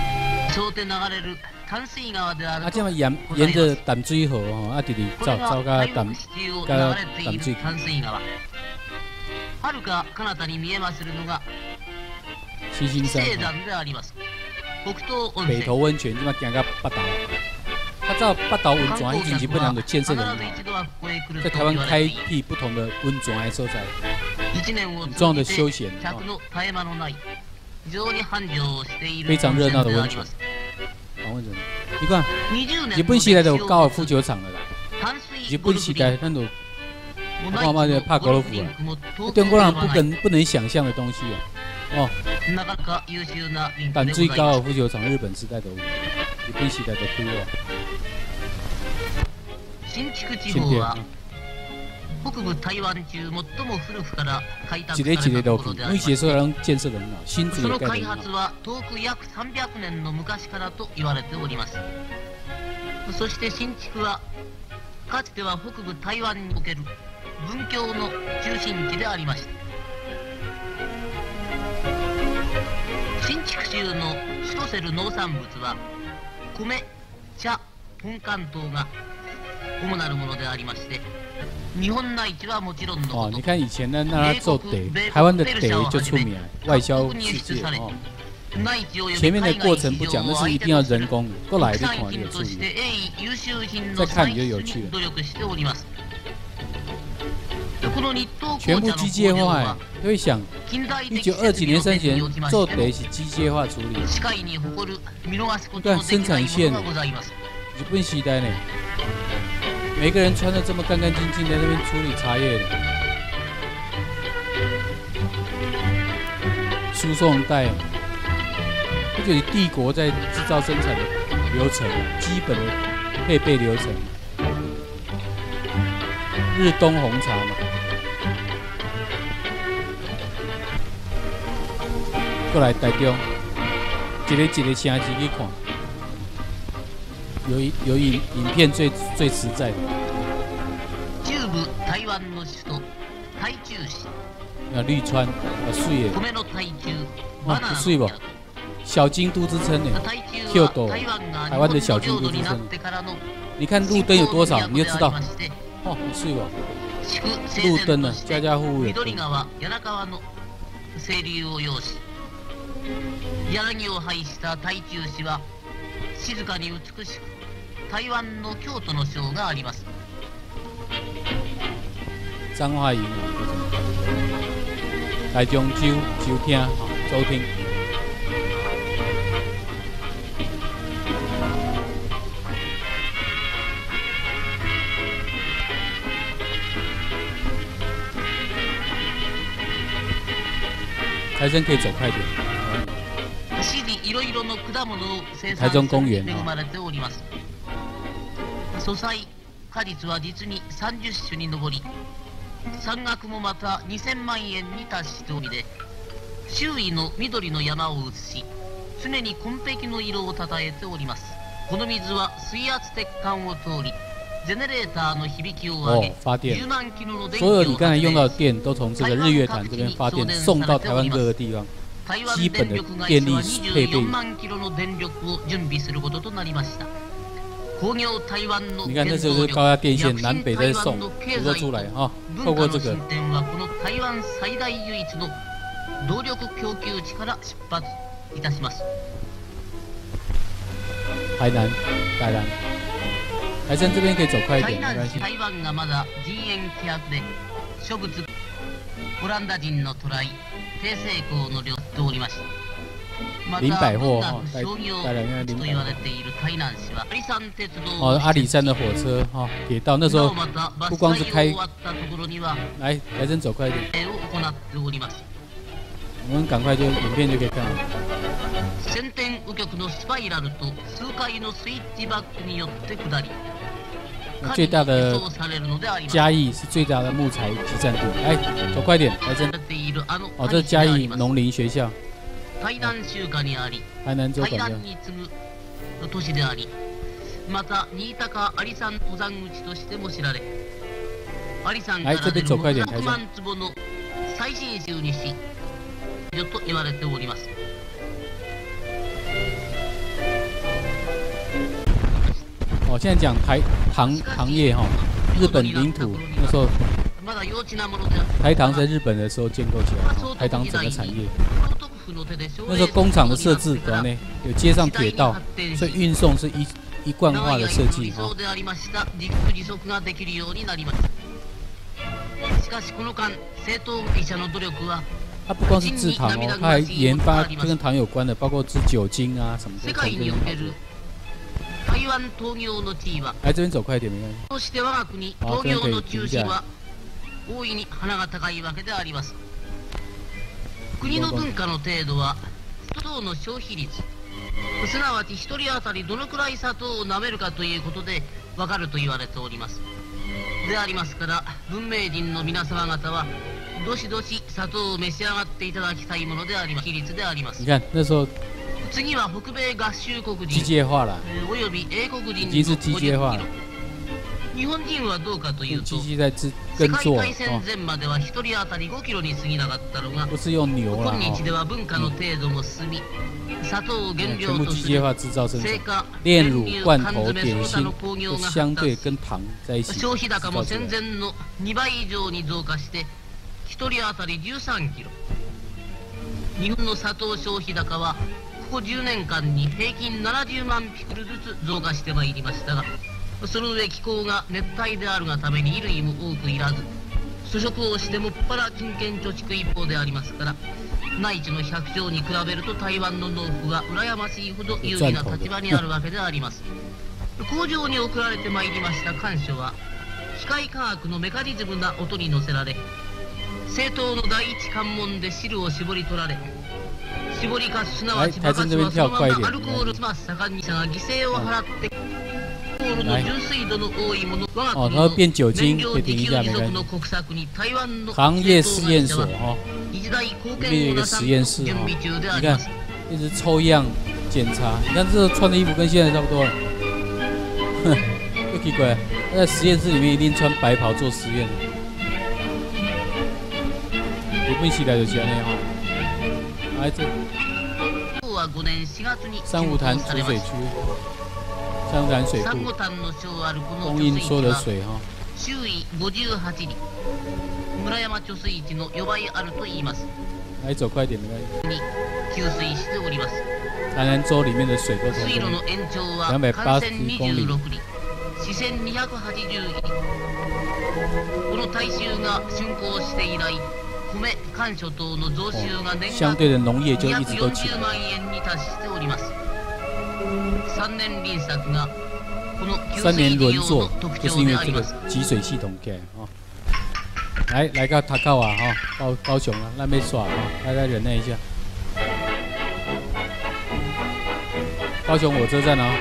的。啊，这样沿沿着淡水河吼，啊，直直走走到淡到淡水。七星山。北投温泉，即马行到北投。 到八岛温泉以前日本人就建设的很好，在台湾开辟不同的温泉的所在，很重要的休闲啊，非常热闹的温泉。访问人，你看日本时代就有高尔夫球场了啦，日本时代咱就我看嘛就拍高尔夫啊，中国人不跟不能想象的东西啊，哦，淡水高尔夫球场日本时代都有，日本时代都开了。 新築地方は北部台湾中最も古くから開拓されたところであります。その開発は遠く約さんびゃくねんの昔からと言われております。そして新築はかつては北部台湾における文教の中心地でありました。新築州のシトセル農産物は米、茶、本関等が主なるものでありまして、日本内地はもちろんのこと。 哦，你看以前呢，那他做茶，台湾的茶就出名，外销世界哦。前面的过程不讲，那是一定要人工的，过来就看你有处理，再看你就有趣了。全部机械化哎，你会想，一九二几年、三几年做茶是机械化处理，看生产线，日本时代呢。每个人穿得这么干干净净，在那边处理茶叶的，输送带，这就是帝国在制造生产的流程，基本的配备流程。日东红茶嘛，过来台中，一个一个城市去看。有有影影片最最实在的。 中部台湾の首都台中市。 啊，绿川，啊，水耶。 米の台中。 哦，不水不？小京都之称呢，Q都，台湾的小京都之称。你看路灯有多少，你就知道。哦，很水不？路灯呢，家家户户有灯。 柳を配した台中市は静かに美しく。台湾の京都の省があります。 彰化营啊，台中州州厅州厅。台中可以走快点。台中公園あ。 素材果実は実にさんじゅっ種に上り、山岳もまたにせんまんえんに達しておりで、周囲の緑の山を映し、常に紺碧の色をたたえております。この水は水圧鉄管を通り、ゼネレーターの響きを上げ、じゅうまんキロの電気を所有你刚才用到的电都从这个日月潭这边发電送到台湾各个地方。基本的电力配备。你看，这就是高压电线南北在送，捕捉出来哈。透过这个。台南，台南，台山这边可以走快一点，没关系。林百货哈，带带来那个林百货。哦，阿里山的火车哈，铁道那时候不光是开，来，来真走快一点。我们赶快就影片就可以看了。最大的嘉义是最大的木材集散地，来走快点，来真。哦，这是嘉义农林学校。台南州管辖。来这边走快点，台山。哦，现在讲台糖糖业哈，日本领土那时候，台糖在日本的时候建构起来，台糖整个产业。那时候工厂的设置，对吧？呢有接上铁道，所以运送是一一贯化的设计哈。它不光是制糖哦，它还研发就跟糖有关的，包括制酒精啊什么的。 台湾陶業の地位は、 来这边走快一点没关系。 そして我が国陶業の中心は大いに鼻が高いわけであります。国の文化の程度は砂糖の消費率、すなわち一人当たりどのくらい砂糖を舐めるかということでわかると言われております。でありますから、文明人の皆様方はどしどし砂糖を召し上がっていただきたいものであります。比率であります。 你看那時候。 次は北米合衆国人、 機械化了， および英国人已经是機械化了。 日本人はどうかというと、 世界大戦前までは一人当たりごキロに過ぎなかったのが、 不是用牛了。 今日では文化の程度も進み、砂糖を原料とする製菓、 炼乳、罐頭、點心都相對跟糖在一起。 消費高も戦前のにばい以上に増加して、一人当たりじゅうさんキロ。日本の砂糖消費高はここじゅうねんかんに平均ななじゅうまんピクルずつ増加してまいりましたが、その上気候が熱帯であるがために衣類も多くいらず、粗食をしてもっぱら金券貯蓄一方でありますから、内地の百姓に比べると台湾の農夫は羨ましいほど有利な立場にあるわけであります。工場に送られてまいりました甘蔗は機械科学のメカニズムな音に乗せられ、製糖の第一関門で汁を絞り取られ、絞りかすすなわちバカスはそのままアルコールま盛んに者が犠牲を払ってコールの純粋度の多いもの我が国の燃料自給自足の国策に台湾の行業實驗所哈， 一大貢里面有一個實驗室哈，你看一直抽樣檢查，你看這穿的衣服跟現在差不多了，哼，又奇怪，在實驗室裡面一定穿白袍做實驗，日本時代就是這樣哈。来这，珊瑚潭储水区，珊瑚潭水库供应所有的水哈。 周囲ごじゅうはち里、村山貯水池のよんばいあると言います。 来走快点没关系。 給水しております。 台南州里面的水都从水路の延長は两百八十公里。 四千二百八十里。この大衆が竣工して以来。米、甘蔗等の増収が年間にひゃくよんじゅうまんえんに達しております。三年輪作がこの給水利用の特徴であります。 集水系统起来哈，来来到塔卡瓦哈，高高雄啊，那边耍哈，大家忍耐一下。高雄火车站啊。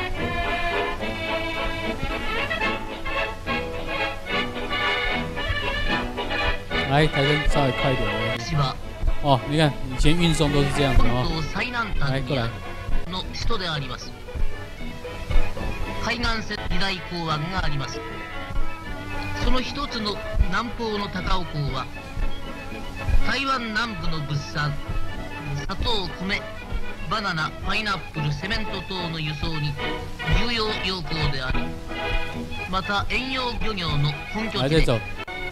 来，台灯稍微快一点。哦，你看，以前运送都是这样的哦。来，过来。 の首都であります。海岸線二大港湾があります。その一つの南方の高尾港は、台湾南部の物産、砂糖、米、バナナ、パイナップル、セメント等の輸送に重要要港であり、また遠洋漁業の本拠地で。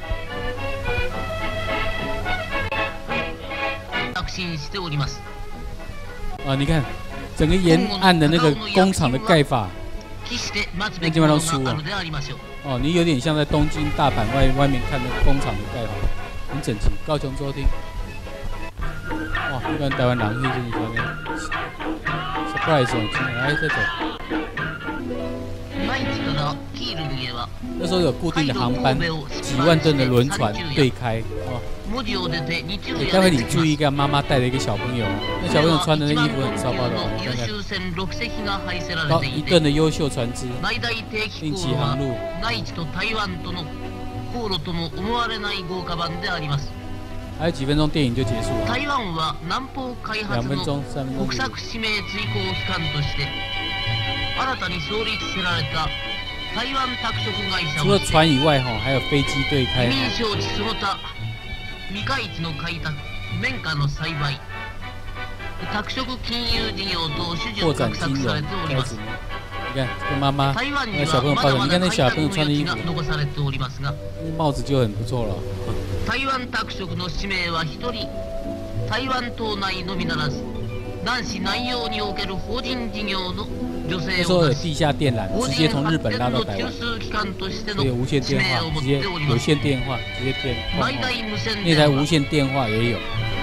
啊，你看，整个沿岸的那个工厂的盖法，那地方都输了。哦，你有点像在东京、大阪外外面看的工厂的盖法，很整齐。高雄州厅，哇，一般台湾人去这里看呢 ，surprise 哦，来再走。那时候有固定的航班，几万吨的轮船对开哦。欸、待会你注意一下，妈妈带了一个小朋友，那小朋友穿的那衣服很骚包的，看看。到一吨的优秀船只，定期航路。还有几分钟，电影就结束了。两分钟、三分钟。除了船以外，哈，还有飞機對開。 未開地の開拓、綿花の栽培、拓殖金融事業等種々画策されております。 你看，跟妈妈，那小朋友抱着，你看那小朋友穿的衣服，帽子就很不错了。 台湾拓殖の使命は一人、台湾島内のみならず、南市南洋における法人事業の性那时候有地下电缆，直接从日本拉到台湾，所以有无线电话，直接有线电话，直接电话。那台无线电话也有。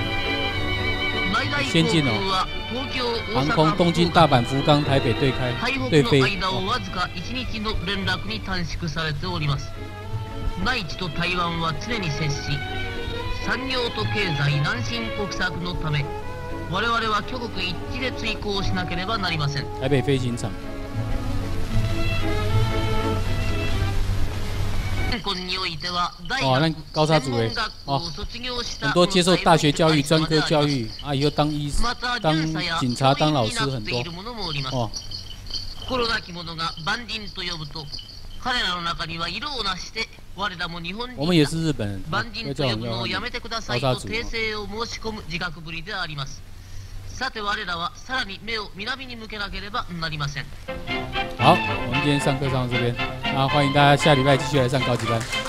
先进哦，航空东京、大阪、福冈、台北对开对飞。 内地と台湾は常に接し、産業と経済南進国策のため、我々は挙国一致で追行しなければなりません。 台北飞行场。哦，那高差组诶，哦，很多接受大学教育、专科教育啊，以后当医、当警察、当老师很多。哦。我们也是日本人，要叫我们高差组。 さて我らはさらに目を南に向けなければなりません。 好，我们今天上课上到这边，那欢迎大家下礼拜继续来上高级班。